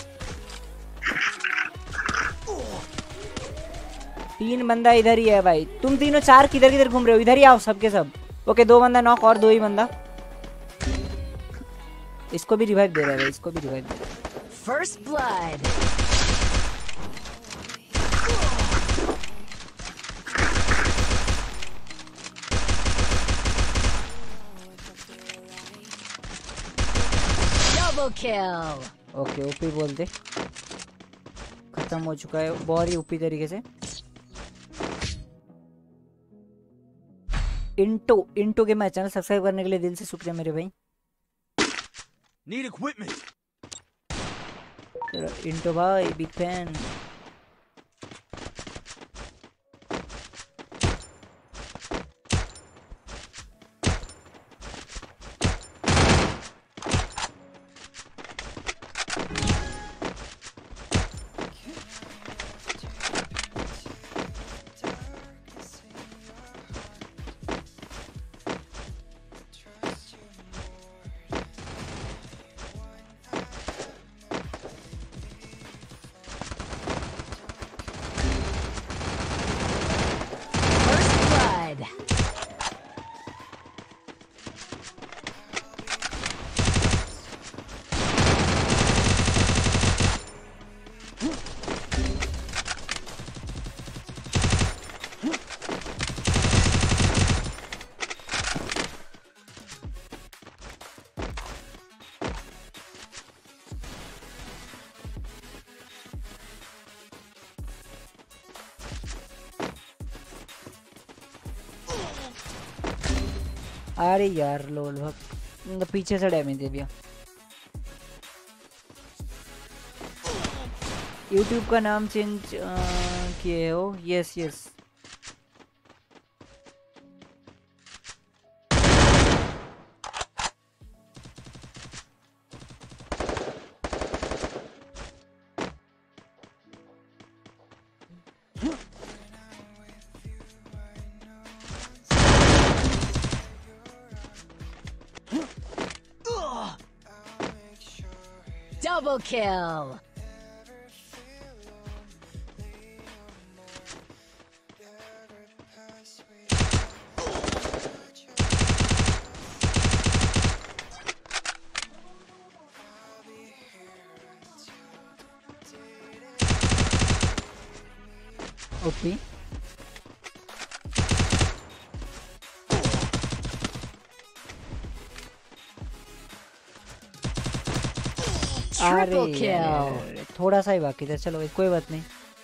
तीन बंदा इधर ही है भाई। तुम तीनों चार किधर किधर घूम रहे हो? इधर ही आओ सबके सब। ओके दो बंदा नॉक और दो ही बंदा। इसको भी रिवाइव दे रहा है भाई, इसको भी रिवाइव दे रहा है। First blood. Double kill. Okay OP बोलते खत्म हो चुका है बहुत ही ओपी तरीके से। इंटो इंटो के मैं चैनल सब्सक्राइब करने के लिए दिल से शुक्रिया मेरे भाई। Need equipment. चलो इंटो भाई बिग फैन। अरे यार लोल भग पीछे से डैमेज दे दिया। यूट्यूब का नाम चेंज किए हो? Yes yes. Double kill. OP Triple अरे kill. अरे, थोड़ा सा ही बाकी था। चलो भाई कोई बात नहीं,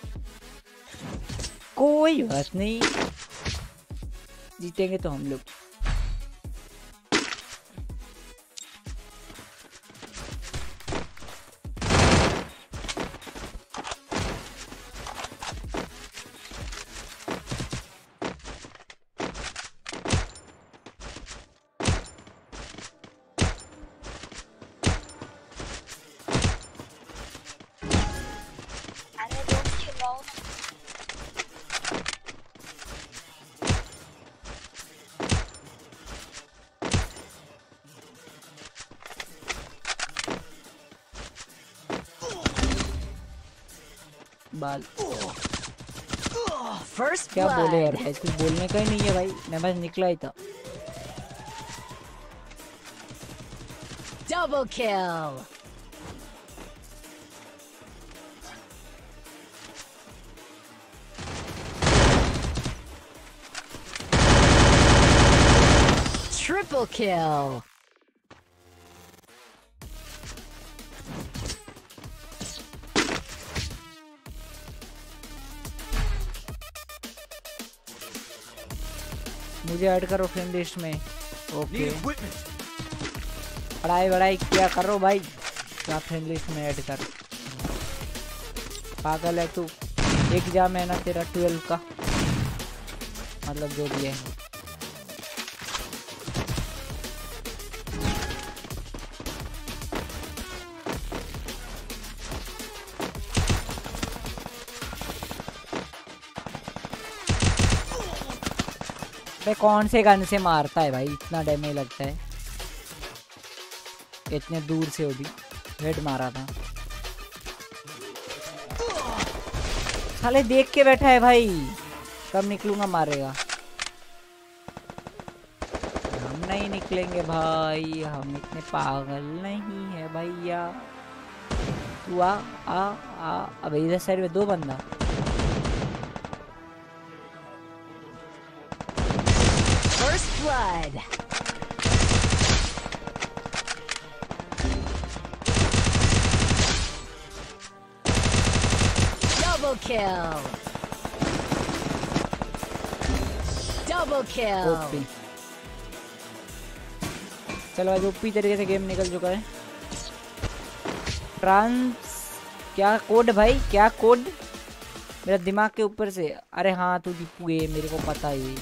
कोई बात नहीं, जीतेंगे तो हम लोग। अरे तुम खिलाओ ना। बाल First क्या बोले यार, blood. कुछ बोलने का ही नहीं है भाई, मैं बस निकला ही था। Double kill. Triple kill. मुझे ऐड करो फ्रेंड लिस्ट में। Okay Need equipment. पढ़ाई वढ़ाई क्या करो भाई, क्या फ्रेंड लिस्ट में ऐड कर। पागल है तू। एग्जाम है ना तेरा ट्वेल्व का, मतलब जो भी है। बे कौन से गन से मारता है भाई, इतना डैमेज लगता है। इतने दूर से वो भी हेड मारा था। साले देख के बैठा है भाई, कब निकलूंगा मारेगा। हम नहीं निकलेंगे भाई, हम इतने पागल नहीं है भैया। तू आ आ आ। अब इधर साइड में दो बंदा। First blood. Double kill. Double kill. OP चलो आज ओपी तरीके से गेम निकल चुका है। ट्रांस क्या कोड भाई, क्या कोड मेरा दिमाग के ऊपर से। अरे हाँ तू दीपू है, मेरे को पता है।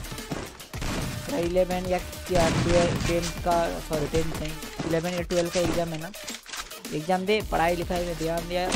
इलेवन या क्या टेंथ का, सॉरी टेंथ नहीं, इलेवन या ट्वेल्व का एग्ज़ाम है ना। एग्ज़ाम दे, पढ़ाई लिखाई में ध्यान दिया।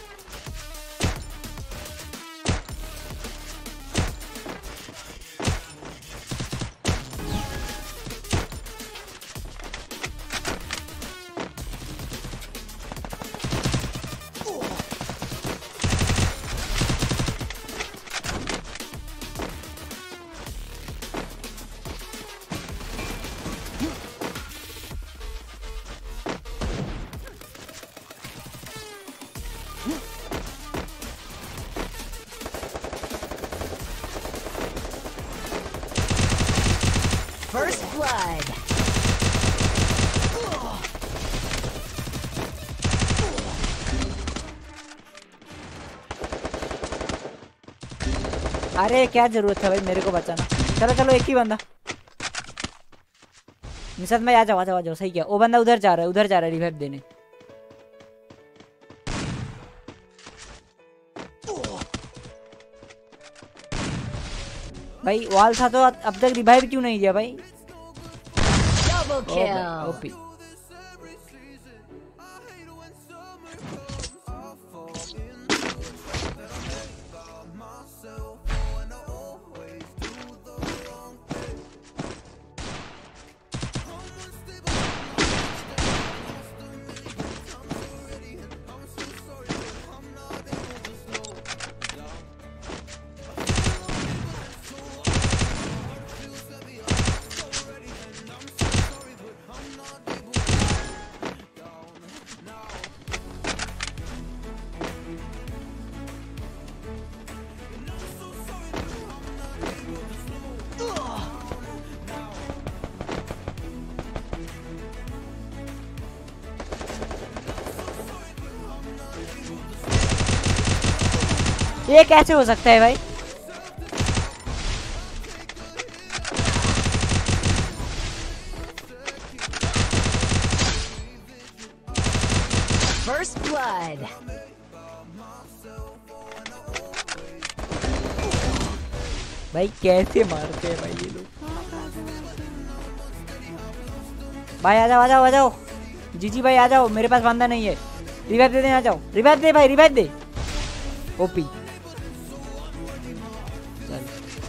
First blood. अरे क्या जरूरत है भाई मेरे को बचाना। चलो चलो एक ही बंदा। निशाद भाई आ जाओ आ जाओ आ जाओ। सही क्या, वो बंदा उधर जा रहा है, उधर जा रहा है रिवाइव देने। भाई वाल था तो अब तक रिवाइव क्यों नहीं दिया भाई। Double kill. ओपी ये कैसे हो सकता है भाई? First blood. भाई कैसे मारते हैं भाई ये लोग? भाई आ जाओ आ जाओ आ जाओ जीजी भाई आ जाओ, मेरे पास बंदा नहीं है। रिवाइव दे दे, आ जाओ रिवाइव दे भाई, रिवाइव दे। ओपी चल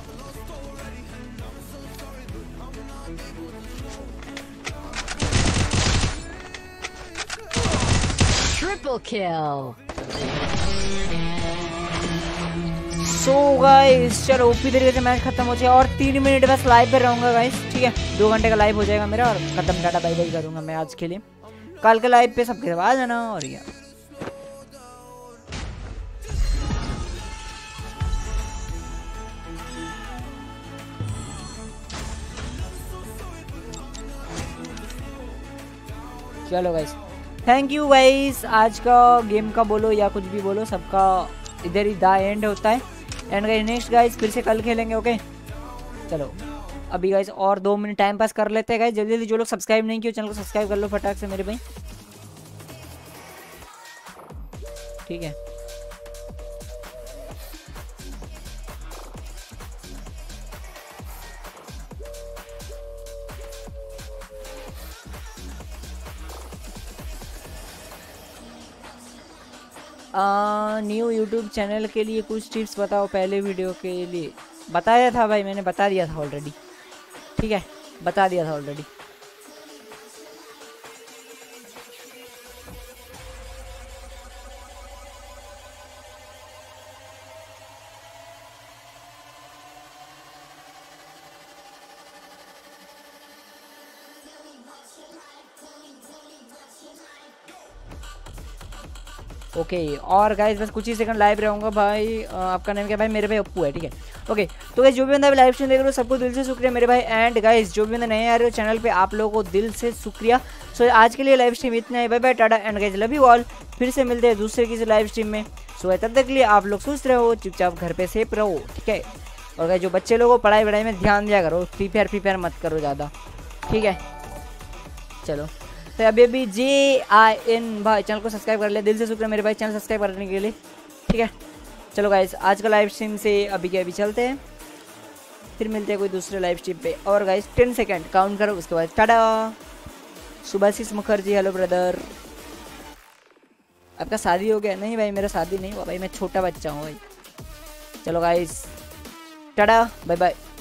Triple kill. सो गाइस चलो ओपी तरीके से मैच खत्म हो जाए और तीन मिनट बस लाइव पे रहूंगा गाइस, ठीक है। दो घंटे का लाइव हो जाएगा मेरा और खत्म, टाटा बाय बाय करूंगा मैं आज के लिए। कल के लाइव पे सबके सब आ जाना। और क्या चलो गाइस, थैंक यू गाइस। आज का गेम का बोलो या कुछ भी बोलो, सबका इधर ही दा एंड होता है। एंड गाइस नेक्स्ट गाइस फिर से कल खेलेंगे, ओके। चलो अभी गाइस और दो मिनट टाइम पास कर लेते हैं गाइस। जल्दी जल्दी जो लोग सब्सक्राइब नहीं किए चैनल को सब्सक्राइब कर लो फटाक से मेरे भाई, ठीक है। न्यू यूट्यूब चैनल के लिए कुछ टिप्स बताओ। पहले वीडियो के लिए बताया था भाई, मैंने बता दिया था ऑलरेडी, ठीक है, बता दिया था ऑलरेडी। ओके okay, और गाइस बस कुछ ही सेकंड लाइव रहूँगा भाई। आ, आपका नाम क्या भाई? मेरे भाई अप्पू है, ठीक है। ओके okay, तो गाइस जो भी बंदा लाइव स्ट्रीम देख रहे हो सबको दिल से शुक्रिया मेरे भाई। एंड गाइस जो भी बंदा नए आ रहे हो चैनल पे आप लोगों को दिल से शुक्रिया। सो आज के लिए लाइव स्ट्रीम इतना है, bye bye tata and guys love you all. फिर से मिलते हैं दूसरे किसी लाइव स्ट्रीम में। सो तब तक के लिए आप लोग सुस्त रहो, चुपचाप घर पे सेफ रहो, ठीक है। और गाइस जो बच्चे लोगों को पढ़ाई वढ़ाई में ध्यान दिया करो, फ्री फायर फ्री फायर मत करो ज़्यादा, ठीक है। चलो तो अभी अभी जे आई एन भाई चैनल को सब्सक्राइब कर ले, दिल से शुक्रिया मेरे भाई चैनल सब्सक्राइब करने के लिए, ठीक है। चलो गाइस आज का लाइव स्ट्रीम से अभी के अभी चलते हैं, फिर मिलते हैं कोई दूसरे लाइव स्ट्रीम पे। और गाइस टेन सेकंड काउंट करो, उसके बाद tata. Subhashis Mukherjee hello brother. आपका शादी हो गया? नहीं भाई मेरा शादी नहीं हुआ भाई, मैं छोटा बच्चा हूँ भाई। चलो गाइस टाटा बाय बाय।